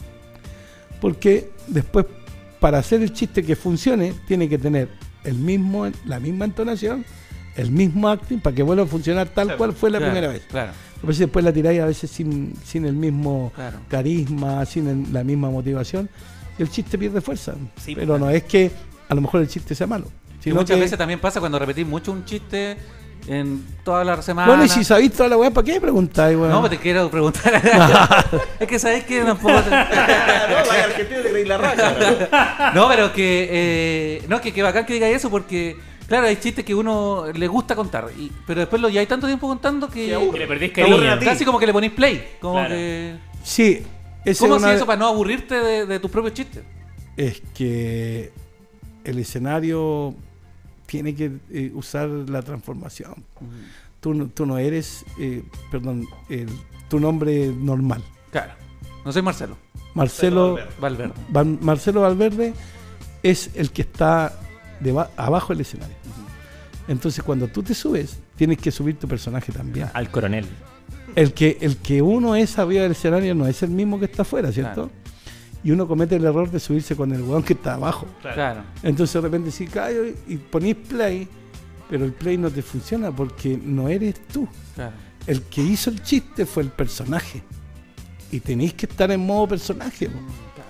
porque después, para hacer el chiste que funcione, tiene que tener el mismo, la misma entonación, el mismo acting, para que vuelva a funcionar tal Claro, cual fue la Claro, primera vez. Claro, A veces después la tiráis a veces sin, sin el mismo claro. carisma, sin el- la misma motivación, y el chiste pierde fuerza. Sí, Pero pues. no es que a lo mejor el chiste sea malo, Y sino muchas que- veces también pasa cuando repetís mucho un chiste en toda la semana. Bueno, y si sabéis toda la weá, ¿para qué preguntáis, weón? No, pero te quiero preguntar. Es que sabéis que tampoco. te- No, vaya argentino te creí la raja. No, pero que. Eh, no, que, que bacán que digáis eso porque. Claro, hay chistes que uno le gusta contar, y, pero después lo lleváis tanto tiempo contando que. Que aburre. Que le perdís Te aburren cariño. a ti. Casi como que le ponís play. Como Claro. que. Sí, ese ¿Cómo es una- hacías eso para no aburrirte de, de tus propios chistes? es que el escenario tiene que eh, usar la transformación. Tú, no- tú no eres, eh, perdón, el- tu nombre normal. Claro. No soy Marcelo. Marcelo, Valverde. Val- Marcelo Valverde es el que está deba- abajo del escenario. Entonces, cuando tú te subes, tienes que subir tu personaje también. Al coronel. El que, el que uno es arriba del escenario no es el mismo que está afuera, ¿cierto? Claro. Y uno comete el error de subirse con el weón que está abajo. Claro. Entonces de repente sí callo y- y ponís play, pero el play no te funciona porque no eres tú. Claro. El que hizo el chiste fue el personaje. Y tenéis que estar en modo personaje. po.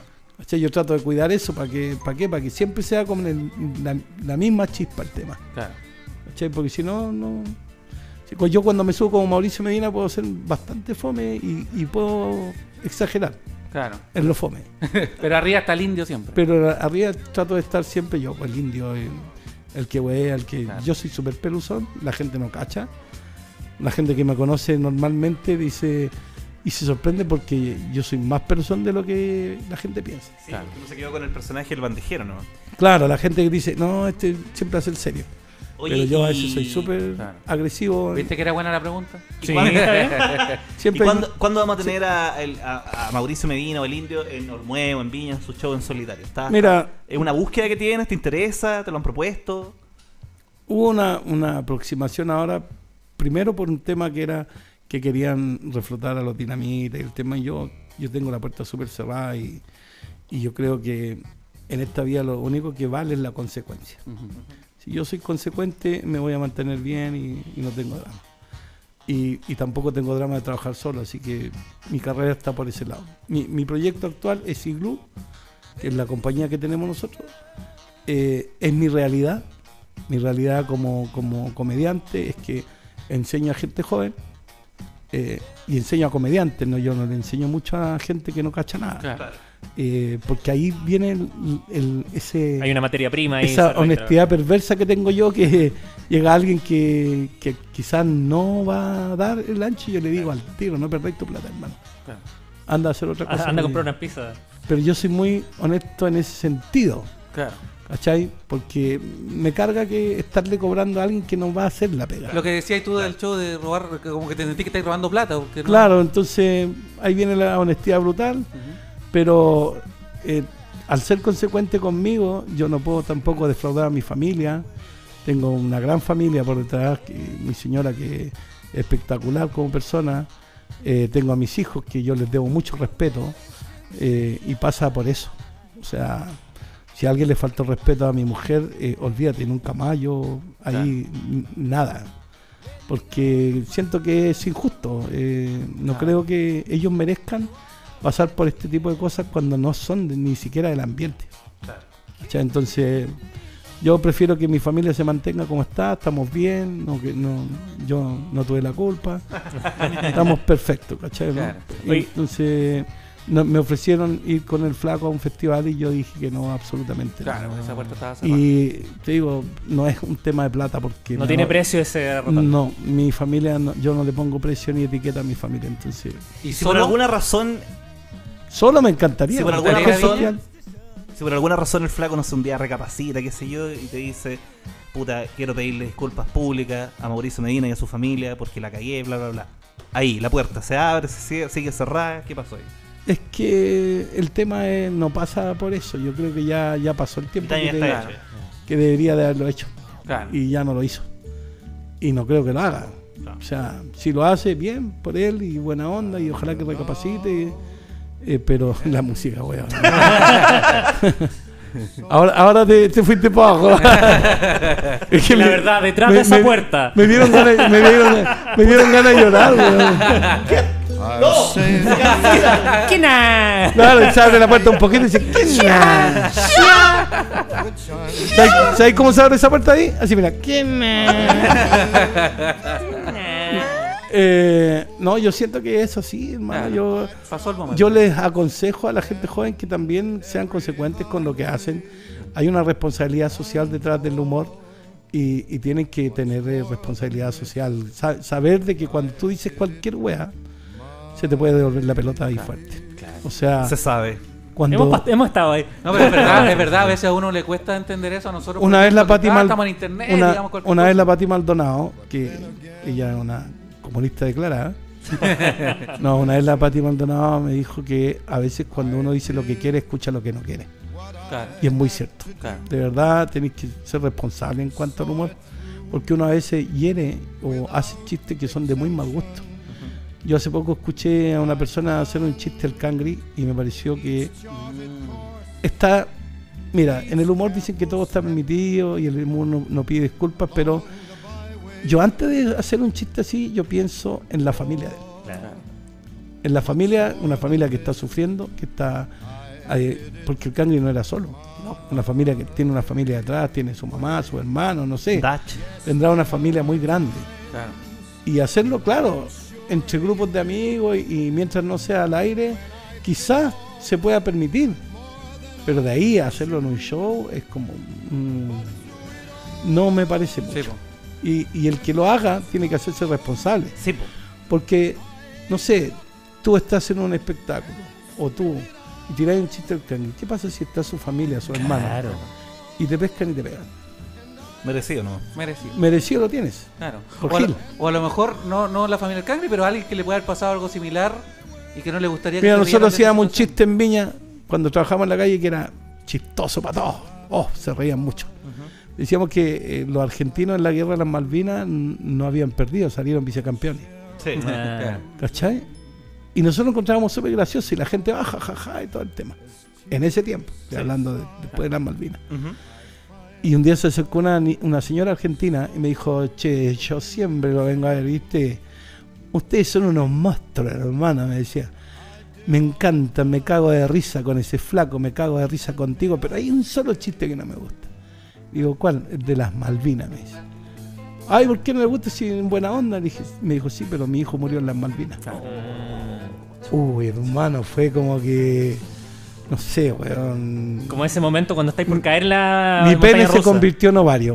¿Cachai? Yo trato de cuidar eso para que, ¿para qué? Para que siempre sea como el- la, la misma chispa el tema. Claro. ¿Cachai? Porque si no, no. si- Yo cuando me subo como Mauricio Medina puedo ser bastante fome y, y puedo exagerar Claro. en lo fome. Pero arriba está el indio siempre. Pero arriba trato de estar siempre yo, pues, el indio, el, el que wea, el que. Claro. Yo soy súper peluzón, la gente no cacha. La gente que me conoce normalmente dice. Y se sorprende porque yo soy más peluzón de lo que la gente piensa. Sí, porque uno se quedó con el personaje del bandejero, ¿no? Claro, la gente que dice, no, este siempre hace el serio. Oye, Pero yo a y- veces soy súper Claro. agresivo. ¿Viste que era buena la pregunta? ¿Y cuándo, Siempre ¿Y cuándo, cuándo vamos a tener a, el- a- a Mauricio Medina o el Indio en Ormuevo, en Viña, en su show en solitario? ¿Está, Mira, ¿Es una búsqueda que tienes? ¿Te interesa? ¿Te lo han propuesto? hubo una, una aproximación ahora, primero por un tema que era que querían reflotar a los dinamitas y el tema, y yo, yo tengo la puerta súper cerrada y, y yo creo que en esta vida lo único que vale es la consecuencia. Ujú. Si yo soy consecuente, me voy a mantener bien y, y no tengo drama. Y, y tampoco tengo drama de trabajar solo, así que mi carrera está por ese lado. Mi, mi proyecto actual es Igloo, que es la compañía que tenemos nosotros. Eh, es mi realidad. Mi realidad como, como comediante es que enseño a gente joven eh, y enseño a comediantes. ¿no? Yo no le enseño mucho a gente que no cacha nada. Claro. Eh, porque ahí viene el, el- ese Hay una materia prima ahí. esa se honestidad perversa que tengo yo, que llega alguien que, que quizás no va a dar el ancho y yo le digo al tiro, no perdéis tu plata, hermano. Claro. Anda a hacer otra cosa. Anda a que- comprar unas pizzas. Pero yo soy muy honesto en ese sentido, Claro. ¿cachai? Porque me carga que estarle cobrando a alguien que no va a hacer la pega. Lo que decías tú del show de robar, que como que te sentí que estás robando plata. Porque no- Claro, entonces ahí viene la honestidad brutal, pero eh, al ser consecuente conmigo, yo no puedo tampoco defraudar a mi familia. Tengo una gran familia por detrás, que, mi señora que es espectacular como persona. Eh, tengo a mis hijos que yo les debo mucho respeto eh, y pasa por eso. O sea, si a alguien le faltó respeto a mi mujer, eh, olvídate, nunca más yo ahí n- nada. Porque siento que es injusto. eh, no Claro. creo que ellos merezcan pasar por este tipo de cosas cuando no son de- ni siquiera del ambiente. ¿Cachai? Entonces, yo prefiero que mi familia se mantenga como está, estamos bien, no, que no, yo no tuve la culpa, estamos perfectos, ¿cachai? ¿no? Claro. Y Oye. entonces no- me ofrecieron ir con el flaco a un festival y yo dije que no, absolutamente Claro, no. esa puerta estaba cerrada. Y te digo, no es un tema de plata porque No me tiene va- precio ese rotondo. No, mi familia, no- yo no le pongo precio ni etiqueta a mi familia, entonces Y Si por solo alguna razón, solo me encantaría. Si por porque alguna es razón- genial. si por alguna razón el flaco no sé, un día recapacita, qué sé yo, y te dice, puta, quiero pedirle disculpas públicas a Mauricio Medina y a su familia porque la cagué, bla, bla, bla. Ahí, la puerta se abre, se sigue, sigue cerrada, ¿qué pasó ahí? Es que el tema es- no pasa por eso. Yo creo que ya, ya pasó el tiempo Ya que, está de- hecho. que debería de haberlo hecho. Claro. Y ya no lo hizo. Y no creo que lo haga. O sea, si lo hace, bien por él y buena onda y ojalá que recapacite. eh, pero la música, weón. ahora ahora te, te fuiste para abajo. Es que La me- verdad, detrás me- de esa me- puerta. Me dieron ganas, me dieron, me dieron ganas de llorar, weón. ¿Quién ha? Claro, y se abre la puerta un poquito y dice, ¿quién ha? ¿Sabes, sabes cómo se abre esa puerta ahí? Así, mira, ¿quién eh, no, yo siento que es así, hermano. Claro. Yo, Pasó el momento. yo les aconsejo a la gente joven que también sean consecuentes con lo que hacen. Hay una responsabilidad social detrás del humor y, y tienen que tener eh, responsabilidad social. Sa- saber de que cuando tú dices cualquier wea, se te puede devolver la pelota ahí fuerte. O sea, Se sabe. cuando Hemos, pas- hemos estado ahí. No, pero es verdad, es verdad, a veces a uno le cuesta entender eso, a nosotros por una vez la ejemplo, Pati que, ah, Mal- estamos en internet, una, digamos cualquier una vez cosa. la Pati Maldonado, que ella es una comunista declarada. No, una vez la Pati Maldonado me dijo que a veces cuando uno dice lo que quiere, escucha lo que no quiere. Claro, Y es muy cierto. claro. De verdad tenéis que ser responsable en cuanto al humor, porque uno a veces hiere o hace chistes que son de muy mal gusto. Yo hace poco escuché a una persona hacer un chiste al cangri y me pareció que está... Mira, en el humor dicen que todo está permitido y el humor no, no pide disculpas, pero yo antes de hacer un chiste así, yo pienso en la familia de él. En la familia, una familia que está sufriendo, que está Eh, porque el Cangri no era solo. No. Una familia que tiene una familia detrás, tiene su mamá, su hermano, no sé. Dutch. Tendrá una familia muy grande. Claro. Y hacerlo, claro, entre grupos de amigos y, y mientras no sea al aire, quizás se pueda permitir. Pero de ahí a hacerlo en un show es como... Mmm, no me parece mucho. Sí, y, y el que lo haga tiene que hacerse responsable. Sí, po. Porque, no sé, tú estás en un espectáculo, o tú, y tiráis un chiste al Cangri. ¿Qué pasa si está su familia, su hermano? Claro. Y te pescan y te pegan. Merecido, ¿no? Merecido. Merecido lo tienes. Claro. Por O a, Gil. lo, o a lo mejor no, no la familia del Cangri, pero a alguien que le pueda haber pasado algo similar y que no le gustaría que Mira, se nosotros rieran de esa hacíamos un situación. chiste en Viña cuando trabajamos en la calle que era chistoso para todos. Oh, se reían mucho. Uh-huh. Decíamos que eh, los argentinos en la guerra de las Malvinas n- no habían perdido, salieron vicecampeones. Sí. Ah. ¿Cachai? Y nosotros lo encontrábamos súper gracioso y la gente va jajaja ja, ja, y todo el tema. En ese tiempo, Sí. hablando de, después de las Malvinas. Uh-huh. Y un día se acercó una, ni- una señora argentina y me dijo, che, yo siempre lo vengo a ver, ¿viste? Ustedes son unos monstruos, hermano, me decía. Me encanta, me cago de risa con ese flaco, me cago de risa contigo, pero hay un solo chiste que no me gusta. Digo, ¿cuál? El de las Malvinas, me dice. Ay, ¿por qué no me gusta si en buena onda? Le dije, me dijo, sí, pero mi hijo murió en las Malvinas. Oh. Uy, hermano, fue como que... No sé, weón. Como ese momento cuando estáis por caer la Mi montaña pene se rusa. convirtió en ovario.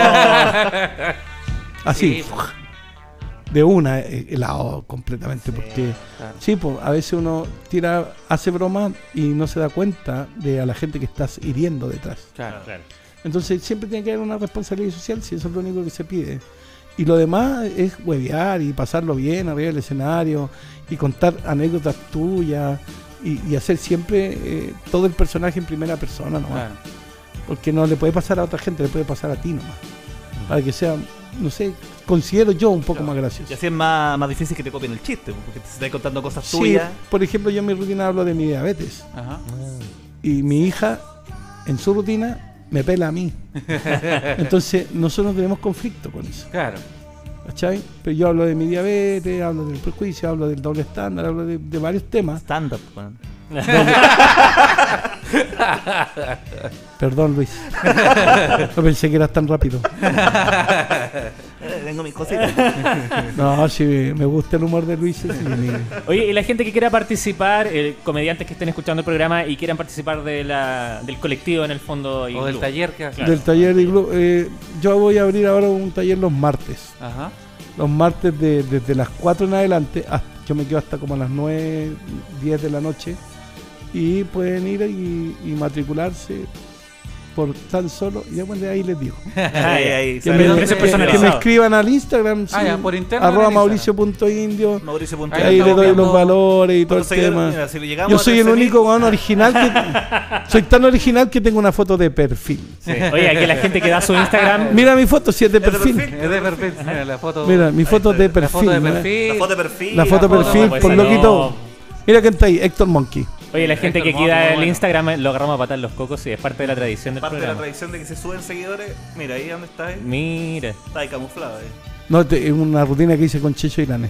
Así. Sí, pues. De una, eh, helado completamente. Porque, claro. sí, pues, a veces uno tira, hace broma y no se da cuenta de a la gente que estás hiriendo detrás. Claro, claro. Entonces siempre tiene que haber una responsabilidad social, si eso es lo único que se pide. Y lo demás es huevear y pasarlo bien arriba del escenario y contar anécdotas tuyas y, y hacer siempre eh, todo el personaje en primera persona nomás. Claro. Porque no le puede pasar a otra gente, le puede pasar a ti nomás. Para que sea, no sé, considero yo un poco Claro. más Y gracioso. así es más, más difícil que te copien el chiste, porque te estás contando cosas Sí, tuyas. por ejemplo, yo en mi rutina hablo de mi diabetes. Ajá. Y mi hija, en su rutina, me pela a mí. Entonces, nosotros no tenemos conflicto con eso. Claro. ¿Cachai? Pero yo hablo de mi diabetes, hablo del prejuicio, hablo del doble estándar, hablo de, de varios temas. Stand-up, weón. Perdón, Luis. No pensé que eras tan rápido. Eh, Tengo mis cositas. No, sí, me gusta el humor de Luis. Sí, mi- Oye, y la gente que quiera participar, eh, comediantes que estén escuchando el programa y quieran participar de la, del colectivo en el fondo. y O del club. taller que hace. Claro. Del taller de Iglu- eh, yo voy a abrir ahora un taller los martes. Ajá. Los martes de, desde las cuatro en adelante, hasta- yo me quedo hasta como a las nueve, diez de la noche. Y pueden ir y, y matricularse por tan solo, ya bueno, ahí les digo. Ahí, ahí. Que ¿sabe me, dónde? precios que me personalizados. escriban al Instagram, Ah, sí, ya, por interno arroba en Instagram. mauricio punto indio. Mauricio Punto. Ahí Ahí estamos le doy viendo- los valores y todo el ¿Cuántos seguidores? tema. Mira, si le llegamos Yo a soy el trece mil, único weón original que soy tan original que tengo una foto de perfil. Sí. Oye, aquí la gente que da su Instagram. Mira mi foto, si es de ¿Es de perfil. perfil? Es de perfil. Mira, la foto. Mira, mi foto es de La perfil. foto de ¿no? perfil. La foto de perfil. La foto La foto, perfil, pues, por no. loquito. Mira quién está ahí, Héctor Monkey. Oye, la gente que Héctor queda Montt, muy el bueno. Instagram eh, lo agarramos a patar los cocos y es parte de la tradición del Parte de la programa. tradición de que se suben seguidores. Mira, ahí donde está ahí. Mira. Está ahí camuflado ahí. No, te- es una rutina que hice con Checho y Lané.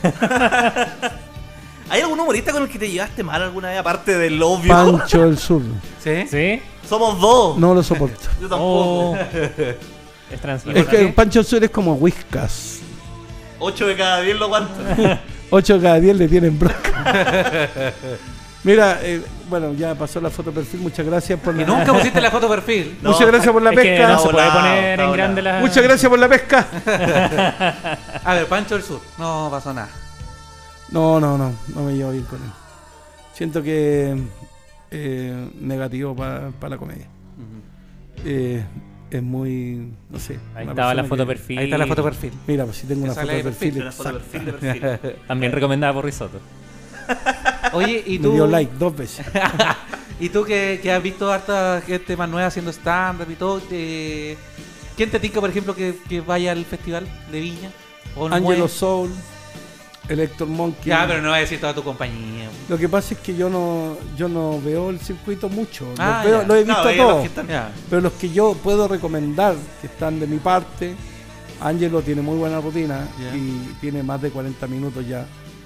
¿Hay algún humorista con el que te llevaste mal alguna vez, aparte del obvio? Pancho del Sur. ¿Sí? ¿Sí? Somos dos. No lo soporto. Yo tampoco. Oh. Es trans. Es que Pancho del Sur es como Whiskas. Ocho de cada diez lo aguantan. ocho de cada diez le tienen bronca. Mira, eh, bueno, ya pasó la foto perfil. Muchas gracias por Y la nunca pusiste la foto perfil. No. Muchas gracias por la Es que pesca. no se puede Bravo, poner en bravo, grande la. Muchas gracias por la pesca. A ver, Pancho del Sur. No pasó nada. No, no, no, no me llevo bien con él. Siento que eh, negativo para la comedia. Eh, es muy, no sé. Ahí una estaba la persona foto que- perfil. Ahí está la foto perfil. Mira, pues si tengo Que una sale foto de de perfil, perfil. Una foto de exacta. perfil de perfil. También recomendada por Risotto. Oye, y Me tú. dio like dos veces. Y tú que, que has visto harta gente más nueva haciendo stand-up y todo. eh, ¿Quién te tinca, por ejemplo, que, que vaya al festival de Viña? ¿O no Angelo mueve? Soul, el Héctor Monkey. Ya, pero no va a decir toda tu compañía. Lo que pasa es que yo no yo no veo el circuito mucho. Los Ah, veo- ya. lo he visto No, a ellos los todos. que están- Ya. Pero los que yo puedo recomendar, que están de mi parte, Angelo tiene muy buena rutina Ya. y tiene más de cuarenta minutos ya.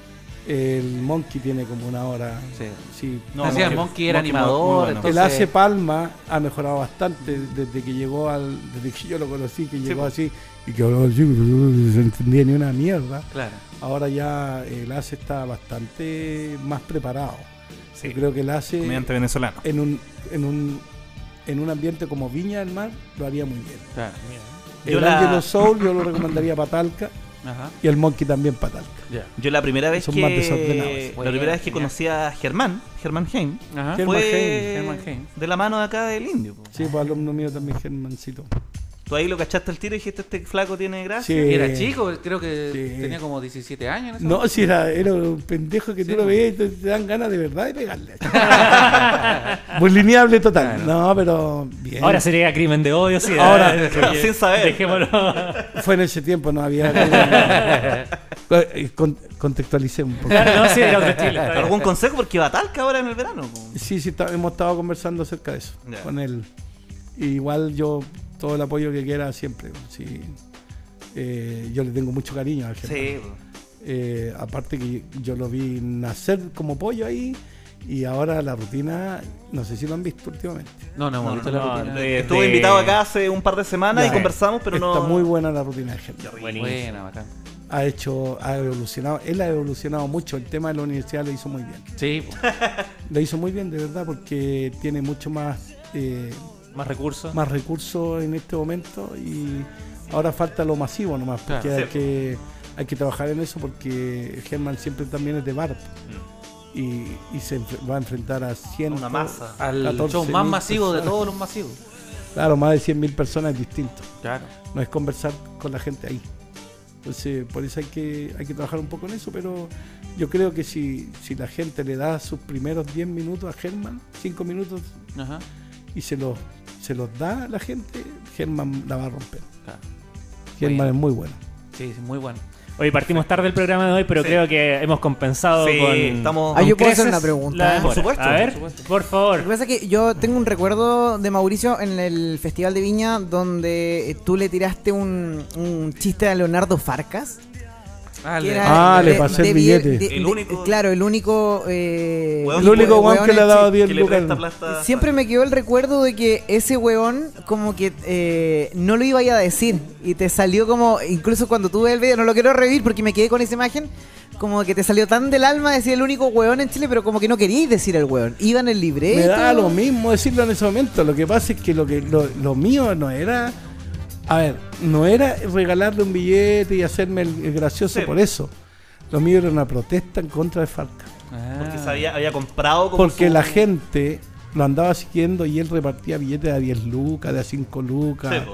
El Monkey tiene como una hora. Sí. Sí. No, Hacía el Monkey era Monkey animador. muy bueno. Entonces... El Ace Palma ha mejorado bastante desde que llegó al. Desde que yo lo conocí, que llegó pues. así y que hablaba así, no se entendía ni una mierda. Claro. Ahora ya el Ace está bastante más preparado. Sí. Yo creo que el Ace. Comediante venezolano. En un, en un en un ambiente como Viña del Mar lo haría muy bien. Claro. El Yo la- Angelo Soul yo lo recomendaría para Talca. Ajá. Y el Monkey también para Talca. Ya. Yo la primera vez Son que más desordenados. la Bueno, primera vez que genial. conocí a Germán, Germán Heim, Ajá. Germán fue Heim. Germán Heim. de la mano de acá del Indio. po. Sí, pues alumno mío también, Germancito. Tú ahí lo cachaste al tiro y dijiste, este flaco tiene gracia. Sí. Era chico, creo que Sí. tenía como diecisiete años. en ese No, momento. si era, era un pendejo que Sí, tú lo pues. veías y te, te dan ganas de verdad de pegarle. Muy lineable total. Claro. No, pero bien. Ahora sería crimen de odio, sí. Ahora, eh, sin saber. Dejémoslo. Fue en ese tiempo, no había. Con- contextualicé un poco. Claro, no, sí, era otro estilo. está bien. ¿Algún consejo? Porque va a Talca ahora en el verano. po. Sí, sí, está- hemos estado conversando acerca de eso Ya. con él. Y igual yo, todo el apoyo que quiera siempre. Sí. Eh, yo le tengo mucho cariño a Germán. Sí. po. Eh, aparte que yo lo vi nacer como pollo ahí y ahora la rutina, no sé si lo han visto últimamente. No, no, hemos No, visto no, la no, rutina. de- Estuve de- invitado acá hace un par de semanas Ya. y conversamos, pero no. Está muy buena la rutina de Germán. Buenísimo. Buena, bacán. Ha hecho, ha evolucionado, él ha evolucionado mucho, el tema de la universidad lo hizo muy bien. Sí, po. Lo hizo muy bien de verdad porque tiene mucho más, eh, Más recursos. más recursos en este momento y ahora falta lo masivo nomás, porque Claro. hay, que, hay que trabajar en eso porque Germán siempre también es de bar y, y se enfre- va a enfrentar a cien Una masa. Al catorce show más mil masivo de personas. todos los masivos. Claro, más de cien mil personas es distinto. Claro. No es conversar con la gente ahí. Entonces, por eso hay que, hay que trabajar un poco en eso, pero yo creo que si, si la gente le da sus primeros diez minutos a Germán, cinco minutos, Ajá. y se los, se los da a la gente, Germán la va a romper. Claro. Germán Bueno. es muy bueno. Sí, sí, muy bueno. Hoy partimos tarde el programa de hoy, pero Sí. creo que hemos compensado Sí, con. estamos. Ah, yo puedo hacer creces una pregunta. la- Por supuesto, A ver, por supuesto. por favor. Lo que pasa es que yo tengo un recuerdo de Mauricio en el Festival de Viña donde eh, tú le tiraste un, un chiste a Leonardo Farcas. Ah, que le- era Ah, le de- pasé de el vie- billete. de- El de- único- Claro, el único. Eh, Hueón El único hue- weón que le ha en dado sí. diez Que le lucas. presta plata. Siempre me quedó el recuerdo de que ese weón como que eh, no lo iba a decir y te salió como, incluso cuando tuve el video, no lo quiero revivir porque me quedé con esa imagen, como que te salió tan del alma decir el único weón en Chile, pero como que no queríais decir el weón. Iba en el libreto. Me da lo mismo decirlo en ese momento. Lo que pasa es que lo que lo, lo mío no era. A ver, no era regalarle un billete y hacerme el, el gracioso Sí. por eso. Lo mío era una protesta en contra de Farca. Ah. Porque se había, había comprado como Porque su- la gente lo andaba siguiendo y él repartía billetes de a diez lucas, de a cinco lucas. Sí, po.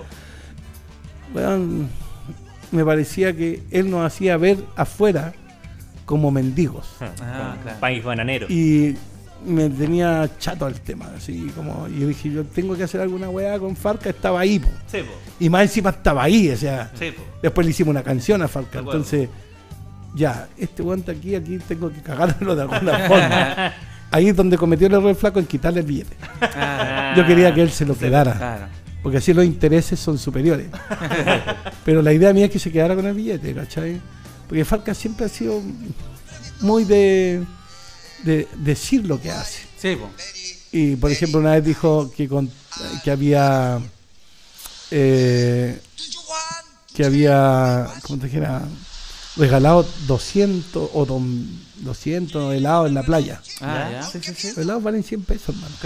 Weón, me parecía que él nos hacía ver afuera como mendigos. Ah, claro. País bananero. Y me tenía chato el tema, así como, y yo dije, yo tengo que hacer alguna weá con Farca, estaba ahí, po. Sí, po. Y más encima estaba ahí, o sea, Sí, po. después le hicimos una canción a Farca, De acuerdo. entonces, ya, este weón está aquí, aquí tengo que cagarlo de alguna forma. Ahí es donde cometió el error flaco en quitarle el billete. Ah, Yo quería que él se lo quedara, Claro. porque así los intereses son superiores. Pero la idea mía es que se quedara con el billete, ¿cachai? Porque Farca siempre ha sido muy de, de decir lo que hace. Sí, po. Y por ejemplo una vez dijo que con, que había eh, que había como te dijera regalado doscientos o don- doscientos helados en la playa. Ah, ya. Sí, sí, sí. Los helados valen cien pesos, hermano.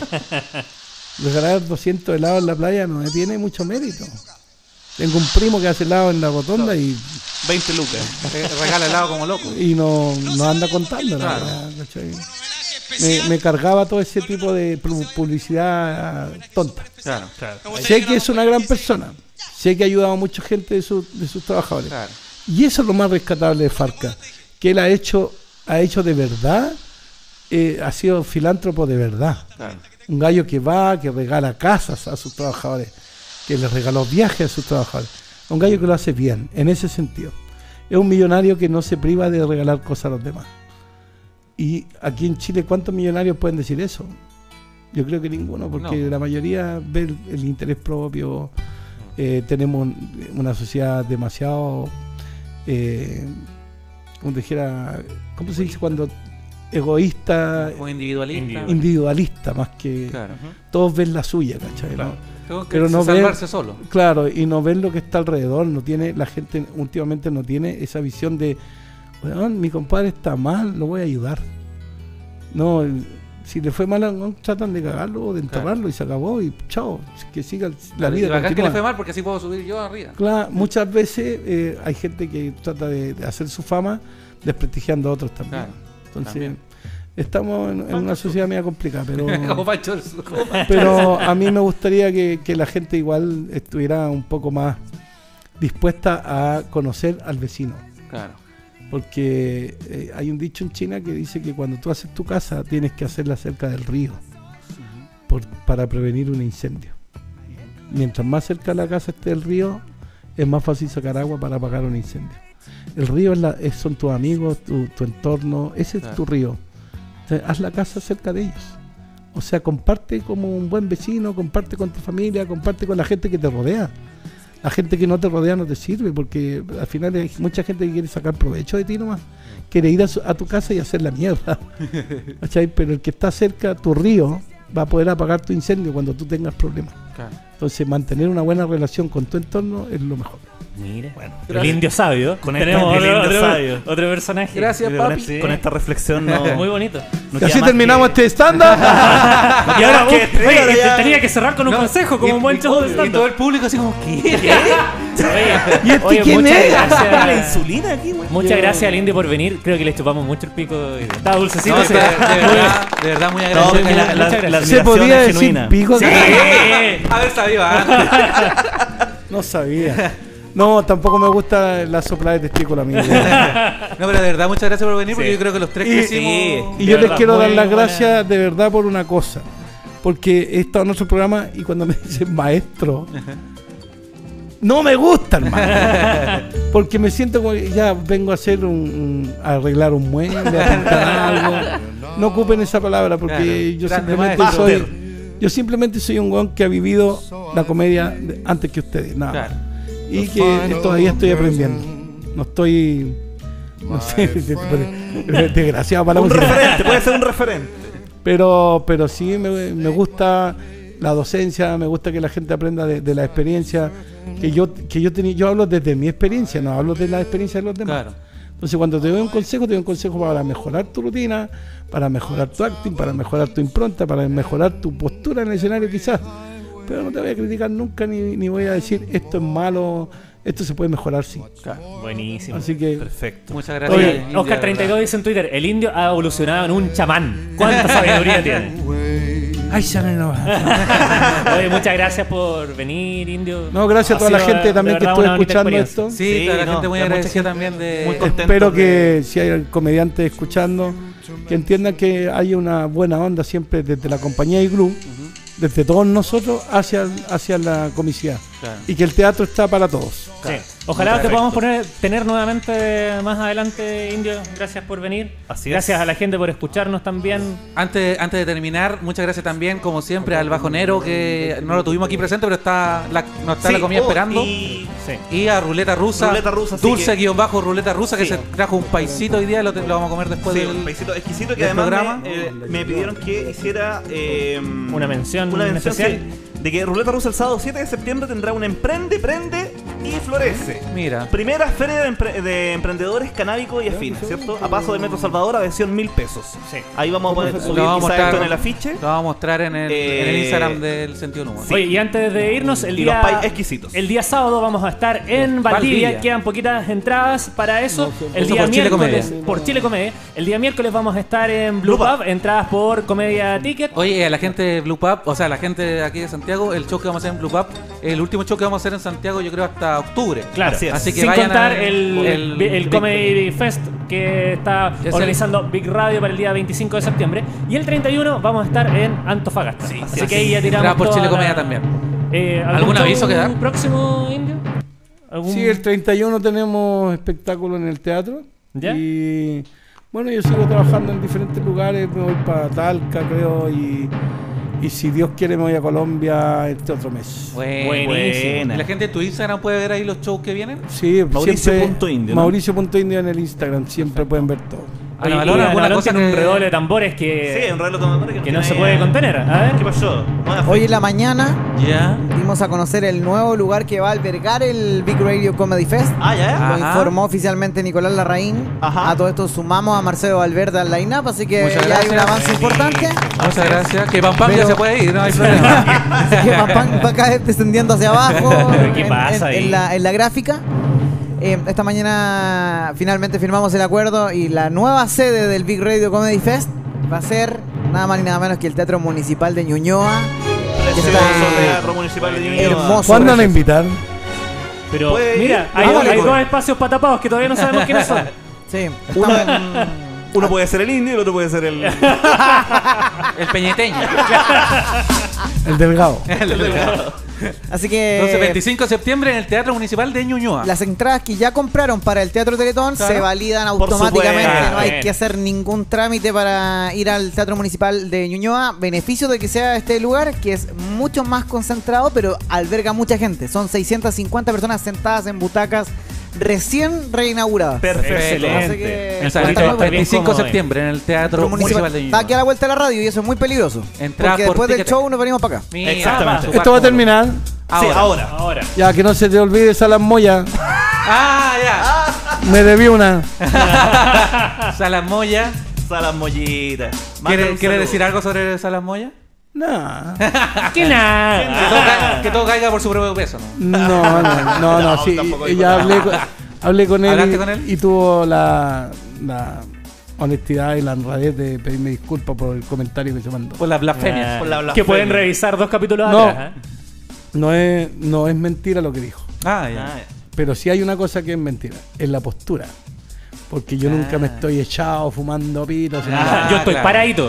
Regalar doscientos helados en la playa no tiene mucho mérito. Tengo un primo que hace helado en la rotonda y, veinte lucas. Re- Regala helado como loco. y no, no anda contando la Claro. verdad, ¿cachai? Me, me cargaba todo ese tipo de pu- publicidad tonta. Claro, claro. Sé que es una gran persona. Sé que ha ayudado a mucha gente de, su- de sus trabajadores. Claro. Y eso es lo más rescatable de Farca. Que él ha hecho, ha hecho de verdad, eh, ha sido filántropo de verdad. Claro. Un gallo que va, que regala casas a sus trabajadores, que les regaló viajes a sus trabajadores. Un gallo que lo hace bien, en ese sentido. Es un millonario que no se priva de regalar cosas a los demás. Y aquí en Chile, ¿cuántos millonarios pueden decir eso? Yo creo que ninguno, porque No. la mayoría ve el, el interés propio. Eh, tenemos un- una sociedad demasiado eh, como te dijera, ¿cómo se dice cuando egoísta? O individualista. Individualista, más que Claro. todos ven la suya, ¿cachai? Claro. ¿no? Tengo que Pero no ven, salvarse solo. claro, y no ven lo que está alrededor. No tiene, la gente últimamente no tiene esa visión de, weón, mi compadre está mal, lo voy a ayudar. No, si le fue mal, no, tratan de cagarlo o de enterrarlo, claro, y se acabó y chao, que siga la claro, vida. Y bacán continúa. que le fue mal porque así puedo subir yo arriba. Claro, muchas veces eh, hay gente que trata de, de hacer su fama desprestigiando a otros también. Claro, entonces también. Estamos en, en una sociedad media complicada, pero como Pancho, como Pancho. Pero a mí me gustaría que, que la gente igual estuviera un poco más dispuesta a conocer al vecino. Claro. Porque eh, hay un dicho en China que dice que cuando tú haces tu casa tienes que hacerla cerca del río, uh-huh, por, para prevenir un incendio. Mientras más cerca de la casa esté el río, es más fácil sacar agua para apagar un incendio. El río es la, es, son tus amigos, tu, tu entorno, ese claro, es tu río. Entonces, haz la casa cerca de ellos. O sea, comparte como un buen vecino, comparte con tu familia, comparte con la gente que te rodea. La gente que no te rodea no te sirve, porque al final hay mucha gente que quiere sacar provecho de ti nomás. Quiere ir a, su, a tu casa y hacer la mierda. ¿Cachai? Pero el que está cerca, tu río, va a poder apagar tu incendio cuando tú tengas problemas. Claro. Entonces, mantener una buena relación con tu entorno es lo mejor. Mira, bueno, el indio sabio. Con Tenemos este, el otro, indio otro, sabio. otro personaje. Gracias, con papi. Este, con esta reflexión no, muy bonito. No y así terminamos que... este stand-up. Y ahora que uh, oye, ya... tenía que cerrar con un no, consejo, como y, un buen show de stand-up. Y todo el público así como, ¿qué? ¿Qué? Oye, ¿Y este oye, quién muchas es? Gracias, la insulina aquí, güey. Muchas gracias al indio por venir. Creo que le chupamos mucho el pico. Está dulcecito. No, de, de, verdad, de verdad, muy agradecido. No, la, la, la ¿Se podía decir genuina. pico? Sí. A ver, sabía. No sabía. No, tampoco me gusta la soplada de testículo, amigo. No, pero de verdad, muchas gracias por venir, sí, porque yo creo que los tres y, crecimos. Y yo verdad, les quiero dar las gracias de verdad por una cosa. Porque he estado en nuestro programa y cuando me dicen maestro, no me gusta, hermano. Porque me siento como que ya vengo a hacer un, un a arreglar un mueble, a pintar algo. No ocupen esa palabra porque claro, yo simplemente maestro. soy yo simplemente soy un weón que ha vivido la comedia de, antes que ustedes, nada claro. más. Y que todavía estoy aprendiendo. No estoy, no sé, desgraciado para la un música. referente, puede ser un referente. Pero, pero sí me, me gusta la docencia, me gusta que la gente aprenda de, de la experiencia que yo que yo tenía. Yo hablo desde mi experiencia, no hablo de la experiencia de los demás. Claro. Entonces, cuando te doy un consejo, te doy un consejo para mejorar tu rutina, para mejorar tu acting, para mejorar tu impronta, para mejorar tu postura en el escenario, quizás. Pero no te voy a criticar nunca ni, ni voy a decir esto es malo, esto se puede mejorar, sí. Claro. Buenísimo. Así que perfecto. Muchas gracias. Oye, Oscar treinta y dos dice en Twitter, el indio ha evolucionado en un chamán. ¿Cuánta sabiduría tiene? Ay, ya no. Oye, muchas gracias por venir, indio. No, gracias a toda la gente también que estuvo escuchando esto. Sí, sí, toda la no, gente muy agradecida también de... Muy Espero que de... si hay comediantes escuchando, que entiendan que hay una buena onda siempre desde la compañía iGloo, uh-huh, desde todos nosotros hacia, hacia la comicidad. Claro. Y que el teatro está para todos. Claro. Sí. Ojalá te podamos poner, tener nuevamente más adelante, Indio. Gracias por venir. Así gracias es. A la gente por escucharnos también. Antes, antes de terminar, muchas gracias también, como siempre, al Bajonero, que no lo tuvimos aquí presente, pero está la, nos está sí, la comida oh, esperando. Y, sí. y a Ruleta Rusa. Ruleta Rusa Dulce que... guión bajo Ruleta Rusa, sí, que se trajo un paisito hoy día, lo, lo vamos a comer después sí, del un paisito exquisito que además programa. Me, eh, me pidieron que hiciera eh, una mención, una mención especial. Sí, de que Ruleta Rusa el sábado siete de septiembre tendrá un Emprende, Prende y Florece. Mira. Primera feria de, empre de emprendedores canábicos y afines, ¿cierto? A paso del Metro Salvador, adhesión mil pesos. Sí. Ahí vamos a poder subir lo vamos a mostrar, esto en el afiche. Lo vamos a mostrar en el, eh, en el Instagram del Sentido Humor. Sí. Oye, y antes de irnos, el día, los exquisitos. el día sábado vamos a estar en Valdivia. Valdivia. Quedan poquitas entradas para eso. No, el día por miércoles, Chile por Chile Comedia. El día miércoles vamos a estar en Blue, Blue Pub. Pub, entradas por Comedia Ticket. Oye, a la gente de Blue Pub, o sea, a la gente de aquí de Santiago, el show que vamos a hacer en Blue Pub, el último show que vamos a hacer en Santiago, yo creo hasta octubre. Claro, así, así que sin vayan contar a, el, el, el, el Comedy Fest que está es organizando el... Big Radio para el día veinticinco de septiembre. Y el treinta y uno vamos a estar en Antofagasta. Sí, así sí, que ahí ya tiramos. Entrada por Chile Comedia la... también. Eh, ¿Algún aviso que dar? ¿Próximo, Indio? ¿Algún... Sí, el treinta y uno tenemos espectáculo en el teatro. ¿Ya? Y bueno, yo sigo trabajando en diferentes lugares. Me voy para Talca, creo, y... y si Dios quiere me voy a Colombia este otro mes. Bueno, Buena. ¿Y la gente de tu Instagram puede ver ahí los shows que vienen? Sí, Mauricio siempre- punto indio, ¿no? Mauricio punto indio en el Instagram, siempre pueden ver todo. Oye, Ana y Valona, Ana ¿alguna Valona cosa tiene un que- redoble de tambores que, Sí, un reloj tomador que, que tiene no se ahí, puede eh, contener. A ver. ¿Qué pasó? Buena Hoy fe. en la mañana Ya. dimos a conocer el nuevo lugar que va a albergar el Big Radio Comedy Fest. Ah, ya, Lo Ajá. informó oficialmente Nicolás Larraín. Ajá. A todo esto sumamos a Marcelo Valverde al line-up, así que Muchas ya hay un gracias. avance importante. Muchas gracias. Que Pam Pam ya Pero- se puede ir, no hay problema. Así que Pam Pam va a caer descendiendo hacia abajo Pero ¿qué en, pasa en- en ahí? la, en la gráfica. Eh, esta mañana finalmente firmamos el acuerdo y la nueva sede del Big Radio Comedy Fest va a ser nada más ni nada menos que el Teatro Municipal de Ñuñoa. que Precioso está Teatro Municipal de Ñuñoa. hermoso. ¿Cuándo van a invitar? Pero Puede mira, ir. hay, Vamos, hay Nico. dos espacios patapados que todavía no sabemos quiénes son. Sí, Uno, estamos- uno puede ser el indio y el otro puede ser el... El peñeteño. El delgado. así que Entonces, veinticinco de septiembre en el Teatro Municipal de Ñuñoa. las entradas que ya compraron para el Teatro Teletón Claro. se validan Por automáticamente, supuesto. no hay que hacer ningún trámite para ir al Teatro Municipal de Ñuñoa. Beneficio de que sea este lugar, que es mucho más concentrado, pero alberga mucha gente. Son seiscientas cincuenta personas sentadas en butacas recién reinauguradas. Perfecto. Excelente. Así que- El Está sábado muy bueno. veinticinco de cómodo, septiembre en el Teatro Teatro Municipal, Municipal. de Está Ñuñoa. aquí a la vuelta de la radio y eso es muy peligroso. Entrada Porque por después del Ticket- show nos venimos para acá. Mira, Exactamente. va, Esto va a va, terminar. Sí, Ahora. ahora. Ahora. Ya que no se te olvide Salas Moya. Ah, ya. Me debí una. Salas Moya. Salas mollitas. ¿Quiere, ¿quiere decir algo sobre Salas Moya? No. ¿Qué Que nada? todo, caiga, que todo caiga por su propio peso, ¿no? No, no, no, no, No, sí. tampoco dijo Ya nada. hablé con, hablé con él, ¿Hablaste y, con él? y tuvo la, la honestidad y la honradez de pedirme disculpas por el comentario que se mandó. Por las blasfemias. Por la Que blasfemia. pueden revisar dos capítulos No. atrás. ¿eh? No es, no es mentira lo que dijo. Ah, Ah, ya. ya. Pero sí hay una cosa que es mentira, es la postura. Porque yo nunca me estoy echado fumando pitos. Ah, Yo estoy claro. paradito.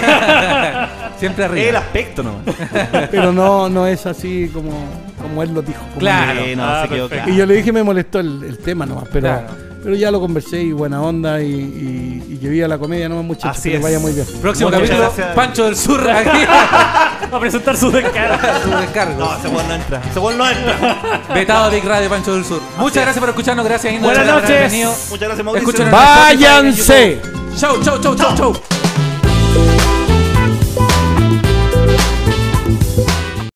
Siempre El arriba. aspecto nomás. Pero no, no es así como, como él lo dijo. como Claro. Sí, no, Ah, se quedó perfecto. claro. Y yo le dije, me molestó el, el tema nomás, pero, Claro. pero ya lo conversé y buena onda y, y, y que viva la comedia nomás, muchachos, Así que les es. vaya muy bien. Próximo Muchas capítulo, gracias. Pancho del Sur aquí. Va a presentar su descarga. Su descargo. No, ese weón no entra. Ese weón no entra. Vetado Big Radio Pancho del Sur. Muchas gracias por escucharnos. Gracias, Inés. Buenas por haber noches. venido. Muchas gracias, Mauricio. Escuchen en ¡Váyanse! Chau, chau, chau, chau, chau.